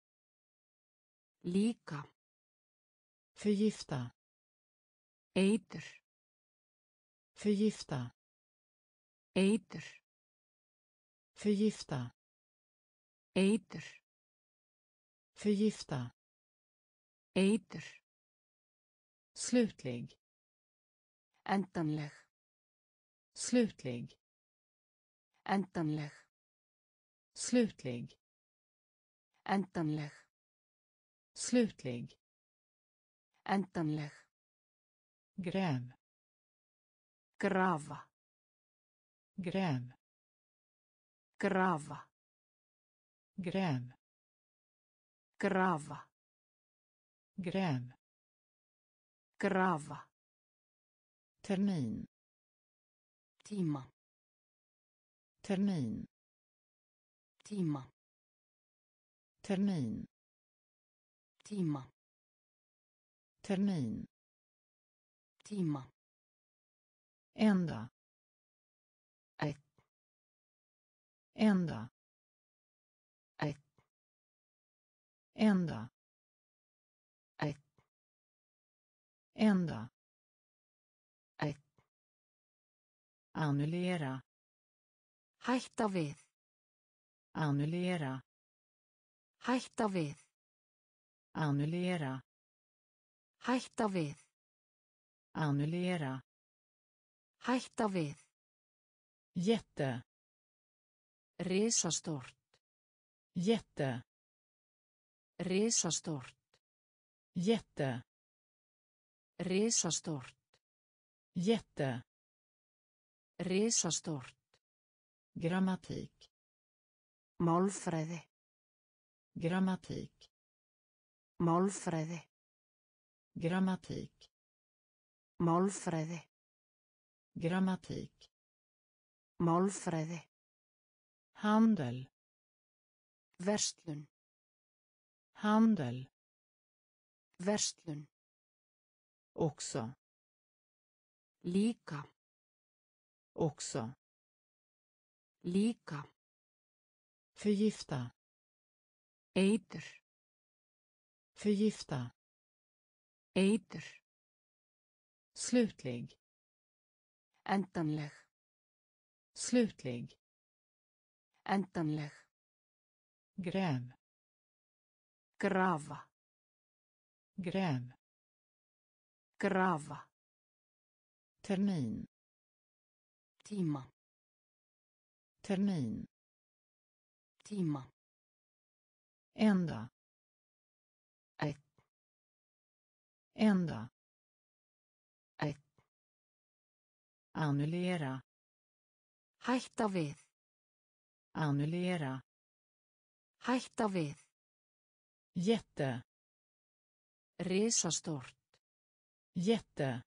Líka. Förgifta. Eitur. Förgifta. Eitur. Förgifta. Eitur. Förgifta. Eitur. Slutlig. Endanleg. Slutlig. Endanleg. Slutlig. Endanleg. Slutlig. Endanleg. Gräv. Grafa. Gräv. Grafa. Gräv. Grafa. Gräv. Grafa. Termin. Tíma. Termin. Tíma. Termin. Tíma. Termin. Tíma. Ända. Ett. Ända. Ett. Ända. Ett. Ända. Ett. Annullera. Hætta við. Annullera. Hætta við. Annullera. Hætta við. Annullera. Hætta við. Jätte. Risastórt. Jätte. Risastórt. Jätte. Risastórt. Jätte. Risastórt. Grammatik. Málfræði. Grammatik. Málfræði. Grammatik. Málfræði. Grammatik. Málfræði. Handel. Verslun. Handel. Verslun. Också. Líka. Också. Líka. Förgifta. Eitur. Förgifta. Eitur. Slutlig. Endanleg. Slutlig. Endanleg. Gräv. Grafa. Gräv. Grafa. Termin. Tíma. Termin. Tíma. Ända. Ett. Ända. Ett. Annullera. Hætta við. Annullera. Hætta við. Jätte. Risastórt. Jätte.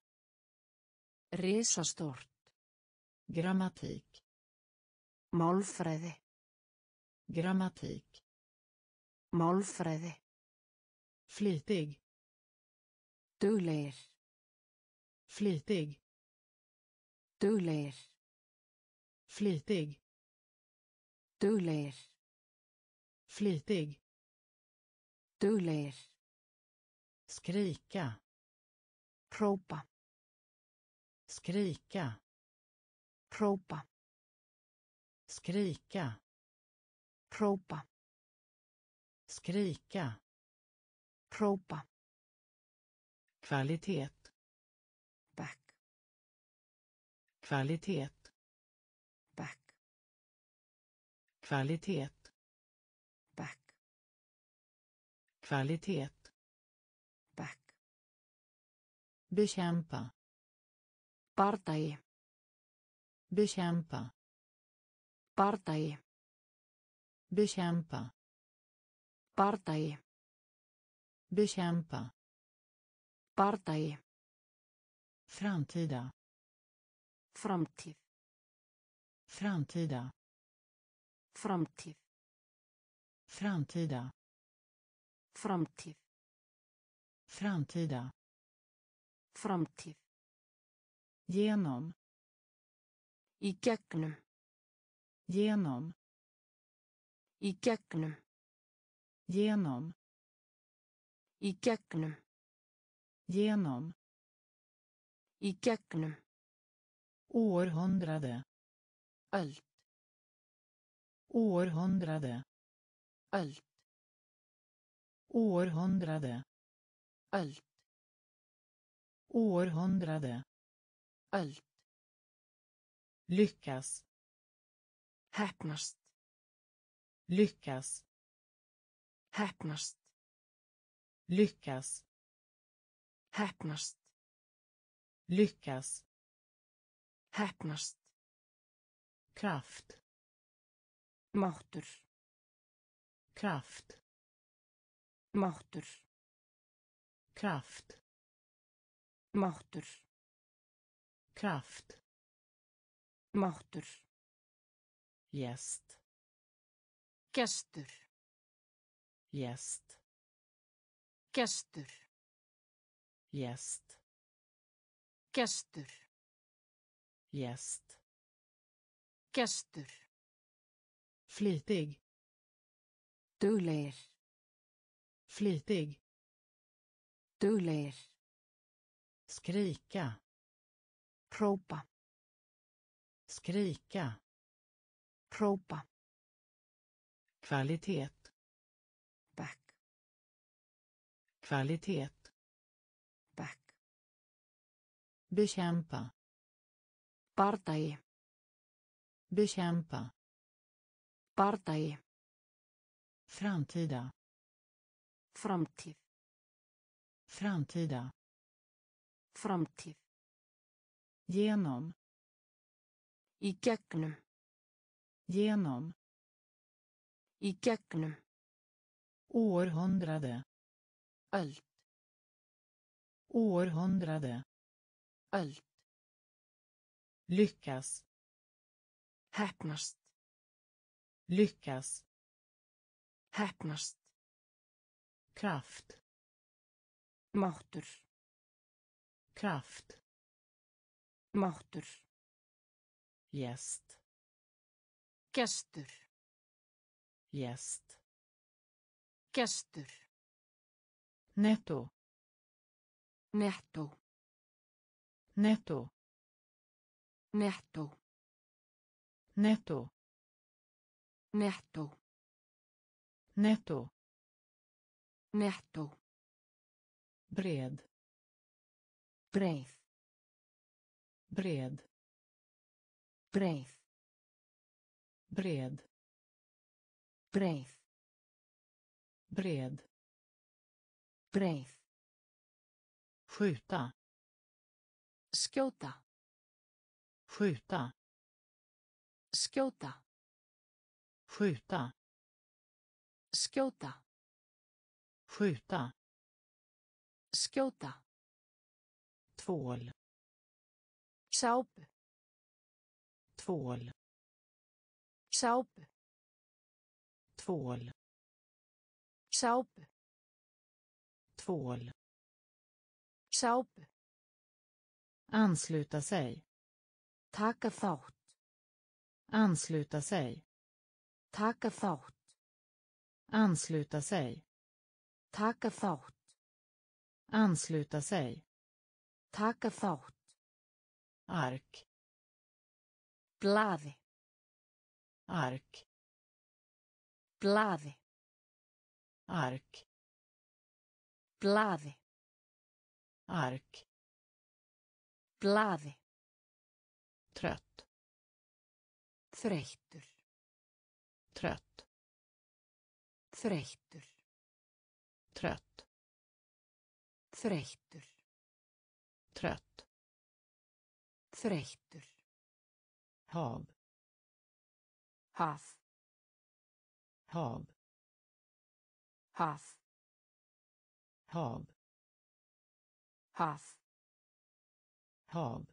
Risastórt. Grammatik. Málfræði. Grammatik. Málfræði. Flitig. Duglegir. Flitig. Duglegir. Flitig. Duglegir. Flitig. Duglegir. Skrika. Hrópa. Skrika. Hrópa. Skrika. Hrópa. Skrika. Hrópa. Kvalitet. Back. Kvalitet. Back. Kvalitet. Back. Kvalitet. Back. Bekämpa. Bardagi. Bekämpa. Bardagi. Bekämpa. Bardagi. Bekämpa. Bardagi. Framtida. Framtíð. Framtida. Framtíð. Framtida. Framtíð. Framtida. Framtíð. Genom. Í gegnum. Genom. Í gegnum. Genom. Í gegnum. Genom. Í gegnum. Århundrade. Öld. Århundrade. Öld. Århundrade. Öld. Århundrade. Öld. Lyckas. Heppnast. Lyckas. Heppnast. Lyckas. Heppnast. Lyckas. Heppnast. Kraft. Máttur. Kraft. Máttur. Kraft. Máttur. Kraft. Máttur. Gäst. Gestur. Gäst. Gestur. Gäst. Gestur. Gäst. Gestur. Flitig. Duglegir. Flitig. Duglegir. Skrika. Hrópa. Skrika. Hrópa. Kvalitet. Back. Kvalitet. Setback. Bekämpa. Bardagi. Bekämpa. Bardagi. Framtida. Framtíð. Framtida. Framtíð. Genom. Í gegnum. Genom. Í gegnum. Århundrade. Öld. Århundrade. Öld. Lyckas. Heppnast. Lyckas. Heppnast. Kraft. Máttur. Kraft. Máttur. Gäst. Gestur. Gäst. Gestur. Netto. Nettó. Netto. Nettó. Netto. Nettó. Netto. Nettó. Bred. Breið. Bred. Breið. Bred. Breið. Bred. Breið. Skjuta. Skjóta. Skjuta. Skjóta. Skjuta. Skjóta. Skjuta. Skjóta. Tvål. Sápu. Tvål. Sápu. Tvål. Sápu. Tvål. Sápu. Ansluta sig. Taka þátt. Ansluta sig. Taka þátt. Ansluta sig. Taka þátt. Ansluta sig. Taka þátt. Ark. Blaði. Ark. Blaði. Ark. Blaði. Ark. Blaði. Trött. Þreyttur. Trött. Þreyttur. Trött. Þreyttur. Trött. Þreyttur. Hav. Haf. Hav. Haf. Hav. Haf. Hav.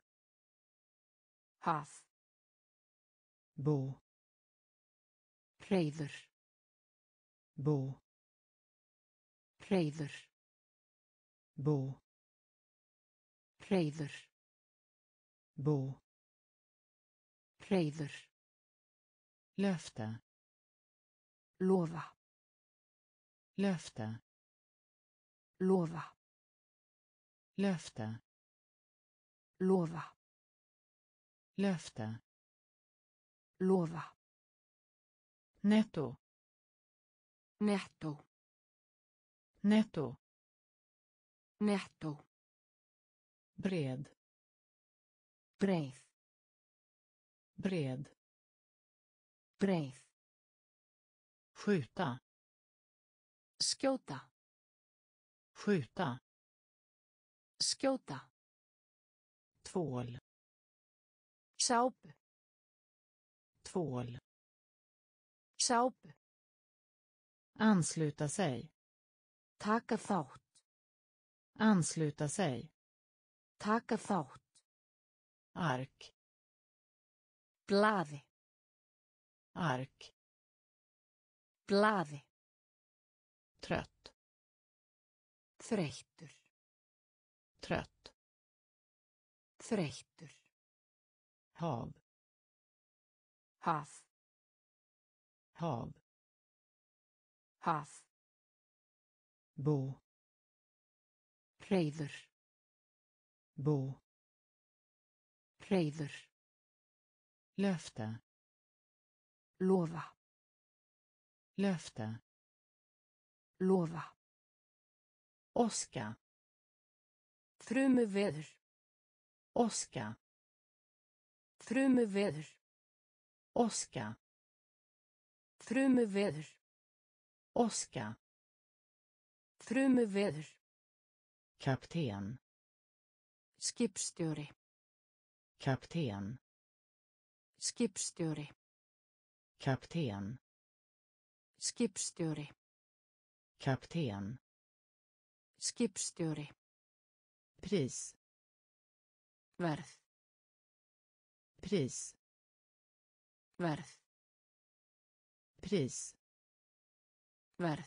Haf. Bo. Hreiður. Bo. Hreiður. Bo. Hreiður. Bo. Hreiður. Löfte. Lofa. Löfte. Lofa. Löfte. Lofa. Löfte. Lofa. Netto. Nettó. Netto. Nettó. Bred. Breið. Bred. Breið. Skjuta. Skjóta. Skjuta. Skjóta. Tvål. Sápu. Tvål. Sápu. Ansluta sig. Taka þátt. Ansluta sig. Taka þátt. Ark. Blaði. Ark. Blaði. Trött. Þreyttur. Trött. Þreyttur. Hav. Haf. Hav. Haf. Bo. Hreiður. Bo. Hreiður. Löfte. Lofa. Löfte. Lofa. Åska. Þrumuveður. Åska. Þrumuveður. Åska. Þrumuveður. Åska. Þrumuveður. Kapten. Skipstjóri. Kapten. Skipstjóri. Kapten. Skipstjóri. Kapten. Skipstjóri. Pris. Verð. Pris. Verð. Pris. Verð.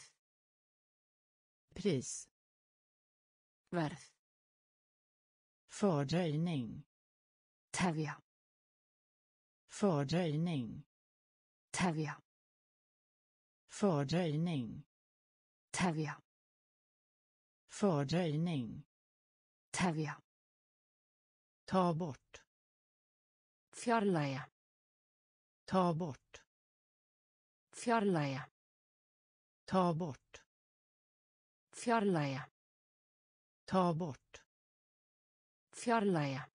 Pris. Verð. Fördröjning. Tefja. Fördröjning. Tefja. Fördröjning. Tefja. Fördröjning. Tefja. Ta bort. Fjarlægja. Ta bort. Fjarlægja. Ta bort. Fjarlægja. Ta bort. Fjarlægja.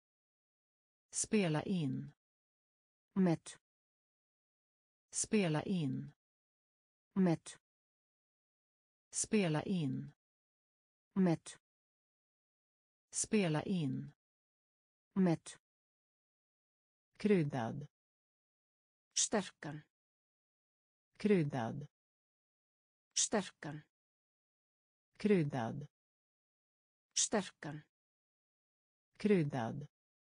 Spela in. Met. Spela in. Met. Spela in. Met. Spela in. Met. Kryddad. Sterkan. Kryddad. Sterkan. Kryddad. Sterkan. Kryddad.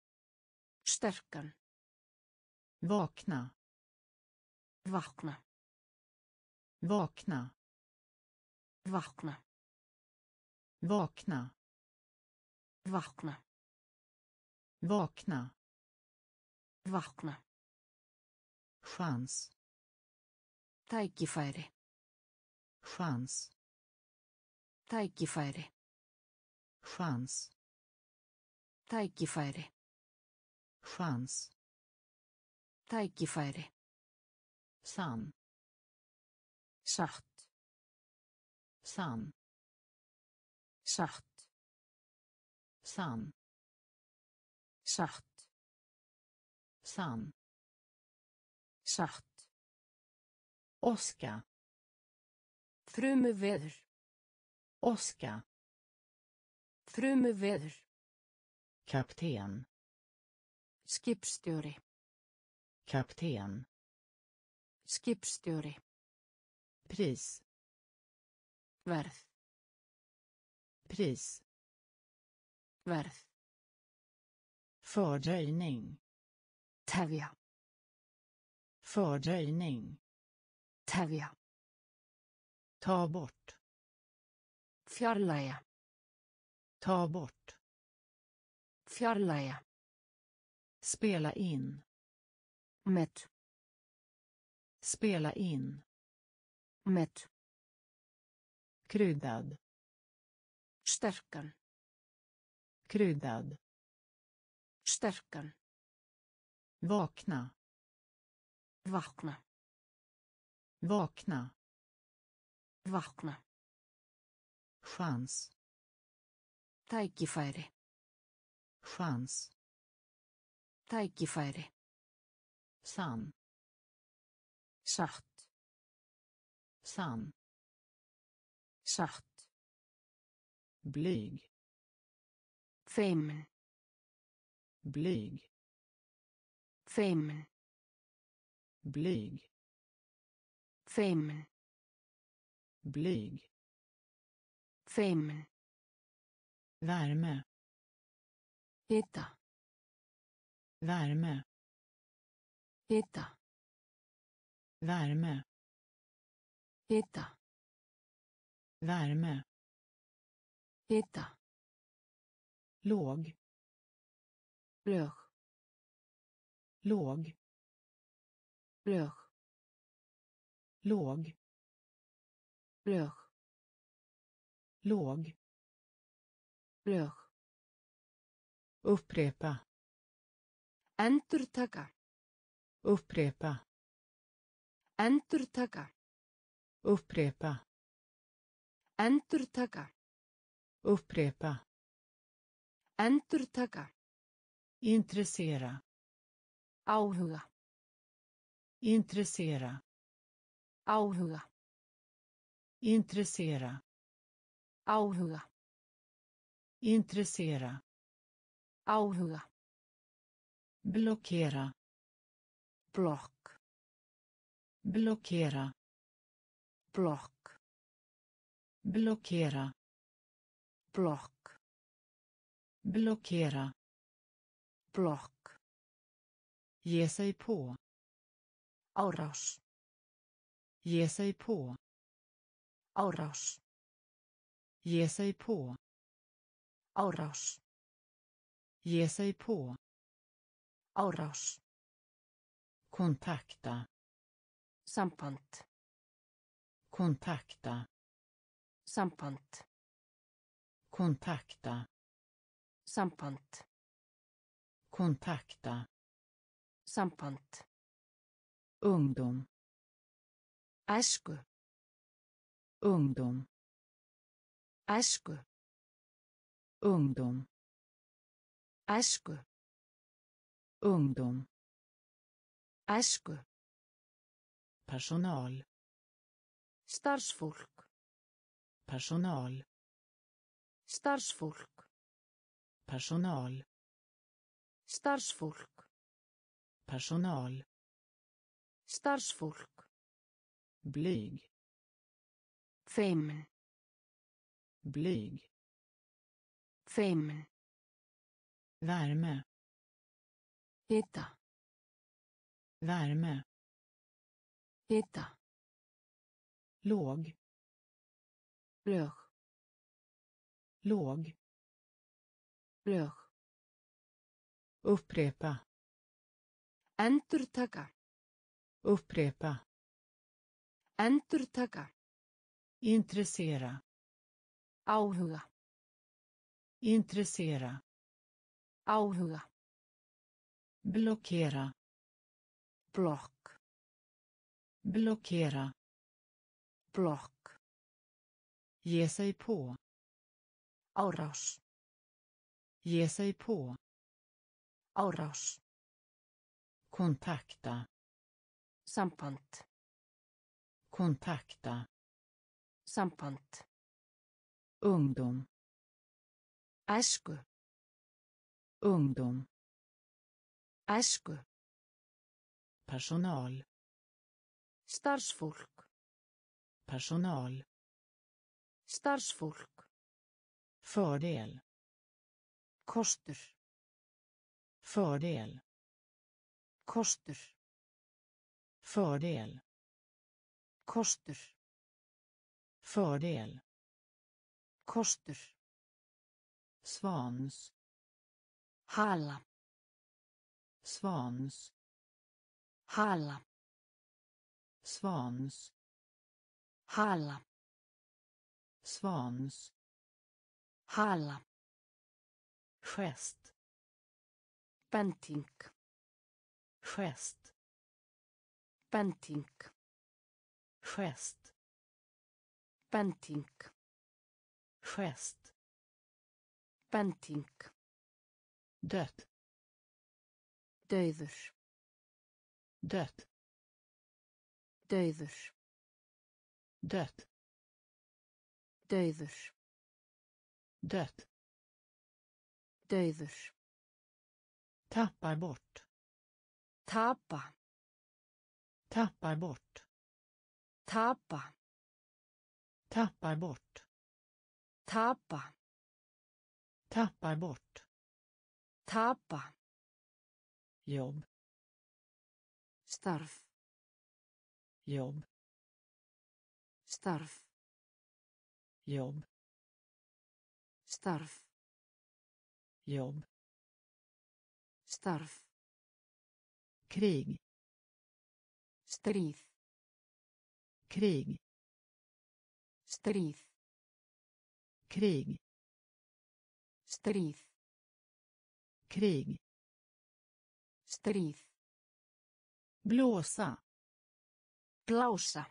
Sterkan. Vakna. Vakna. Vakna. Vakna. Vakna. Vakna. Vakna. Vakna. Chans. Tækifæri. Chans. Tækifæri. Chans. Tækifæri. Chans. Tækifæri. Sann. Satt. Sann. Satt. Sann. Satt. Sann. Satt. Åska. Þrumuveður. Åska. Þrumuveður. Kapten. Skipstjóri. Kapten. Skipstjóri. Pris. Verð. Pris. Verð. Fördröjning. Tefja. Fördröjning. Tefja. Ta bort. Fjarlægja. Ta bort. Fjarlægja. Spela in. Met. Spela in. Met. Kryddad. Sterkan. Kryddad. Sterkan. Vakna. Vakna. Vakna. Vakna. Chans. Tækifæri. Chans. Tækifæri. Sann. Satt. Sann. Satt. Blyg. Feimin. Blyg. Feimin. Blyg. Feimin. Blyg. Feimin. Värme. Hita. Värme. Hita. Värme. Hita. Värme. Hita. Låg. Lög. Låg. Lög. Låg. Lög. Låg. Lög. Upprepa. Endurtaka. Upprepa. Endurtaka. Upprepa. Endurtaka. Upprepa. Endurtaka. Intressera. Áhuga. Intressera. Áhuga. Intressera. Áhuga. Intressera. Áhuga. Blockera. Block. Blockera. Block. Blockera. Block. Blockera. Block. Ge sig på. Árás. Ge sig på. Árás. Ge sig på. Árás. Ge sig på. Árás. Kontakta. Samband. Kontakta. Samband. Kontakta. Samband. Kontakta. Samband. Ungdom. Æsku. Ungdom. Æsku. Ungdom. Æsku. Ungdom. Æsku. Personal. Starfsfólk. Personal. Starfsfólk. Personal. Starfsfólk. Personal. Starfsfólk. Blyg. Feimin. Blyg. Feimin. Värme. Hita. Värme. Hita. Låg. Lög. Låg. Lög. Upprepa. Endurtaka. Upprepa. Endurtaka. Intressera. Áhuga. Intressera. Áhuga. Blockera. Block. Blockera. Block. Ge sig på. Árás. Ge sig på. Árás. Kontakta. Samband. Kontakta. Samband. Ungdom. Æsku. Ungdom. Æsku. Personal. Starfsfólk. Personal. Starfsfólk. Fördel. Kostur. Fördel. Kostur. Fördel. Kostur. Fördel. Kostur. Svans. Hala. Svans. Hala. Svans. Hala. Svans. Hala. Gest. Bending. Gest. Bending. Gest. Bending. Gest. Bending. Dött. Dauður. Dött. Dauður. Dött. Dauður. Dött. Dauður. Tappar bort. Tapa. Tappar bort. Tapa. Tappar bort. Tapa. Tappar bort. Tapa. Jobb. Starf. Jobb. Starf. Jobb. Starf. Jobb. Starf. Krig. Stríð. Krig. Stríð. Krig. Stríð. Krig. Stríð. Blåsa. Blása.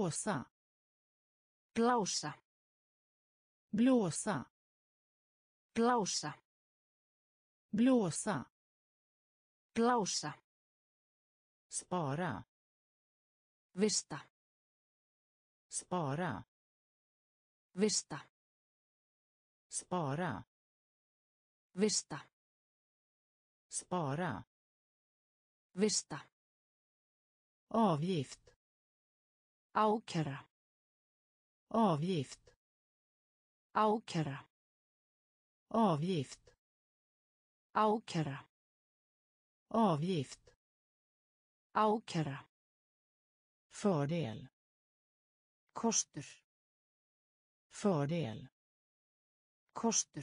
Blåsa. Blása. Blåsa. Blása. Blåsa. Blása. Spara. Vista. Spara. Vista. Spara. Vista. Spara. Vista. Avgift. Ákæra. Avgift. Ákæra. Avgift. Ákæra. Avgift. Ákæra. Fördel. Kostur. Fördel. Kostur.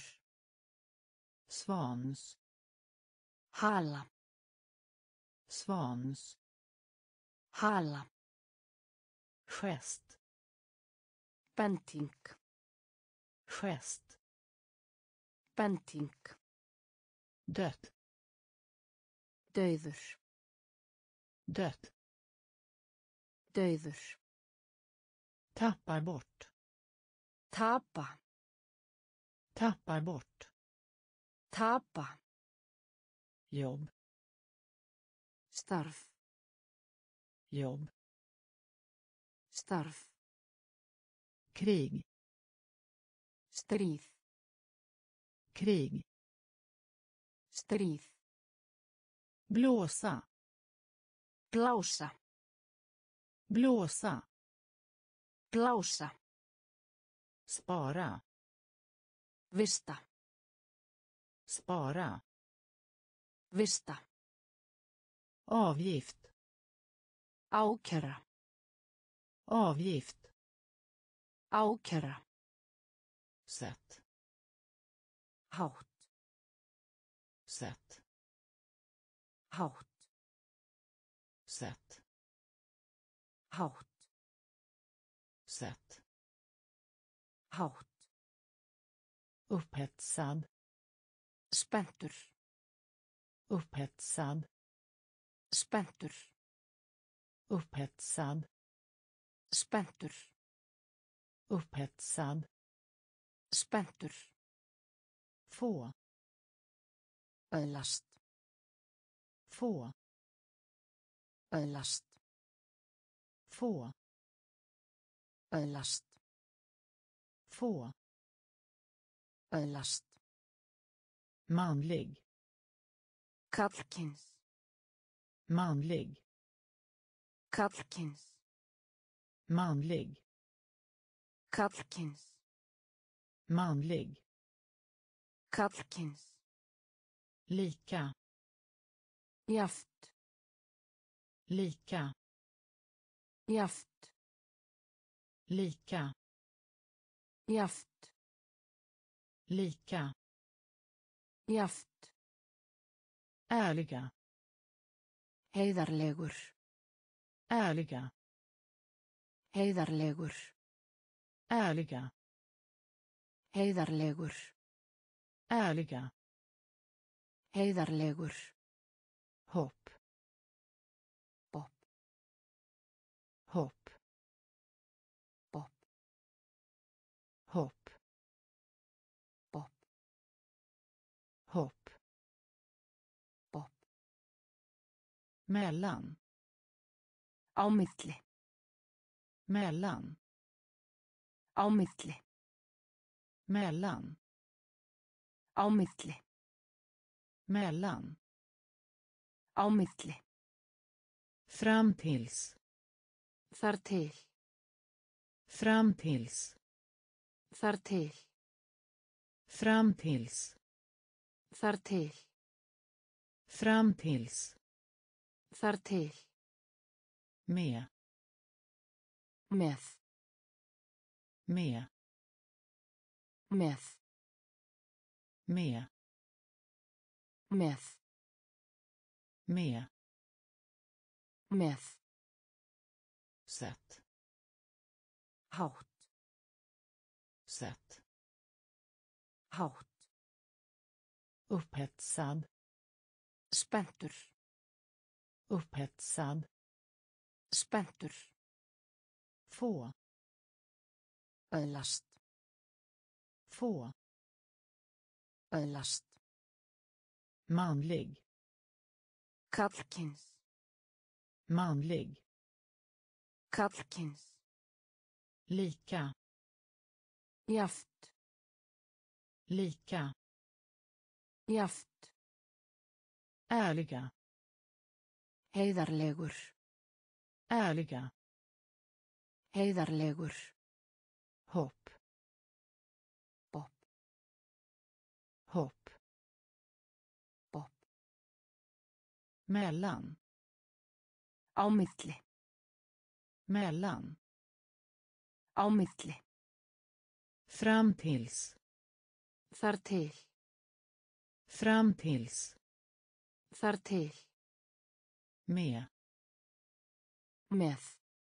Svans. Hala. Svans. Hala. Gest. Bending. Gest. Bending. Dött. Dauður. Dött. Dauður. Tappar bort. Tapa. Tappar bort. Tapa. Jobb. Starf. Jobb. Starf. Krig. Stríð. Krig. Stríð. Blåsa. Blása. Blåsa. Blása. Spara. Vista. Spara. Vista. Avgift. Ákæra. Avgift. Ákæra. Sätt. Hátt. Sätt. Hátt. Sätt. Hátt. Sätt. Hátt. Upphetsad. Spenntur. Upphetsad. Spenntur. Upphetsad. Spenntur. Upphetsad. Spenntur. Få. Öðlast. Få. Öðlast. Få. Öðlast. Få. Öðlast. Manlig. Kallkyns. Manlig. Kallkyns. Manlig. Kallkyns. Manlig. Kallkyns. Lika. Jaft. Lika. Jaft. Lika. Jaft. Lika. Jaft. Ärliga. Heiðarlegur. Ärliga. Heiðarlegur. Ärliga. Heiðarlegur. Ärliga. Heiðarlegur. Hopp. Bopp. Hopp. Bopp. Hopp. Bopp. Hopp. Bopp. Mellan. Á milli. Mellan. Á milli. Mellan. Á milli. Mellan. Á milli. Fram tills. Þar til. Fram tills. Þar til. Fram tills. Þar til. Fram tills. Þar til. Med. Með. Med. Með. Med. Með. Med. Með. Sätt. Hátt. Sätt. Hátt. Upphetsad. Spenntur. Upphetsad. Spenntur. Få. Öðlast. Få. Öðlast. Manlig. Karlkyns. Manlig. Karlkyns. Lika. Jaft. Lika. Jaft. Ärliga. Heiðarlegur. Ärliga. Heiðarlegur. Hopp. Bopp. Hopp. Bopp. Mellan. Á milli. Mellan. Á milli. Fram tills. Þar til. Fram tills. Þar til. Med. Með.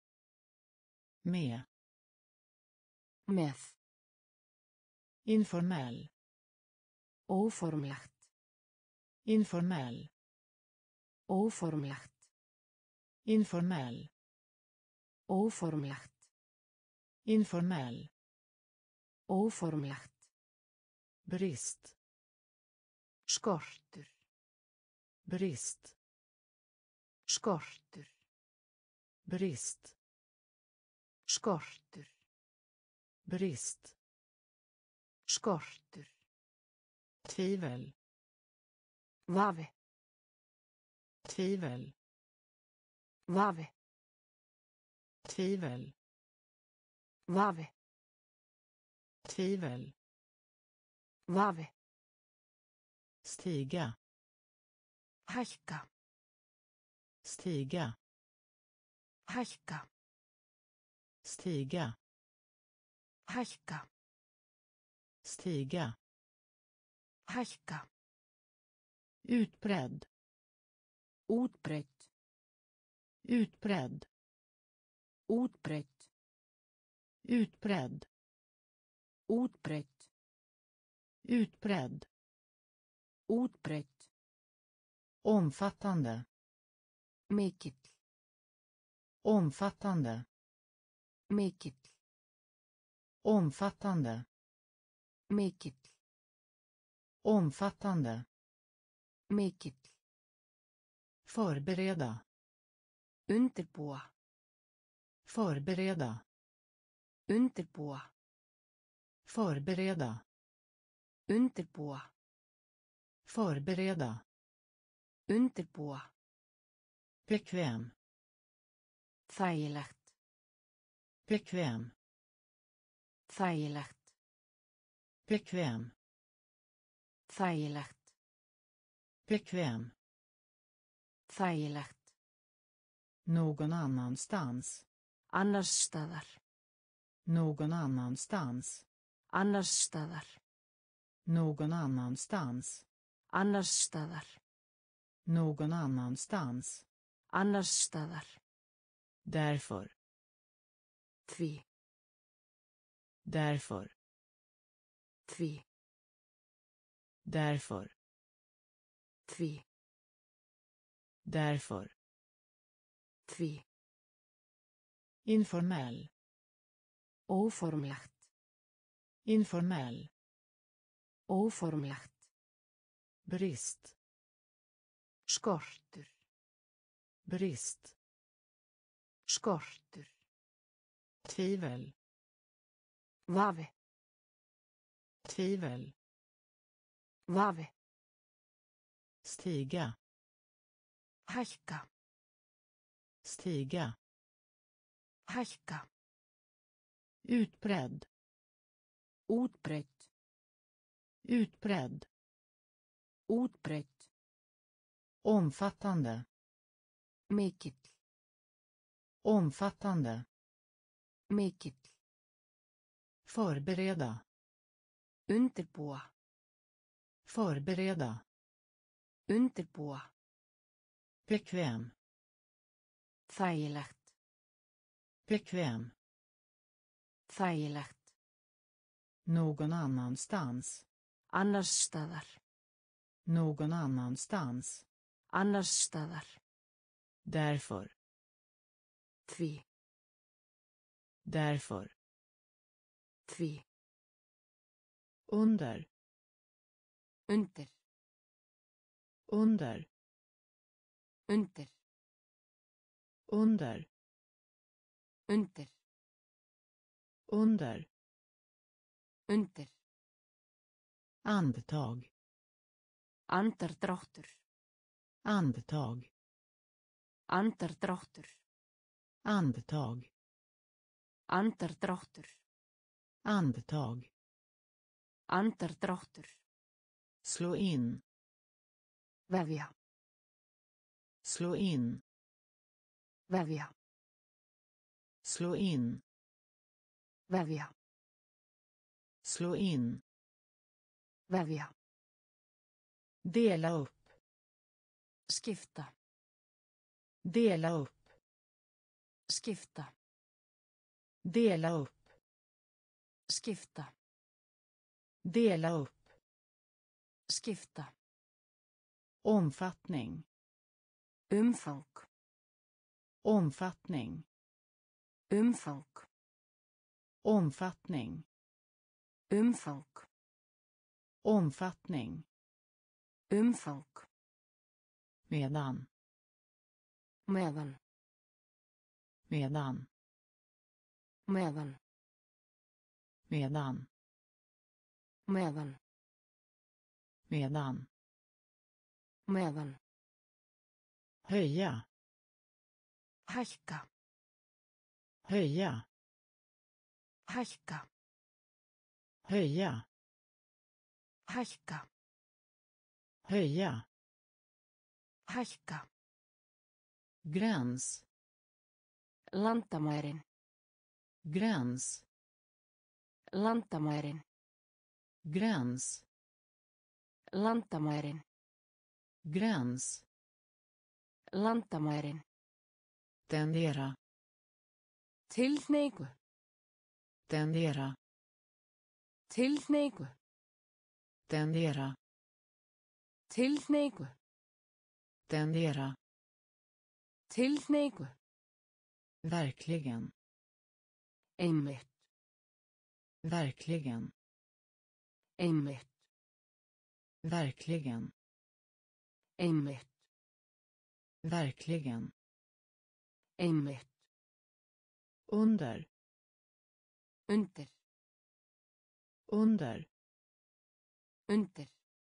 Med. Með. Informell. Óformlegt. Informell. Óformlegt. Informell. Óformlegt. Informell. Óformlegt. Brist. Skortur. Brist. Skortur. Brist. Skortur. Brist. Skortur. Tvivel. Vafi. Tvivel. Vafi. Tvivel. Vafi. Tvivel. Vafi. Stiga. Hækka. Stiga. Hækka. Stiga. Hækka. Stiga. Hækka. Utbredd. Utbredd. Utbredd. Utbredd. Utbredd. Utbredd. Utbredd. Utbredd. Omfattande. Mikill. Omfattande. Mikill. Omfattande. Mikill. Omfattande. Mikill. Förbereda. Undirbúa. Förbereda. Undirbúa. Förbereda. Undirbúa. Förbereda. Undirbúa. Bekväm. Þægilegt. Bekväm. Þægilegt. Bekväm. Þægilegt. Bekväm. Þægilegt. Någon annanstans. Annars staðar. Någon annanstans. Annars staðar. Någon annanstans. Annars staðar. Någon annanstans. Annars staðar. Därför. Því. Därför. Því. Därför. Því. Därför. Því. Informell. Óformlegt. Informell. Óformlegt. Brist. Skortur. Brist. Skortur. Tvivel. Vafi. Tvivel. Vafi. Stiga. Hækka. Stiga. Hækka. Utbredd. Utbredd. Utbredd. Utbredd. Omfattande. Mikill. Omfattande. Mikill. Förbereda. Undirbúa. Förbereda. Undirbúa. Bekväm. Þægilegt. Bekväm. Þægilegt. Någon annanstans. Annars staðar. Någon annanstans. Annars staðar. Därför. Því. Undir. Under. Undir. Under. Undir. Under. Undir. Andetag. Andardráttur. Andetag. Andardráttur. Andetag. Andardráttur. Andetag. Andardráttur. Slå in. Vefja. Slå in. Vefja. Slå in. Vefja. Slå in. Vefja. Dela upp. Skifta. Dela upp. Skifta. Dela upp. Skifta. Dela upp. Skifta. Omfattning. Umfang. Omfattning. Umfang. Omfattning. Umfang. Omfattning. Umfang. Medan. Medan. Medan. Medan. Medan. Medan. Medan. Medan. Höja. Hækka. Höja. Hækka. Höja. Hækka. Höja. Hækka. Gräns. Landamærin. Gräns. Landamærin. Gräns. Landamærin. Gräns. Landamærin. Tendera. Tilhneigu. Tendera. Tilhneigu. Tendera. Tilhneigu. Tendera. Tilhneigu. Verkligen. Einmitt. Verkligen. Einmitt. Verkligen. Einmitt. Verkligen. Einmitt. Under. Undir. Under. Undir.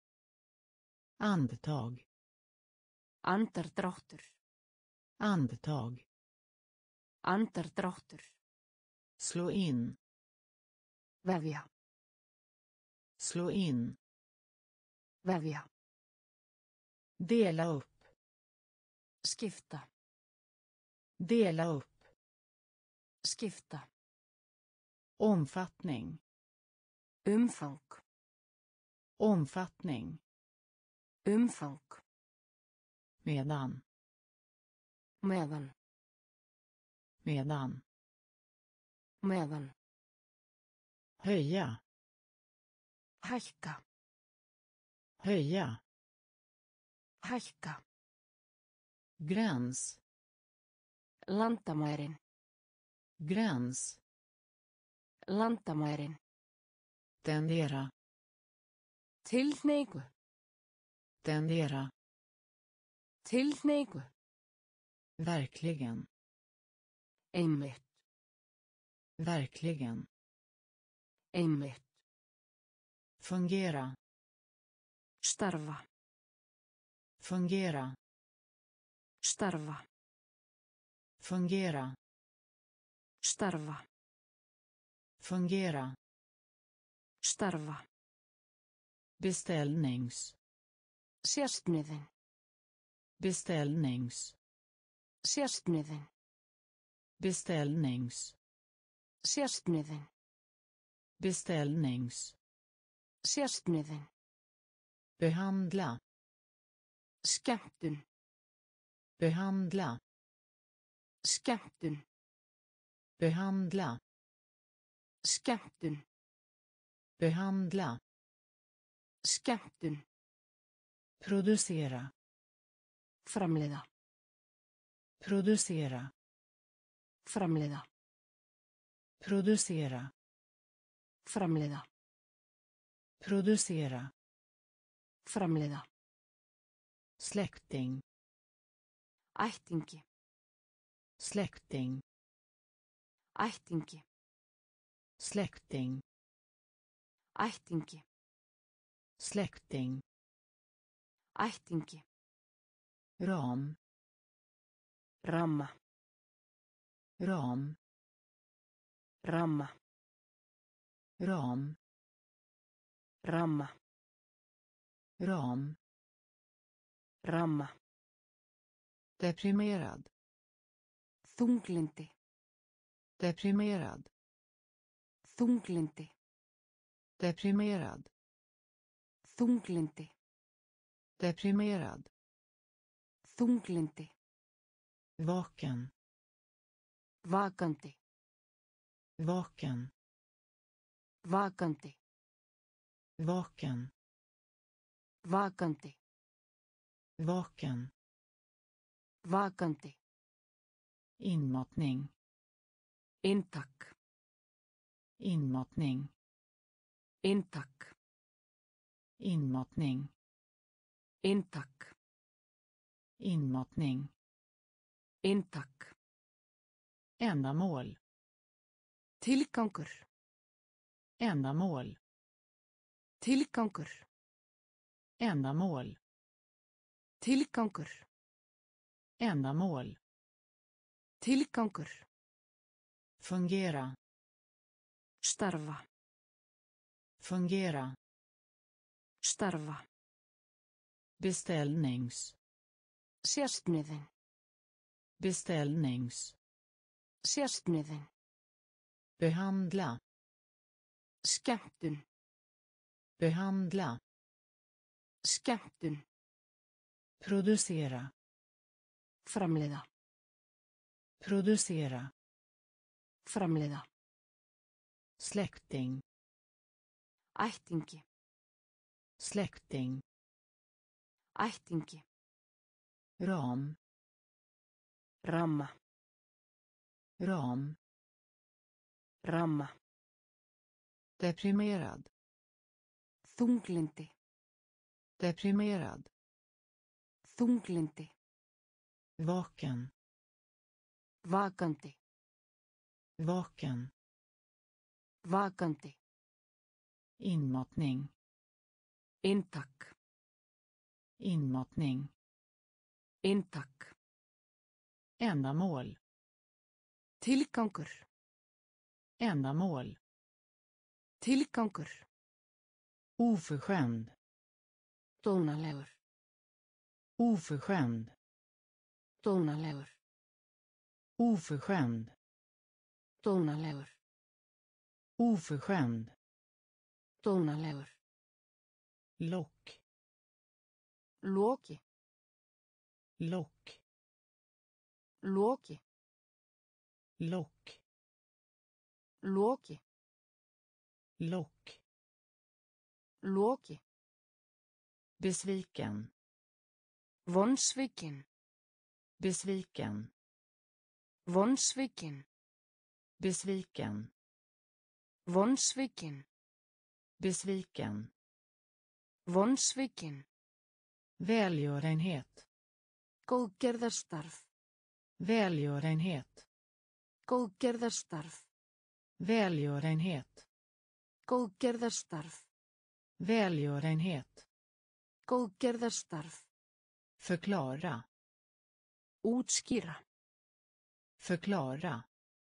Andetag. Andardráttur. Andetag. Andardráttur. Slå in. Vefja. Slå in. Vefja. Dela upp. Skifta. Dela upp. Skifta. Omfattning. Umfang. Omfattning. Umfang. Medan. Medan. Medan. Medan. Höja. Hækka. Höja. Hækka. Gräns. Landamærin. Gräns. Landamærin. Tendera. Tilhneigu. Tendera. Tilhneigu. Verkligen. Einmitt. Verkligen. Einmitt. Fungera. Starfa. Fungera. Starfa. Fungera. Starfa. Fungera. Starfa. Beställnings. Sérstniðin. Beställnings. Sérstniðin. Beställnings. Sérstniðin. Beställnings. Sérstniðin. Behandla. Skemmtun. Behandla. Skemmtun. Behandla. Skemmtun. Behandla. Skemmtun. Producera. Framleiða. Producera. Framleiða. Producera. Framleiða. Producera. Framleiða. Släkting. Ættingi. Släkting. Ættingi. Släkting. Ættingi. Släkting. Ættingi. Ram. Ramma. Ram. Ramma. Ram. Ramma. Ram. Ramma. Deprimerad. Þunglindi. Deprimerad. Þunglindi. Deprimerad. Þunglindi. Deprimerad. Þunglindi. Vaken. Vakandi. Vaken. Vakandi. Vaken. Vakandi. Vaken. Vakandi. Inmatning. Inntak. Inmatning. Inntak. Inmatning. Inntak. Inmatning. Inntak. Ändamål. Tilgangur. Ändamål. Tilgangur. Ändamål. Tilgangur. Ändamål. Tilgangur. Fungera. Starfa. Fungera. Starfa. Beställnings. Sérstniðin. Beställnings. Sérstniðin. Behandla. Skemmtun. Behandla. Skemmtun. Producera. Framleiða. Producera. Framleiða. Släkting. Ættingi. Släkting. Ættingi. Ram. Ramma. Ram. Ramma. Deprimerad. Þunglindi. Deprimerad. Þunglindi. Vaken. Vakandi. Vaken. Vakandi. Inmatning. Inntak. Inmatning. Inntak. Ändamål. Tilgangur. Ändamål. Tilgangur. Oförskämd. Dónalegur. Oförskämd. Dónalegur. Oförskämd. Dónalegur. Oförskämd. Dónalegur. Lock. Loki. Lock. Loki. Lock. Loki. Lock. Loki. Besviken. Vonsviken. Besviken. Vonsviken. Besviken. Vonsviken. Besviken. Vonsviken. Välgörenhet. Góðgerðarstarf. Välgörenhet. Góðgerðarstarf. Välgörenhet. Góðgerðarstarf. Välgörenhet. Góðgerðarstarf. Förklara. Útskýra. Förklara.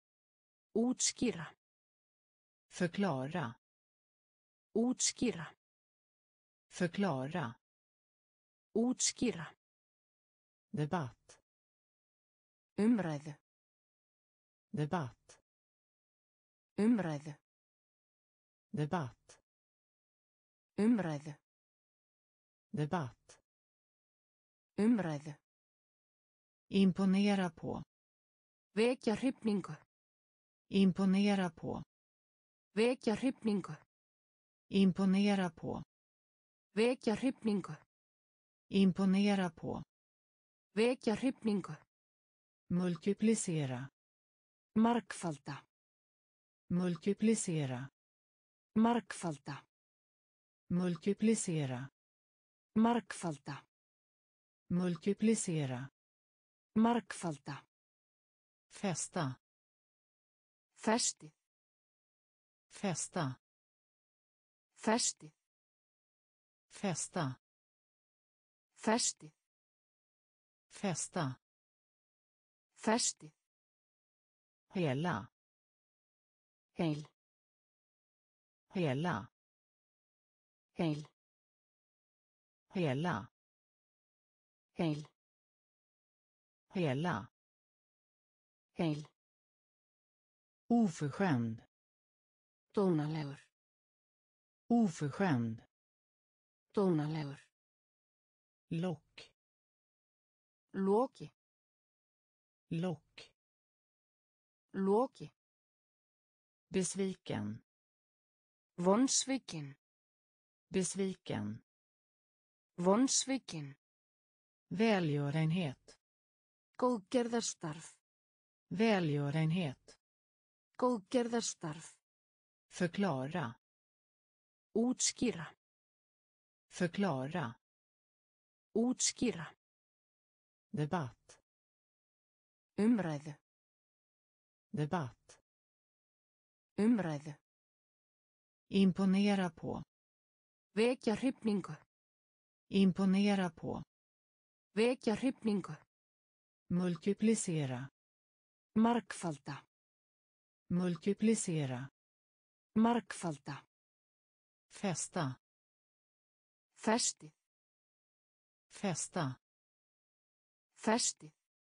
Útskýra. Förklara. Útskýra. Förklara. Útskýra. Debatt. Umræðu. Debatt. Umræðu. Debatt. Umræðu. Debatt. Umræðu. Imponera på. Vekja hrifningu. Imponera på. Vekja hrifningu. Imponera på. Vekja hrifningu. Imponera på. Vekja hrifningu. Multiplicera. Markfalda. Multiplicera. Markfalda. Multiplicera. Markfalda. Multiplicera. Markfalda. Fästa. Festið. Fästa. Festið. Fästa. Festið. Fästa. Festið. Hela. Heil. Hela. Heil. Hela. Heil. Hela. Heil. Oförskämd. Dónalegur. Oförskämd. Dónalegur. Lock. Loki. Lock. Loki. Besviken. Vonsviken. Besviken. Vonsviken. Välgörenhet. Góðgerðarstarf. Välgörenhet. Góðgerðarstarf. Förklara. Útskýra. Förklara. Útskýra. Debatt. Umræðu. Debatt. Umræðu. Imponera på. Vekja hrifningu. Imponera på. Vekja hrifningu. Multiplicera. Markfalda. Multiplicera. Markfalda. Fästa. Festið. Fästa. Festið.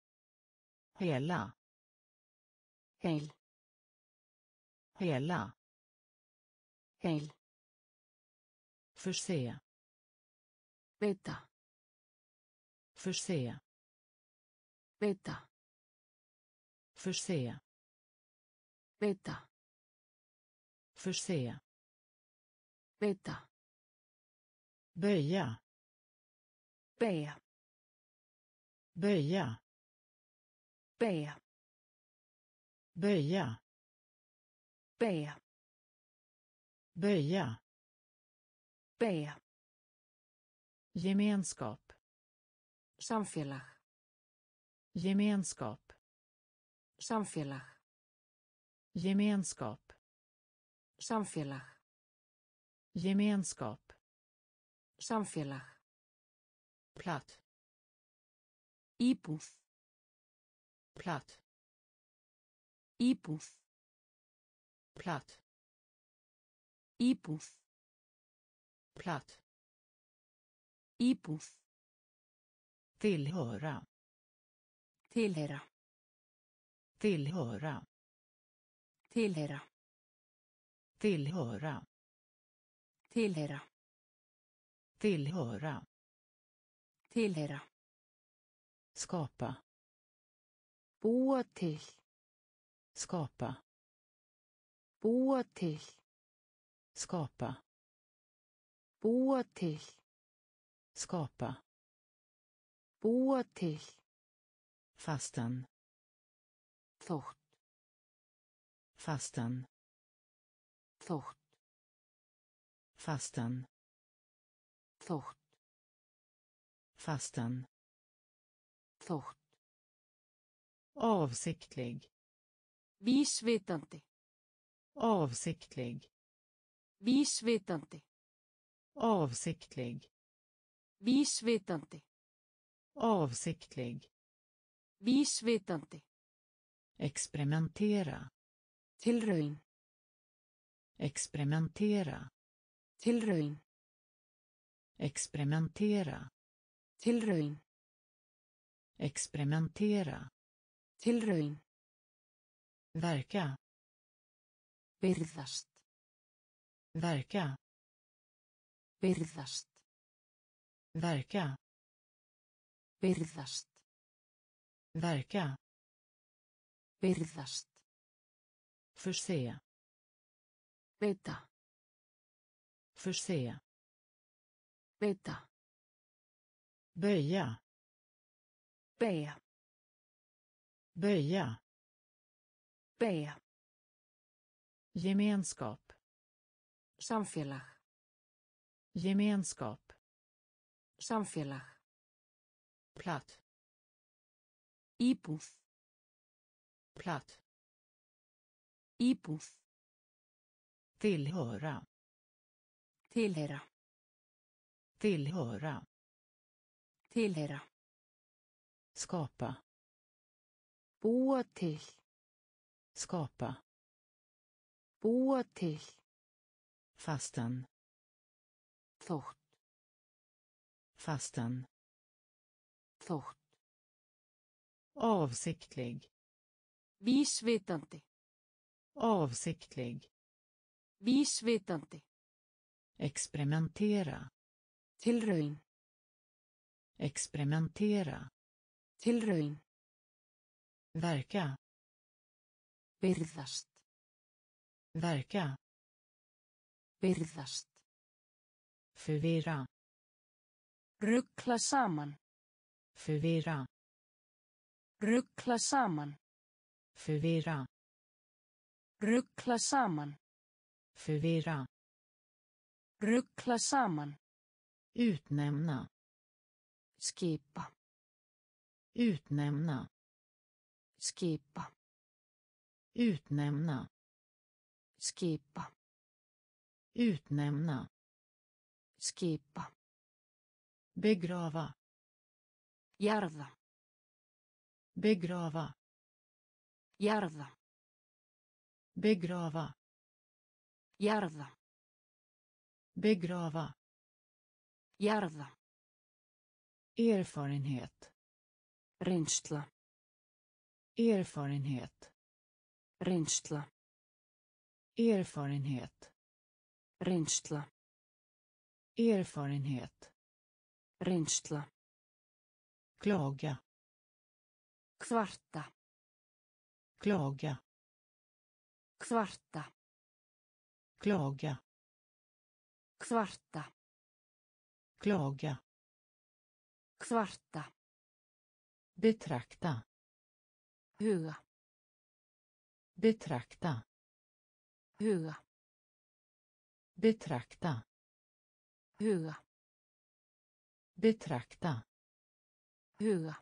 Hela. Heil. Hela. Heil. Förse. Veita. Förse. Veita. Förse. Veita. Förse. Veita. Böja. Beja. Böja. Beja. Böja. Beja. Böja. Beja. Gemenskap. Samfélag. Gemenskap. Samfélag. Gemenskap. Samfélag. Gemenskap. Samfélag. Platt. Íbúð. Platt. Íbúð. Platt. Íbúð. Platt. Íbúð. Tillhöra. Tilheyra. Tillhöra. Tilheyra. Tillhöra. Tilheyra. Tillhöra. Tilheyra. Skapa. Búa til. Skapa. Búa til. Skapa. Búa til. Skapa. Búa til. Fastan. Þótt. Fastan. Þótt. Fastan. Þótt. Fastan. Þótt. Avsiktlig. Vísvitandi. Avsiktlig. Vísvitandi. Avsiktlig. Vísvitandi. Avsiktlig. Vísvitandi. Experimentera. Tilraun. Experimentera. Tilraun. Experimentera. Tilraun. Experimentera. Tilraun. Verka. Virðast. Verka. Virðast. Verka. Virðast. Verka. Virðast. Förse. Veita. Förse. Veita. Böja. Beja. Böja. Beja. Gemenskap. Samfélag. Gemenskap. Samfélag. Platt. Íbúð. Platt. Íbúð. Tillhöra. Tilheyra. Tillhöra. Tilheyra. Skapa. Búa til. Skapa. Búa til. Fastan. Þótt. Fastan. Þótt. Avsiktlig. Vísvitandi. Avsiktlig. Vísvitandi. Experimentera. Tilraun. Experimentera. Tilraun. Verka. Virðast. Verka. Virðast. Förvirra. Ruggla saman. Förvirra. Ruggla saman. Förvirra. Ruggla saman. Förvirra. Ruggla saman. Utnämna. Skipa. Utnämna. Skipa. Utnämna. Skipa. Utnämna. Skipa. Begrava. Jarða. Begrava. Jarða. Begrava. Jarða. Begrava. Jarða. Erfarenhet. Reynsla. Erfarenhet. Reynsla. Erfarenhet. Reynsla. Erfarenhet. Reynsla. Klaga. Kvarta. Klaga. Kvarta. Klaga. Kvarta. Klaga. Kvarta. Betrakta. Huga. Betrakta. Huga. Betrakta. Huga. Betrakta. Huga.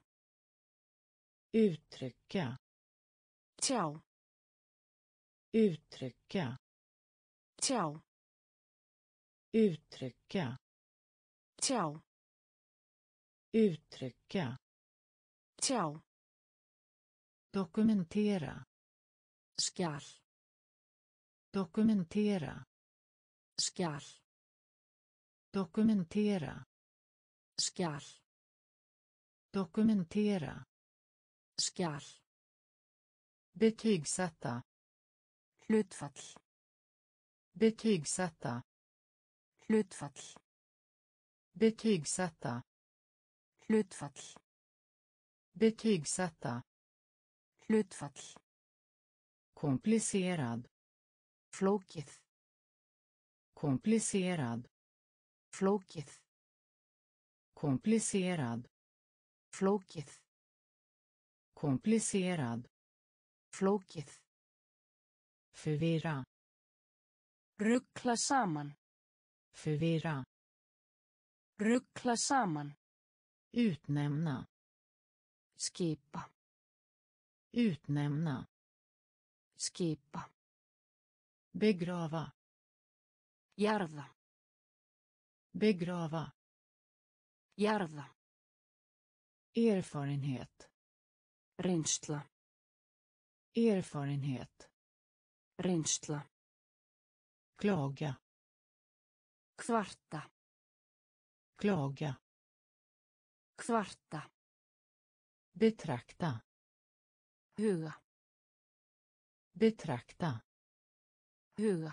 Uttrycka. Tjá. Uttrycka. Tjá. Uttrycka. Tjá. Uttrycka. Tjá. Dokumentera. Skjal. Dokumentera. Skjal. Dokumentera. Skjal. Dokumentera. Skjal. Betygsätta. Hlutfall. Betygsätta. Hlutfall. Betygsätta. Hlutfall. Betygsätta. Hlutfall. Komplicerad. Flókið. Komplicerad. Flókið. Komplicerad. Flókið. Komplicerad. Flókið. Förvirra. Ruggla saman. Förvirra. Ruggla saman. Utnämna. Skipa. Utnämna. Skipa. Begrava. Jarða. Begrava. Jarða. Erfarenhet. Reynsla. Erfarenhet. Reynsla. Klaga. Kvarta. Klaga. Kvarta. Betrakta. Huga. Betrakta. Huga.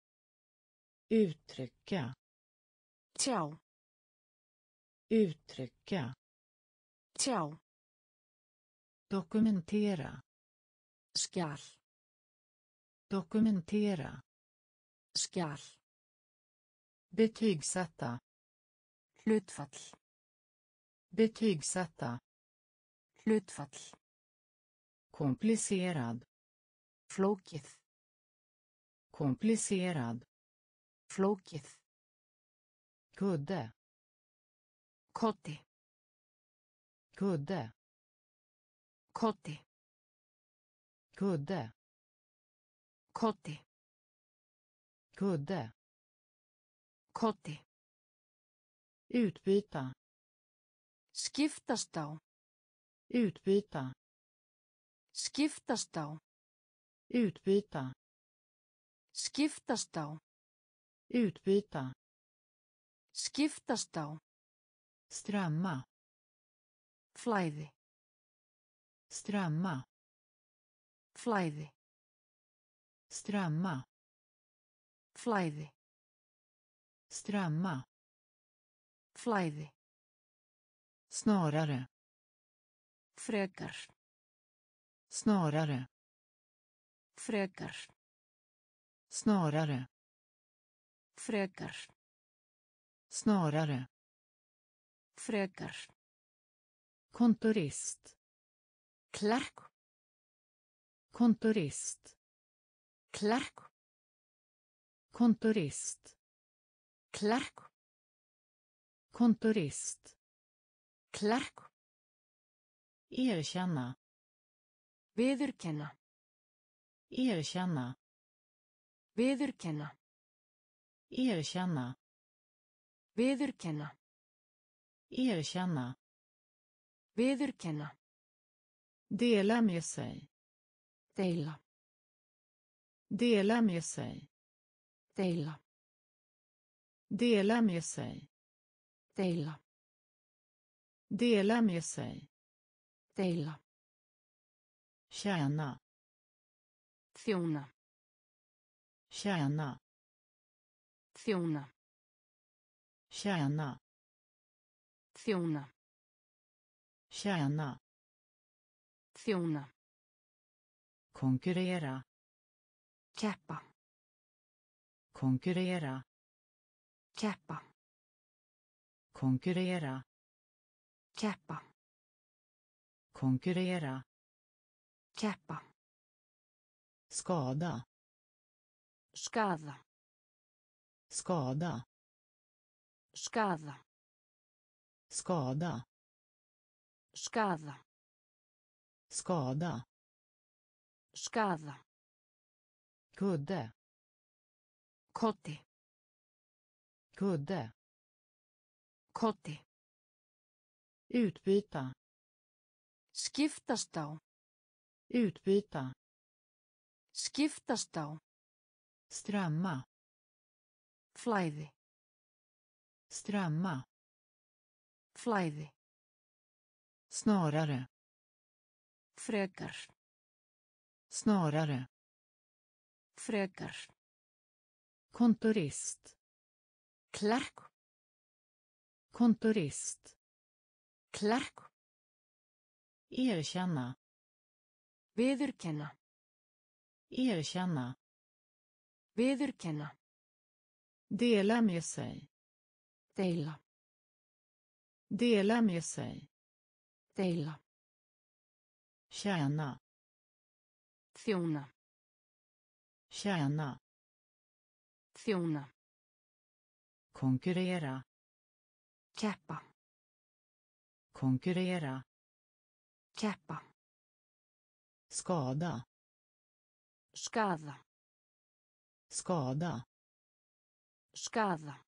Uttrycka. Tjá. Uttrycka. Tjá. Dokumentera. Skjal. Dokumentera. Skjal. Betygsätta. Hlutfall. Betygsätta. Hlutfall. Komplicerad. Flókið. Komplicerad. Flókið. Kudde. Koti. Kudde. Koti. Kudde. Koti. Kudde. Koti. Utbyta. Skiptast á. Utbyta. Skiptast á. Utbyta. Skiptast á. Utbyta. Skiptast á. Strömma. Flæði. Strömma. Flæði. Strömma. Flæði. Strömma. Flæði. Snarare. Frekar. Snarare. Frekar. Snarare. Frekar. Snarare. Frekar. Kontorist. Klerk. Kontorist. Klerk. Kontorist. Klerk. Kontorist. Klerk. Erkänna. Viðurkenna. Erkänna. Viðurkenna. Erkänna. Viðurkenna. Erkänna. Viðurkenna. Dela med sig. Deila. Dela med sig. Deila. Dela med sig. Deila. Dela med sig. Deila. Tjäna. Þjóna. Tjäna. Þjóna. Tjäna. Þjóna. Tjäna. Þjóna. Konkurrera. Keppa. Konkurrera. Keppa. Konkurrera. Keppa. Konkurrera. Keppa. Skada. Skaða. Skada. Skaða. Skada. Skaða. Skada. Skaða. Kudde. Koti. Kudde. Koti. Utbyta. Skiptast á. Utbyta. Skiptast á. Strömma. Flæði. Strömma. Flæði. Snarare. Frekar. Snarare. Frekar. Kontorist. Klerk. Kontorist. Klerk. Erkänna. Viðurkenna. Erkänna. Viðurkenna. Dela med sig. Deila. Dela med sig. Deila. Tjäna. Þjóna. Tjäna. Þjóna. Konkurrera. Keppa. Konkurrera. Keppa. Skada. Skaða. Skada. Skaða.